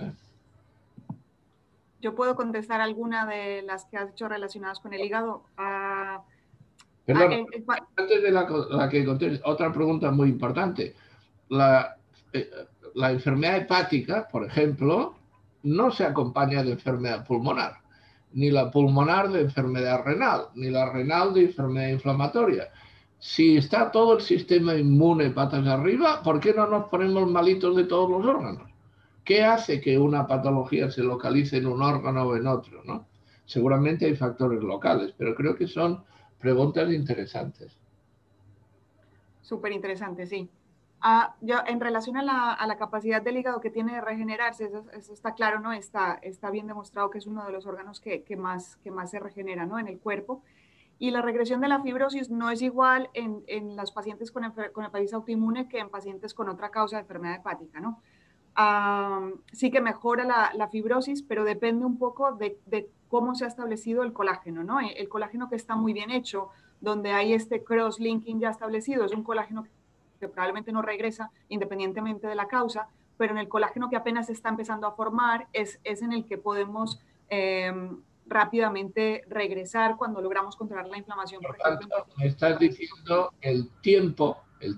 Yo puedo contestar alguna de las que has hecho relacionadas con el hígado. Perdón, antes de la que contestes, otra pregunta muy importante. La enfermedad hepática, por ejemplo, no se acompaña de enfermedad pulmonar, ni la pulmonar de enfermedad renal, ni la renal de enfermedad inflamatoria. si está todo el sistema inmune patas arriba, ¿por qué no nos ponemos malitos de todos los órganos? ¿Qué hace que una patología se localice en un órgano o en otro, ¿no? Seguramente hay factores locales, pero creo que son preguntas interesantes. Súper interesante, sí. Yo, en relación a la capacidad del hígado que tiene de regenerarse, eso está claro, ¿no? Está bien demostrado que es uno de los órganos que más se regenera, ¿no? En el cuerpo. Y la regresión de la fibrosis no es igual en los pacientes con hepatitis autoinmune que en pacientes con otra causa de enfermedad hepática, ¿no? Sí que mejora la fibrosis, pero depende un poco de cómo se ha establecido el colágeno, ¿no? El colágeno que está muy bien hecho, donde hay este cross-linking ya establecido, es un colágeno que probablemente no regresa independientemente de la causa, pero en el colágeno que apenas se está empezando a formar es en el que podemos rápidamente regresar cuando logramos controlar la inflamación. Por tanto, me estás diciendo que el tiempo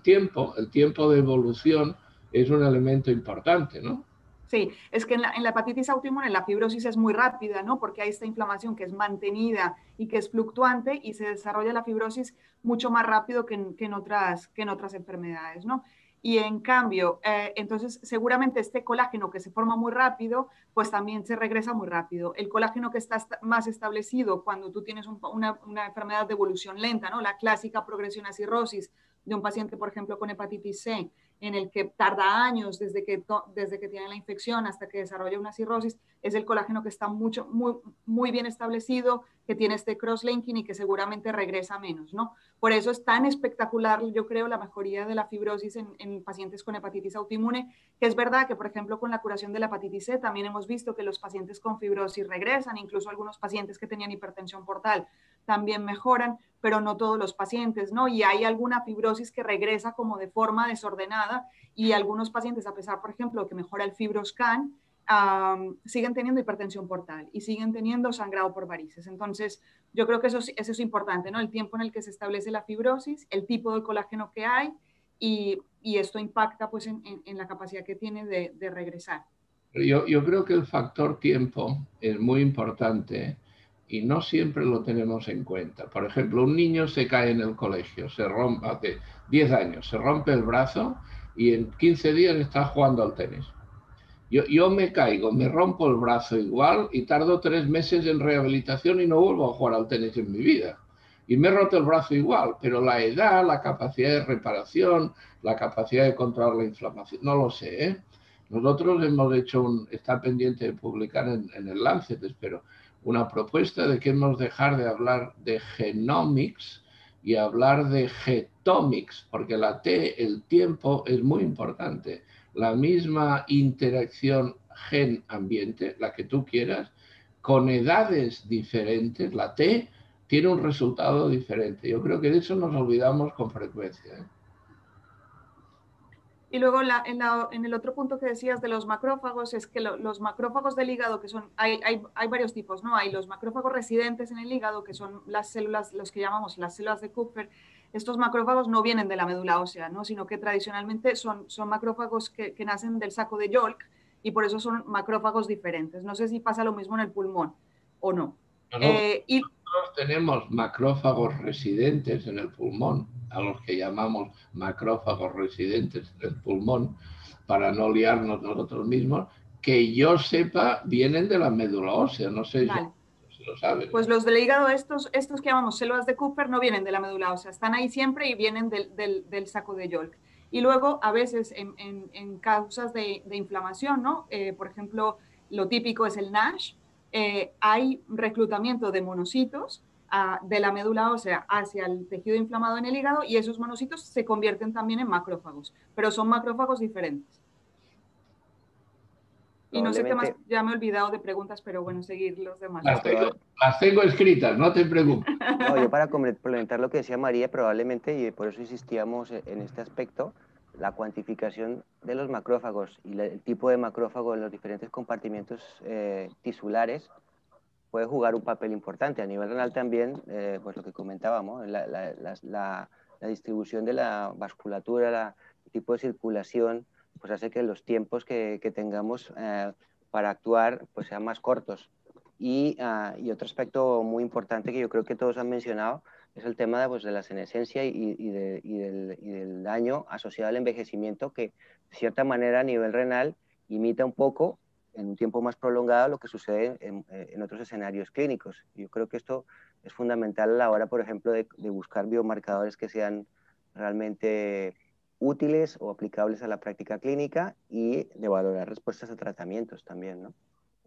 de evolución es un elemento importante, ¿no? Sí, es que en la hepatitis autoinmune la fibrosis es muy rápida, ¿no? Porque hay esta inflamación que es mantenida y que es fluctuante y se desarrolla la fibrosis mucho más rápido que en otras enfermedades, ¿no? Y en cambio, entonces seguramente este colágeno que se forma muy rápido, pues también se regresa muy rápido. El colágeno que está más establecido cuando tú tienes una enfermedad de evolución lenta, ¿no? La clásica progresión a cirrosis de un paciente, por ejemplo, con hepatitis C, en el que tarda años desde que tiene la infección hasta que desarrolla una cirrosis, es el colágeno que está muy bien establecido, que tiene este cross-linking y que seguramente regresa menos, ¿no? Por eso es tan espectacular, yo creo, la mejoría de la fibrosis en pacientes con hepatitis autoinmune, que es verdad que, por ejemplo, con la curación de la hepatitis C también hemos visto que los pacientes con fibrosis regresan, incluso algunos pacientes que tenían hipertensión portal también mejoran, pero no todos los pacientes, ¿no? Y hay alguna fibrosis que regresa como de forma desordenada y algunos pacientes, a pesar, por ejemplo, que mejora el FibroScan, siguen teniendo hipertensión portal y siguen teniendo sangrado por varices. Entonces, yo creo que eso es importante, ¿no? El tiempo en el que se establece la fibrosis, el tipo de colágeno que hay y esto impacta pues en la capacidad que tiene de regresar. Yo creo que el factor tiempo es muy importante y no siempre lo tenemos en cuenta. Por ejemplo, un niño se cae en el colegio, hace 10 años, se rompe el brazo y en 15 días está jugando al tenis. Yo me caigo, me rompo el brazo igual y tardo 3 meses en rehabilitación y no vuelvo a jugar al tenis en mi vida. Y me he roto el brazo igual, pero la edad, la capacidad de reparación, la capacidad de controlar la inflamación, no lo sé, ¿eh? Nosotros hemos hecho está pendiente de publicar en el Lancet, espero, una propuesta de que hemos dejar de hablar de genomics y hablar de getomics, porque la T, el tiempo, es muy importante. La misma interacción gen-ambiente, la que tú quieras, con edades diferentes, la T tiene un resultado diferente. Yo creo que de eso nos olvidamos con frecuencia, ¿eh? Y luego en el otro punto que decías de los macrófagos, es que los macrófagos del hígado, que son, hay varios tipos, ¿no? Hay los macrófagos residentes en el hígado, que son las células, los que llamamos las células de Kupffer. Estos macrófagos no vienen de la médula ósea, ¿no? Sino que tradicionalmente son macrófagos que nacen del saco de Yolk y por eso son macrófagos diferentes. No sé si pasa lo mismo en el pulmón o no. Nosotros tenemos macrófagos residentes en el pulmón, a los que llamamos macrófagos residentes en el pulmón, para no liarnos nosotros mismos, que yo sepa vienen de la médula ósea, no sé si lo sabes. Pues los del hígado, estos que llamamos células de Kupffer, no vienen de la médula ósea, están ahí siempre y vienen del saco de Yolk. Y luego, a veces, en causas de inflamación, ¿no? Por ejemplo, lo típico es el NASH, hay reclutamiento de monocitos de la médula ósea hacia el tejido inflamado en el hígado y esos monocitos se convierten también en macrófagos, pero son macrófagos diferentes. Y no sé qué más, ya me he olvidado de preguntas, pero bueno, seguir los demás. Las tengo escritas, no te preocupes. No, yo para complementar lo que decía María, probablemente, y por eso insistíamos en este aspecto, la cuantificación de los macrófagos y el tipo de macrófago en los diferentes compartimientos tisulares puede jugar un papel importante. A nivel renal también, pues lo que comentábamos, la distribución de la vasculatura, el tipo de circulación, pues hace que los tiempos que tengamos para actuar pues sean más cortos. Y otro aspecto muy importante que yo creo que todos han mencionado es el tema de la senescencia y del daño asociado al envejecimiento que, de cierta manera, a nivel renal, imita un poco, en un tiempo más prolongado, lo que sucede en otros escenarios clínicos. Yo creo que esto es fundamental a la hora, por ejemplo, de buscar biomarcadores que sean realmente útiles o aplicables a la práctica clínica y de valorar respuestas a tratamientos también, ¿no?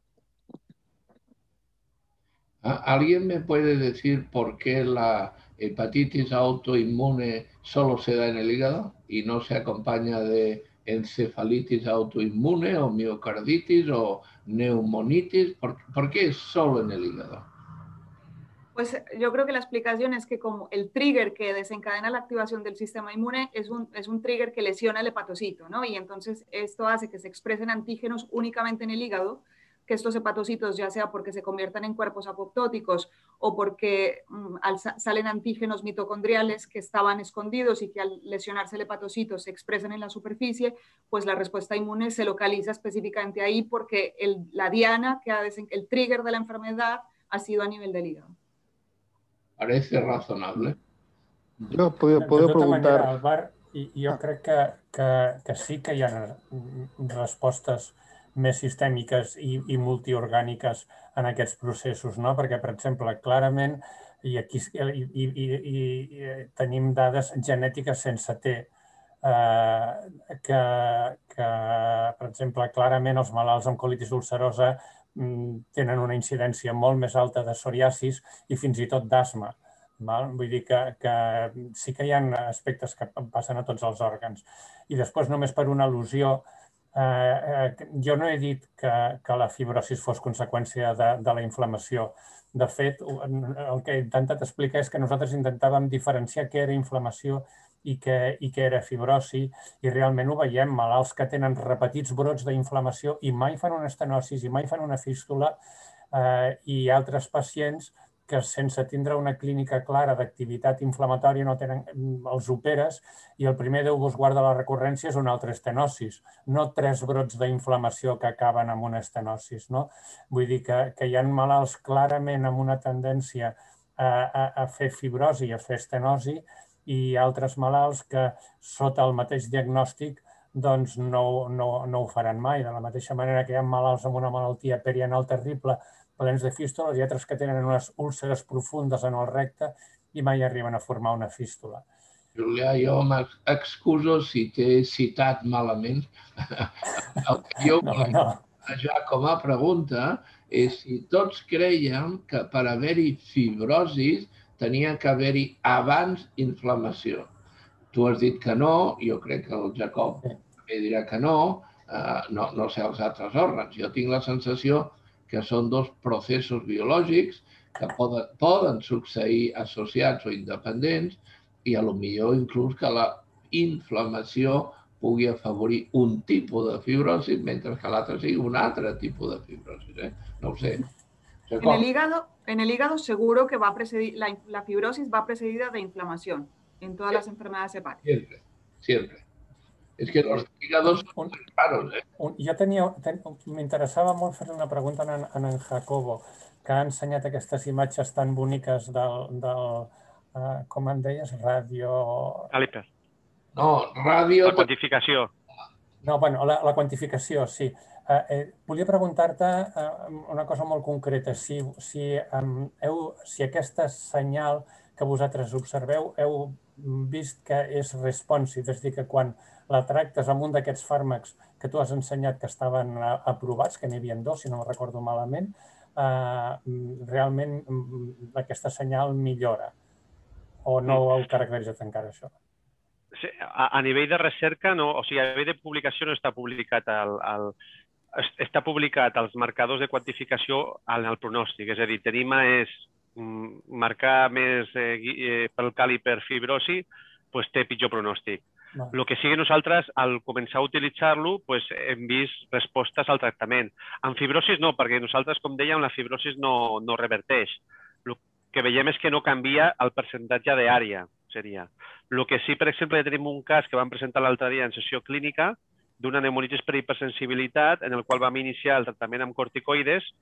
¿Alguien me puede decir por qué la hepatitis autoinmune solo se da en el hígado y no se acompaña de encefalitis autoinmune o miocarditis o neumonitis? ¿Por qué es solo en el hígado? Pues yo creo que la explicación es que como el trigger que desencadena la activación del sistema inmune es un trigger que lesiona el hepatocito, ¿no? Y entonces esto hace que se expresen antígenos únicamente en el hígado, que estos hepatocitos, ya sea porque se conviertan en cuerpos apoptóticos o porque salen antígenos mitocondriales que estaban escondidos y que al lesionarse el hepatocito se expresan en la superficie, pues la respuesta inmune se localiza específicamente ahí porque la diana, el trigger de la enfermedad ha sido a nivel del hígado. Parece razonable. Jo podeu preguntar... Albert, jo crec que sí que hi ha respostes més sistèmiques i multiorgàniques en aquests processos, no? Perquè, per exemple, clarament, i aquí tenim dades genètiques sense T, que, per exemple, clarament els malalts amb colitis ulcerosa tenen una incidència molt més alta de psoriasis i fins i tot d'asma. Vull dir que sí que hi ha aspectes que passen a tots els òrgans. I després, només per una al·lusió, jo no he dit que la fibrosi fos conseqüència de la inflamació. De fet, el que he intentat explicar és que nosaltres intentàvem diferenciar què era inflamació i què era fibrosi, i realment ho veiem, malalts que tenen repetits brots d'inflamació i mai fan una estenosi i mai fan una fístula, i altres pacients que sense tindre una clínica clara d'activitat inflamatòria no tenen, els operes i el primer Déu vos guarda la recurrència és una altra estenosis, no 3 brots d'inflamació que acaben amb una estenosis. Vull dir que hi ha malalts clarament amb una tendència a fer fibrosi i a fer estenosi i altres malalts que sota el mateix diagnòstic doncs no ho faran mai. De la mateixa manera que hi ha malalts amb una malaltia perianal terrible plens de fístules i altres que tenen unes úlceres profundes en el recte i mai arriben a formar una fístula. Julià, jo m'excuso si t'he citat malament. El que jo volia plantejar com a pregunta és si tots creiem que per haver-hi fibrosis tenia que haver-hi abans inflamació. Tu has dit que no, jo crec que el Jacob també dirà que no, no sé els altres òrgans. Jo tinc la sensació que són 2 processos biològics que poden succeir associats o independents i potser inclús que la inflamació pugui afavorir un tipus de fibrosi mentre que l'altre sigui un altre tipus de fibrosi. No ho sé. En el hígado seguro que la fibrosis va precedida de inflamación en todas las enfermedades hepáticas. Siempre. És que els hígados són molt raros. Jo m'interessava molt fer una pregunta a en Jacobo, que ha ensenyat aquestes imatges tan boniques del com en deies, Caliper. No, ràdio... La quantificació. No, bueno, la quantificació, sí. Volia preguntar-te una cosa molt concreta. Si aquest senyal que vosaltres observeu heu vist que és responsive, és a dir, que quan la tractes amb un d'aquests fàrmacs que tu has ensenyat que estaven aprovats, que n'hi havia 2, si no ho recordo malament, realment aquesta senyal millora. O no ho heu caracteritzat encara, això? A nivell de recerca, no, o sigui, a nivell de publicació no està publicat està publicat els marcadors de quantificació en el pronòstic, és a dir, tenim marcar més pel càliper fibrosi, doncs té pitjor pronòstic. El que sí que nosaltres, al començar a utilitzar-lo, hem vist respostes al tractament. En fibrosis no, perquè nosaltres, com dèiem, la fibrosis no reverteix. El que veiem és que no canvia el percentatge d'àrea, seria. El que sí, per exemple, tenim un cas que vam presentar l'altre dia en sessió clínica d'una pneumonitis per hipersensibilitat en el qual vam iniciar el tractament amb corticoides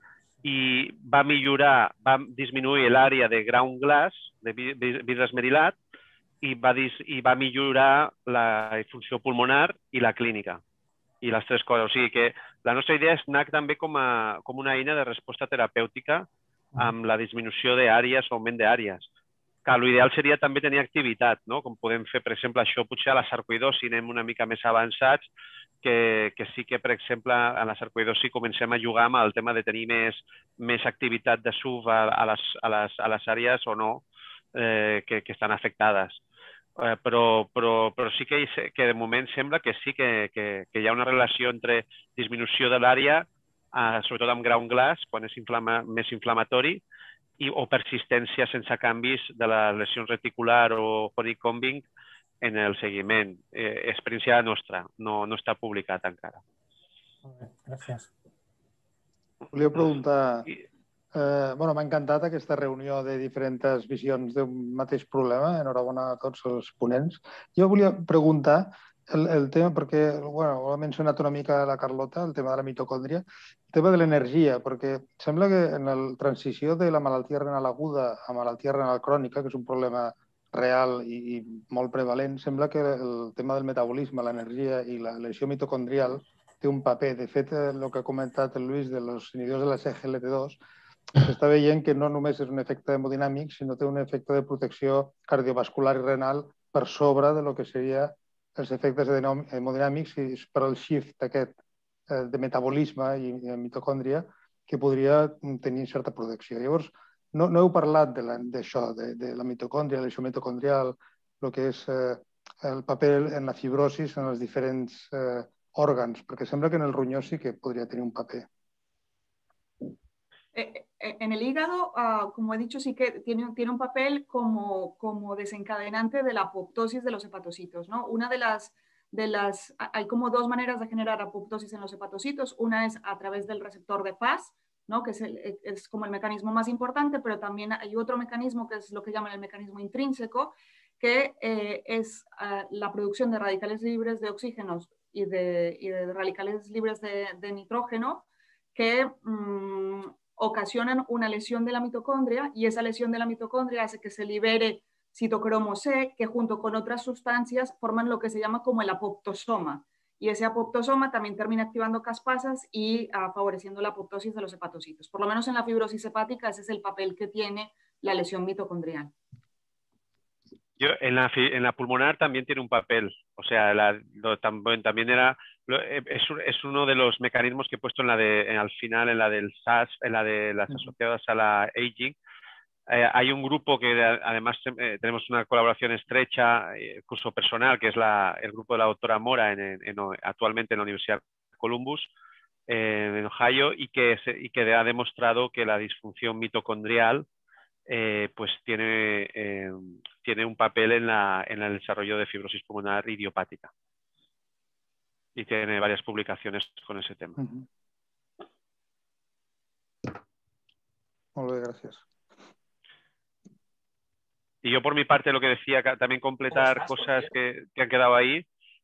i va disminuir l'àrea de ground glass, de vidre esmerilat, i va millorar la funció pulmonar i la clínica, i les tres coses. O sigui que la nostra idea és anar també com una eina de resposta terapèutica amb la disminució d'àrees, augment d'àrees. Que l'ideal seria també tenir activitat, no? Com podem fer, per exemple, això potser a la sarcoïdosi anem una mica més avançats, que sí que, per exemple, a la sarcoïdosi comencem a jugar amb el tema de tenir més activitat de SUV a les àrees o no que estan afectades. Però sí que de moment sembla que sí que hi ha una relació entre disminució de l'àrea, sobretot amb ground glass, quan és més inflamatori, o persistència sense canvis de la lesió reticular o honeycombing en el seguiment. Experiència nostra, no està publicat encara. Molt bé, gràcies. Volia preguntar... M'ha encantat aquesta reunió de diferents visions d'un mateix problema. Enhorabona a tots els ponents. Jo volia preguntar el tema, perquè ho ha mencionat una mica la Carlota, el tema de la mitocòndria, el tema de l'energia, perquè sembla que en la transició de la malaltia renal aguda a malaltia renal crònica, que és un problema real i molt prevalent, sembla que el tema del metabolisme, l'energia i la lesió mitocondrial té un paper. De fet, el que ha comentat el Lluís de los inhibidors de la SGLT2, s'està veient que no només és un efecte hemodinàmic, sinó té un efecte de protecció cardiovascular i renal per sobre de lo que seria els efectes hemodinàmics per al shift aquest de metabolisme i mitocòndria que podria tenir certa protecció. Llavors, no heu parlat d'això, de la mitocòndria, la lesió mitocondrial, el que és el paper en la fibrosis en els diferents òrgans, perquè sembla que en el ronyó sí que podria tenir un paper. En el hígado, como he dicho, sí que tiene un papel como desencadenante de la apoptosis de los hepatocitos, ¿no? Hay como dos maneras de generar apoptosis en los hepatocitos. Una es a través del receptor de Fas, ¿no? Que es como el mecanismo más importante, pero también hay otro mecanismo que es lo que llaman el mecanismo intrínseco, que es la producción de radicales libres de oxígenos y de radicales libres de nitrógeno que ocasionan una lesión de la mitocondria, y esa lesión de la mitocondria hace que se libere citocromo C, que junto con otras sustancias forman lo que se llama como el apoptosoma. Y ese apoptosoma también termina activando caspasas y favoreciendo la apoptosis de los hepatocitos. Por lo menos en la fibrosis hepática ese es el papel que tiene la lesión mitocondrial. En la pulmonar también tiene un papel, o sea, también es uno de los mecanismos que he puesto al final, en la del SAS, en la de las asociadas a la aging. Hay un grupo que además tenemos una colaboración estrecha, curso personal, que es el grupo de la doctora Mora actualmente en la Universidad de Columbus, en Ohio, y que ha demostrado que la disfunción mitocondrial pues tiene un papel en el desarrollo de fibrosis pulmonar idiopática. Y tiene varias publicaciones con ese tema. Muy bien, gracias. Y yo por mi parte lo que decía, también completar cosas que han quedado ahí.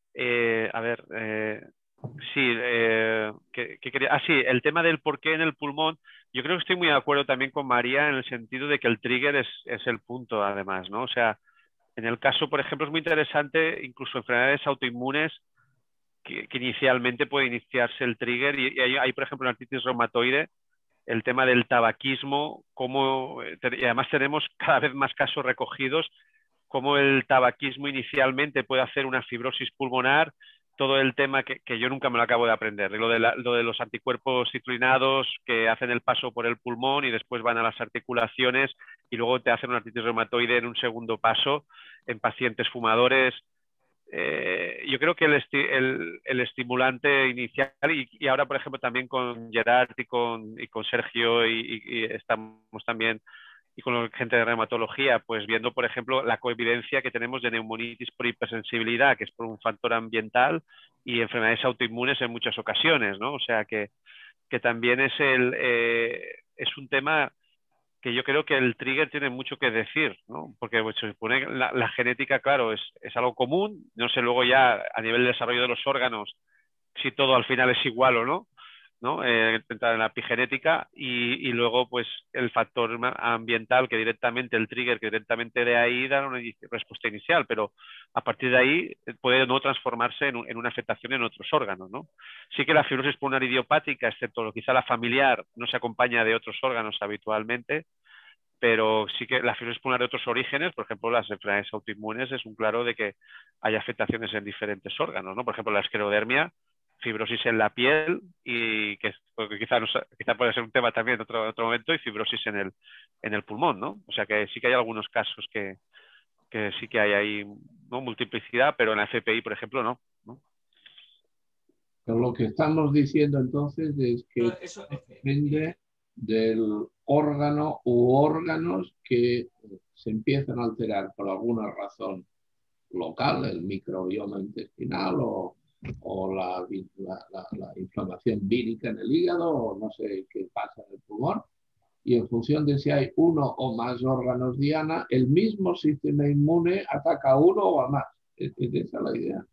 El tema del por qué en el pulmón. Yo creo que estoy muy de acuerdo también con María en el sentido de que el trigger es el punto, además, ¿no? O sea, en el caso, por ejemplo, es muy interesante, incluso enfermedades autoinmunes, que inicialmente puede iniciarse el trigger, y hay, por ejemplo, en artritis reumatoide, el tema del tabaquismo, y además tenemos cada vez más casos recogidos, cómo el tabaquismo inicialmente puede hacer una fibrosis pulmonar, todo el tema que yo nunca me lo acabo de aprender, lo de los anticuerpos citrulinados que hacen el paso por el pulmón y después van a las articulaciones y luego te hacen una artritis reumatoide en un segundo paso en pacientes fumadores. Yo creo que el estimulante inicial, y ahora por ejemplo también con Gerard y con Sergio y estamos también y con la gente de reumatología, pues viendo, por ejemplo, la coevidencia que tenemos de neumonitis por hipersensibilidad, que es por un factor ambiental, y enfermedades autoinmunes en muchas ocasiones, ¿no? O sea, que también es un tema que yo creo que el trigger tiene mucho que decir, ¿no? Porque pues, se supone que la genética, claro, es algo común, no sé luego ya a nivel de desarrollo de los órganos si todo al final es igual o no, ¿no? Entrar en la epigenética y luego pues el factor ambiental que directamente, el trigger que directamente de ahí da una respuesta inicial, pero a partir de ahí puede no transformarse en una afectación en otros órganos, ¿no? Sí que la fibrosis pulmonar idiopática, excepto quizá la familiar, no se acompaña de otros órganos habitualmente, pero sí que la fibrosis pulmonar de otros orígenes, por ejemplo, las enfermedades autoinmunes, es un claro de que hay afectaciones en diferentes órganos, ¿no? Por ejemplo, la esclerodermia, fibrosis en la piel y que quizá puede ser un tema también en otro momento, y fibrosis en el pulmón, ¿no? O sea que sí que hay algunos casos que sí que hay ahí, ¿no?, multiplicidad, pero en la FPI, por ejemplo, no. Pero lo que estamos diciendo entonces es que depende del órgano u órganos que se empiezan a alterar por alguna razón local, el microbioma intestinal o la inflamación vírica en el hígado, o no sé qué pasa en el pulmón, y en función de si hay uno o más órganos diana, el mismo sistema inmune ataca a uno o a más. Esa es la idea.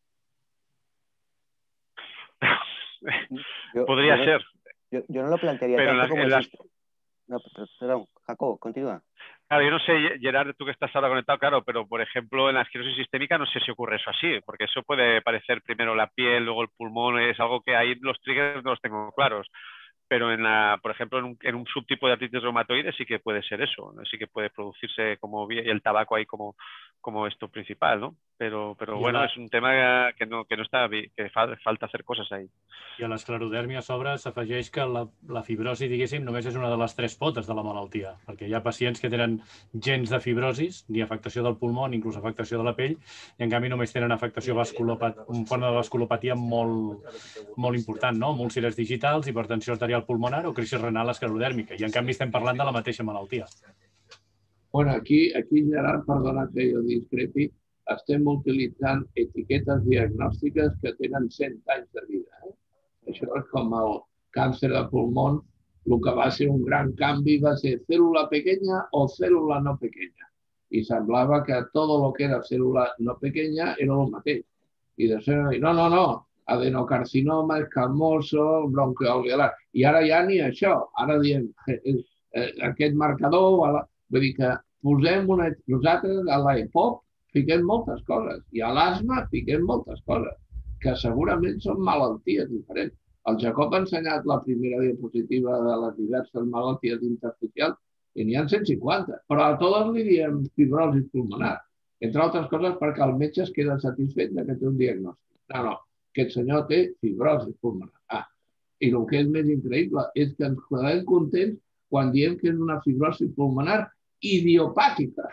Podría ser. Yo no lo plantearía pero tanto como No, perdón, Jacobo, continúa. Claro, yo no sé, Gerard, tú que estás ahora conectado, claro, pero por ejemplo en la esclerosis sistémica no sé si ocurre eso así, porque eso puede parecer primero la piel, luego el pulmón, es algo que ahí los triggers no los tengo claros. Pero por ejemplo, en un subtipo de artritis reumatoide sí que puede ser eso, ¿no? Sí que puede producirse como el tabaco ahí como esto principal, ¿no? Pero bueno, és un tema que no està bé, que falta hacer coses ahí. I a l'esclerodèrmia a sobre s'afegeix que la fibrosi, diguéssim, només és una de les 3 potes de la malaltia, perquè hi ha pacients que tenen gens de fibrosis, ni afectació del pulmó, ni inclús afectació de la pell, i en canvi només tenen afectació un forma de vasculopatia molt important, no? Múlcires digitals, hipertensió arterial pulmonar o crisi renal esclerodèrmica, i en canvi estem parlant de la mateixa malaltia. Bueno, aquí Gerard, perdona que jo discrepi, estem utilitzant etiquetes diagnòstiques que tenen 100 anys de vida. Això és com el càncer de pulmó, el que va ser un gran canvi va ser cèl·lula pequeña o cèl·lula no pequeña. I semblava que tot el que era cèl·lula no pequeña era el mateix. I després, no, adenocarcinoma, escamoso, bronquialveolar. I ara ja ni això. Ara diem aquest marcador, vull dir que posem nosaltres a l'EPOC fiquem moltes coses i a l'asma fiquem moltes coses que segurament són malalties diferents. El Jacob ha ensenyat la primera diapositiva de les diverses malalties intersticials i n'hi ha 150, però a totes li diem fibrosi pulmonar, entre altres coses perquè el metge es queda satisfet que té un diagnòstic. No, aquest senyor té fibrosi pulmonar. I el que és més increïble és que ens quedem contents quan diem que és una fibrosi pulmonar idiopàtica.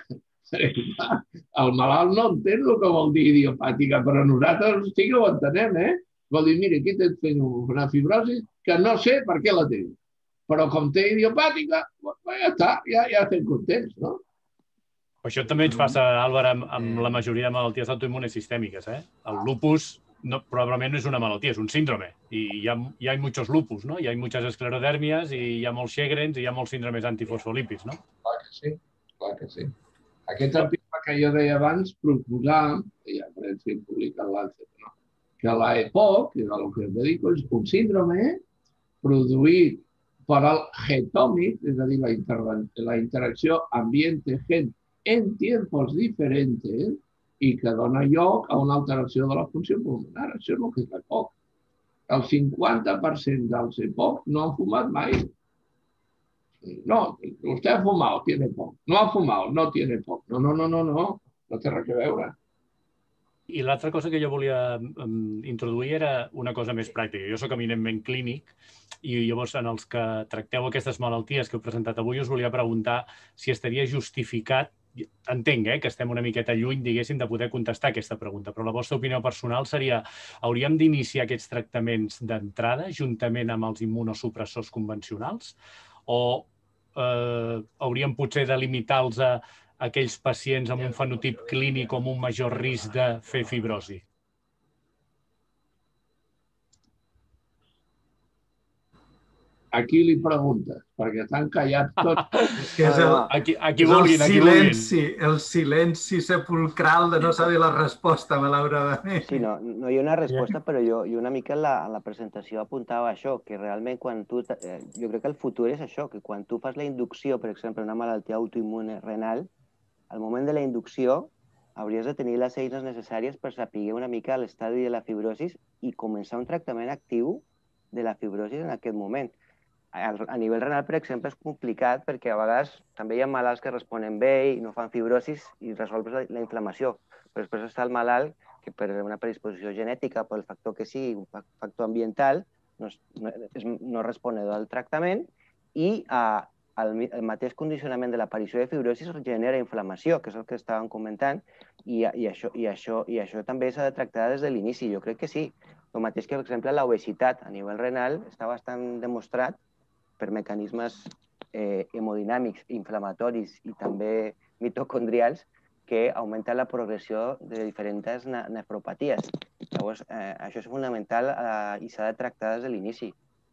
El malalt no entén el que vol dir idiopàtica, però nosaltres sí que ho entenem, Vol dir, mira, aquí tens una fibrosi que no sé per què la tens, però com té idiopàtica, ja està, ja estem contents, no? Això també ens passa, Álvaro, amb la majoria de malalties autoinmunes sistèmiques. El lupus probablement no és una malaltia, és un síndrome. I hi ha muchos lupus, no? Hi ha muchas esclerodèrmies, i hi ha molts Sjögrens, i hi ha molts síndromes antifosfolípids, no? Clar que sí. Aquest article que jo deia abans proposava, i a Premsa publica l'Lancet, que la EPOC, que és el que es dedico, és un síndrome produït per al getómic, és a dir, la interacció ambiente-gen en tiempos diferentes i que dona lloc a una alteració de la funció pulmonar. Això és el que és l'EPOC. El 50% dels EPOC no han fumat mai. No, usted ha fumado, tiene EPOC. No ha fumado, no tiene EPOC. No té res a veure. I l'altra cosa que jo volia introduir era una cosa més pràctica. Jo soc eminentment clínic i llavors en els que tracteu aquestes malalties que heu presentat avui us volia preguntar si estaria justificat, entenc que estem una miqueta lluny, diguéssim, de poder contestar aquesta pregunta, però la vostra opinió personal seria: hauríem d'iniciar aquests tractaments d'entrada juntament amb els immunosupressors convencionals o hauríem potser de limitar-los a aquells pacients amb un fenotip clínic o amb un major risc de fer fibrosi? a qui li preguntes? Perquè t'han callat tots. És que és Aquí vulguin, aquí vulguin. el silenci sepulcral de no saber la resposta, malauradament. Sí, no hi ha una resposta, però jo una mica en la presentació apuntava això, que realment quan tu... Jo crec que el futur és això, que quan tu fas la inducció, per exemple, una malaltia autoimmune renal, al moment de la inducció hauries de tenir les eines necessàries per saber una mica l'estadi de la fibrosis i començar un tractament actiu de la fibrosis en aquest moment. A nivell renal, per exemple, és complicat perquè a vegades també hi ha malalts que responen bé i no fan fibrosis i resolves la inflamació. Però després està el malalt que per una predisposició genètica, pel factor que sigui, un factor ambiental, no és responedor al tractament i el mateix condicionament de l'aparició de fibrosis genera inflamació, que és el que estàvem comentant, i això també s'ha de tractar des de l'inici. Jo crec que sí. El mateix que, per exemple, l'obesitat a nivell renal està bastant demostrat per mecanismes hemodinàmics, inflamatoris i també mitocondrials que augmenten la progressió de diferents nefropaties. Llavors, això és fonamental i s'ha de tractar des de l'inici.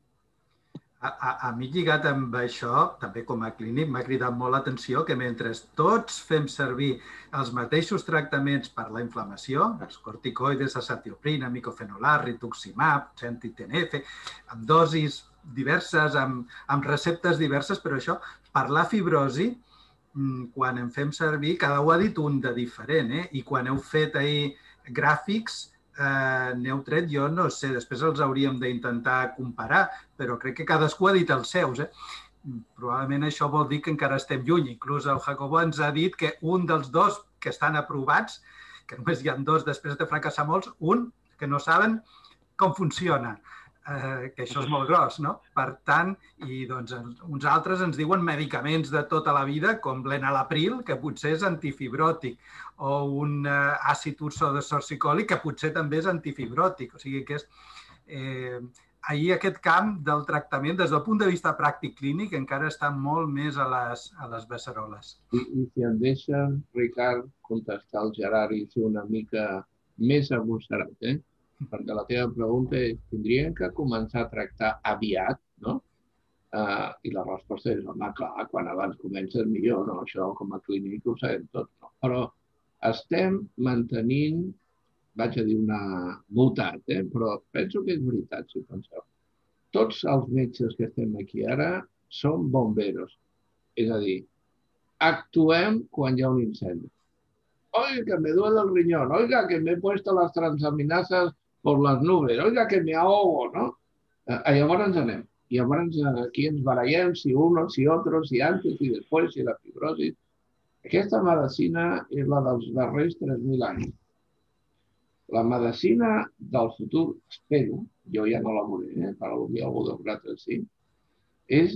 A mi, lligat amb això, també com a clínic, m'ha cridat molt l'atenció que mentre tots fem servir els mateixos tractaments per la inflamació, els corticoides, acetioprina, micofenolat, rituximab, anti-TNF, amb dosis diverses, amb receptes diverses, però això, per la fibrosi, quan en fem servir, cada un ha dit un de diferent, i quan heu fet ahir gràfics, n'heu tret, jo no sé, després els hauríem d'intentar comparar, però crec que cadascú ha dit els seus. Probablement això vol dir que encara estem lluny. Inclús el Jacobo ens ha dit que un dels dos que estan aprovats, que només hi ha dos després de fracassar molts, un que no saben com funciona, que això és molt gros, no? Per tant, i doncs uns altres ens diuen medicaments de tota la vida, com l'enalapril, que potser és antifibròtic, o un àcid ursodesorcicòlic, que potser també és antifibròtic. O sigui que és... Ahir aquest camp del tractament, des del punt de vista pràctic clínic, encara està molt més a les beceroles. I si em deixen, Ricard, contestar al Gerard i ser una mica més agosserat, perquè la teva pregunta és, tindrien que començar a tractar aviat, no? I la resposta és, home, clar, quan abans comences millor, no? Això com a clínic ho sabem tot, no? Però estem mantenint, vaig a dir una botat, però penso que és veritat, si penseu. Tots els metges que estem aquí ara som bomberos, és a dir, actuem quan hi ha un incendi. Oiga, que me duele el riñón, oiga, que me he puesto las transaminasas por las nubes, oiga, que me ahogo, no? Llavors ens anem. Llavors aquí ens barallem si unos, si otros, si antes, si després, si la fibrosi. Aquesta medicina és la dels darrers 3.000 anys. La medicina del futur, espero, jo ja no la veuré, per al·ludir algú dels altres sí, és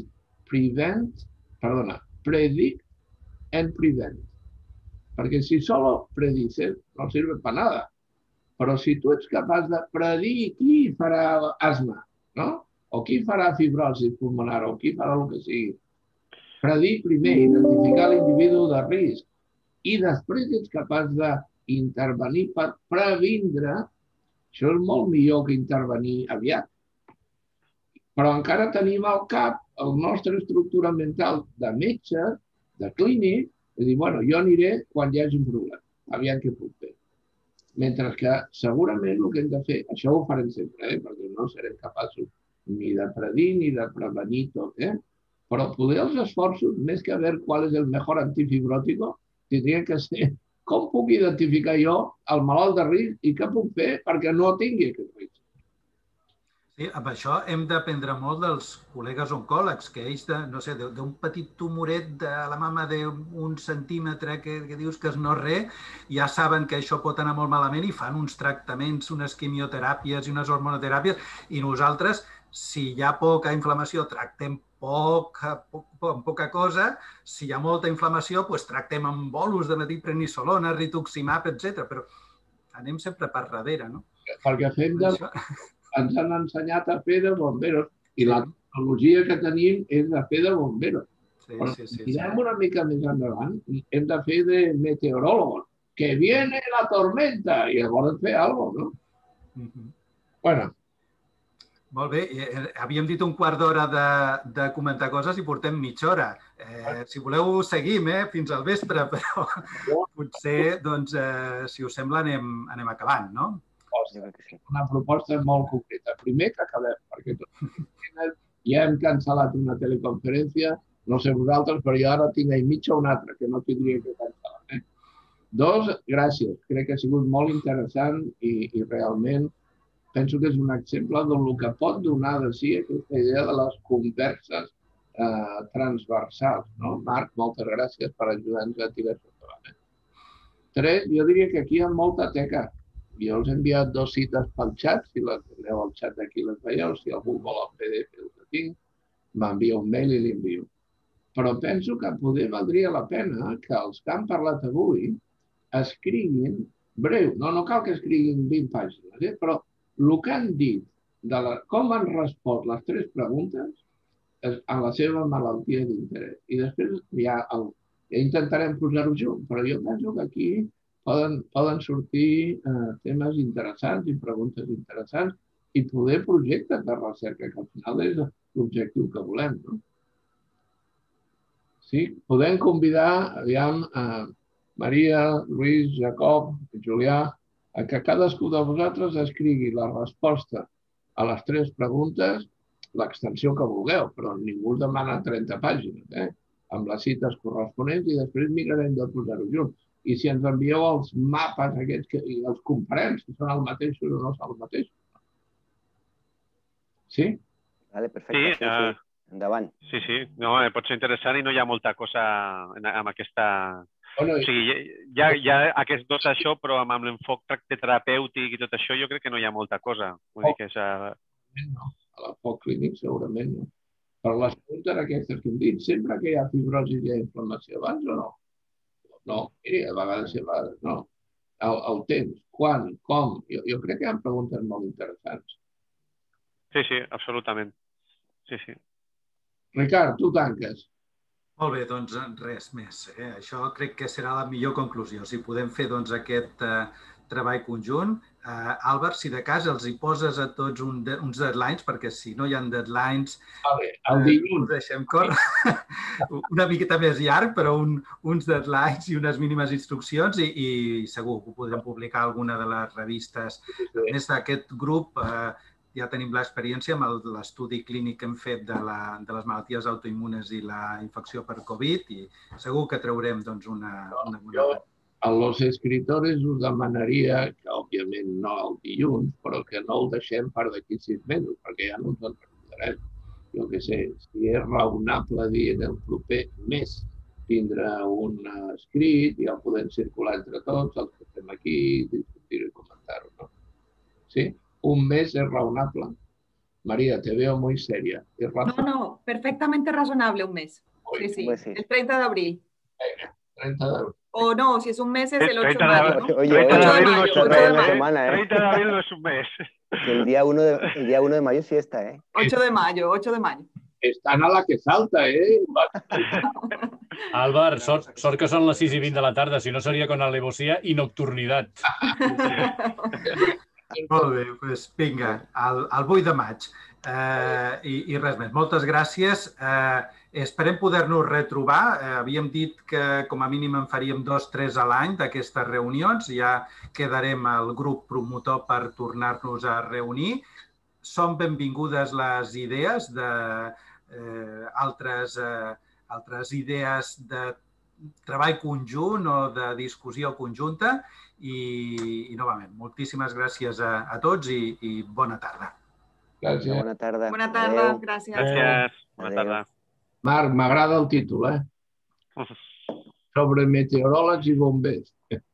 predict and prevent. Perquè si solo predices no sirve para nada. Però si tu ets capaç de predir qui farà asma, no? O qui farà fibrosi pulmonar, o qui farà el que sigui. Predir primer, identificar l'individu de risc, i després ets capaç d'intervenir per previndre, això és molt millor que intervenir aviat. Però encara tenim al cap la nostra estructura mental de metge, de clínic, és dir, bueno, jo aniré quan hi hagi un problema, aviam què puc fer. Mentre que segurament el que hem de fer, això ho farem sempre, perquè no serem capaços ni de predir ni de prevenir tot, però poder els esforços, més que a veure qual és el millor antifibròtico, tindrien que ser com puc identificar jo el malalt de risc i què puc fer perquè no tingui aquest risc. Sí, amb això hem d'aprendre molt dels col·legues oncòlegs, que ells, no sé, d'un petit tumoret de la mama d'un centímetre que dius que és no res, ja saben que això pot anar molt malament i fan uns tractaments, unes quimioteràpies i unes hormonoteràpies, i nosaltres, si hi ha poca inflamació, tractem poca cosa, si hi ha molta inflamació, tractem amb bolus de metilprednisolona, rituximab, etc. Però anem sempre per darrere, no? Perquè fem de... ens han ensenyat a fer de bomberos i la tecnologia que tenim és de fer de bomberos. Però si mirem una mica més endavant, hem de fer de meteoròlegos. Que viene la tormenta! I llavors fer alguna cosa, no? Bueno. Molt bé. Havíem dit un quart d'hora de comentar coses i portem mitja hora. Si voleu, seguim fins al vespre, però potser, doncs, si us sembla, anem acabant, no? Una proposta molt concreta. Primer que acabem, perquè ja hem cancel·lat una teleconferència, no sé vosaltres, però jo ara tinc a mitja una altra, que no tindria que cancel·lar. Dos, gràcies. Crec que ha sigut molt interessant i realment penso que és un exemple del que pot donar de si aquesta idea de les converses transversals. Marc, moltes gràcies per ajudar-nos a tirar això endavant. Tres, jo diria que aquí hi ha molta teca. Jo us he enviat 2 cites pel xat, si les aneu al xat d'aquí les veieu, si algú vol el PDF el que tinc, m'envia un mail i l'envio. Però penso que poder valdria la pena que els que han parlat avui escriguin breu, no cal que escriguin 20 pàgines, però el que han dit, com han respost les 3 preguntes a la seva malaltia d'interès. I després ja intentarem posar-ho junt, però jo penso que aquí poden sortir temes interessants i preguntes interessants i poder projectes de recerca, que al final és l'objectiu que volem. Sí, podem convidar, aviam, Maria, Lluís, Jacob, Julià, a que cadascú de vosaltres escrigui la resposta a les 3 preguntes, l'extensió que vulgueu, però ningú us demana 30 pàgines, amb les cites corresponents i després mirarem de posar-ho junts. I si ens envieu els mapes aquests i els comparem, si són els mateixos o no són els mateixos. Sí? Vale, perfecte. Endavant. Sí, no, pot ser interessant i no hi ha molta cosa amb aquesta... O sigui, hi ha aquests dos això, però amb l'enfoc terapèutic i tot això jo crec que no hi ha molta cosa. Vull dir que és... No, a l'enfoc clínic segurament no. Per les preguntes aquestes que hem dit, sempre que hi ha fibrosi i hi ha inflamació abans o no? No, miri, a vegades no. El temps, quan, com... Jo crec que hi ha preguntes molt interessants. Sí, absolutament. Sí. Ricard, tu tanques. Molt bé, doncs res més. Això crec que serà la millor conclusió. Si podem fer aquest treball conjunt. Àlvar, si de cas els hi poses a tots uns deadlines, perquè si no hi ha deadlines, ho deixem córrer una miqueta més llarg, però uns deadlines i unes mínimes instruccions i segur que ho podrem publicar a alguna de les revistes. A més d'aquest grup, ja tenim l'experiència amb l'estudi clínic que hem fet de les malalties autoimmunes i la infecció per Covid i segur que traurem una bona... A los escritores us demanaria que, òbviament, no el dilluns, però que no el deixem per d'aquí 6 mesos, perquè ja no ens en recordarem. Jo què sé, si és raonable dir en el proper mes tindre un escrit, ja el podem circular entre tots, els que estem aquí, discutir-ho i comentar-ho, no? Sí? Un mes es raonable. María, te veo muy seria. No, perfectamente razonable un mes. Sí, el 30 de abril. Venga, 30 de abril. O no, si es un mes es el 8 de mayo, ¿no? 30 de abril no es un mes. 30 de abril no es un mes. El día 1 de mayo es fiesta, 8 de mayo. Están a la que salta, Álvar, sort que són les 6:20 de la tarda, si no seria con alevosía i nocturnitat. Molt bé, doncs vinga, el 8 de maig. I res més. Moltes gràcies. Esperem poder-nos retrobar. Havíem dit que com a mínim en faríem 2 o 3 a l'any d'aquestes reunions. Ja quedarem al grup promotor per tornar-nos a reunir. Són benvingudes les idees d'altres idees de treball conjunt o de discussió conjunta. I novament, moltíssimes gràcies a tots i bona tarda. Gràcies. Bona tarda. Bona tarda, gràcies. Gràcies. Bona tarda. Marc, m'agrada el títol, Sobre meteoròlegs i bombers.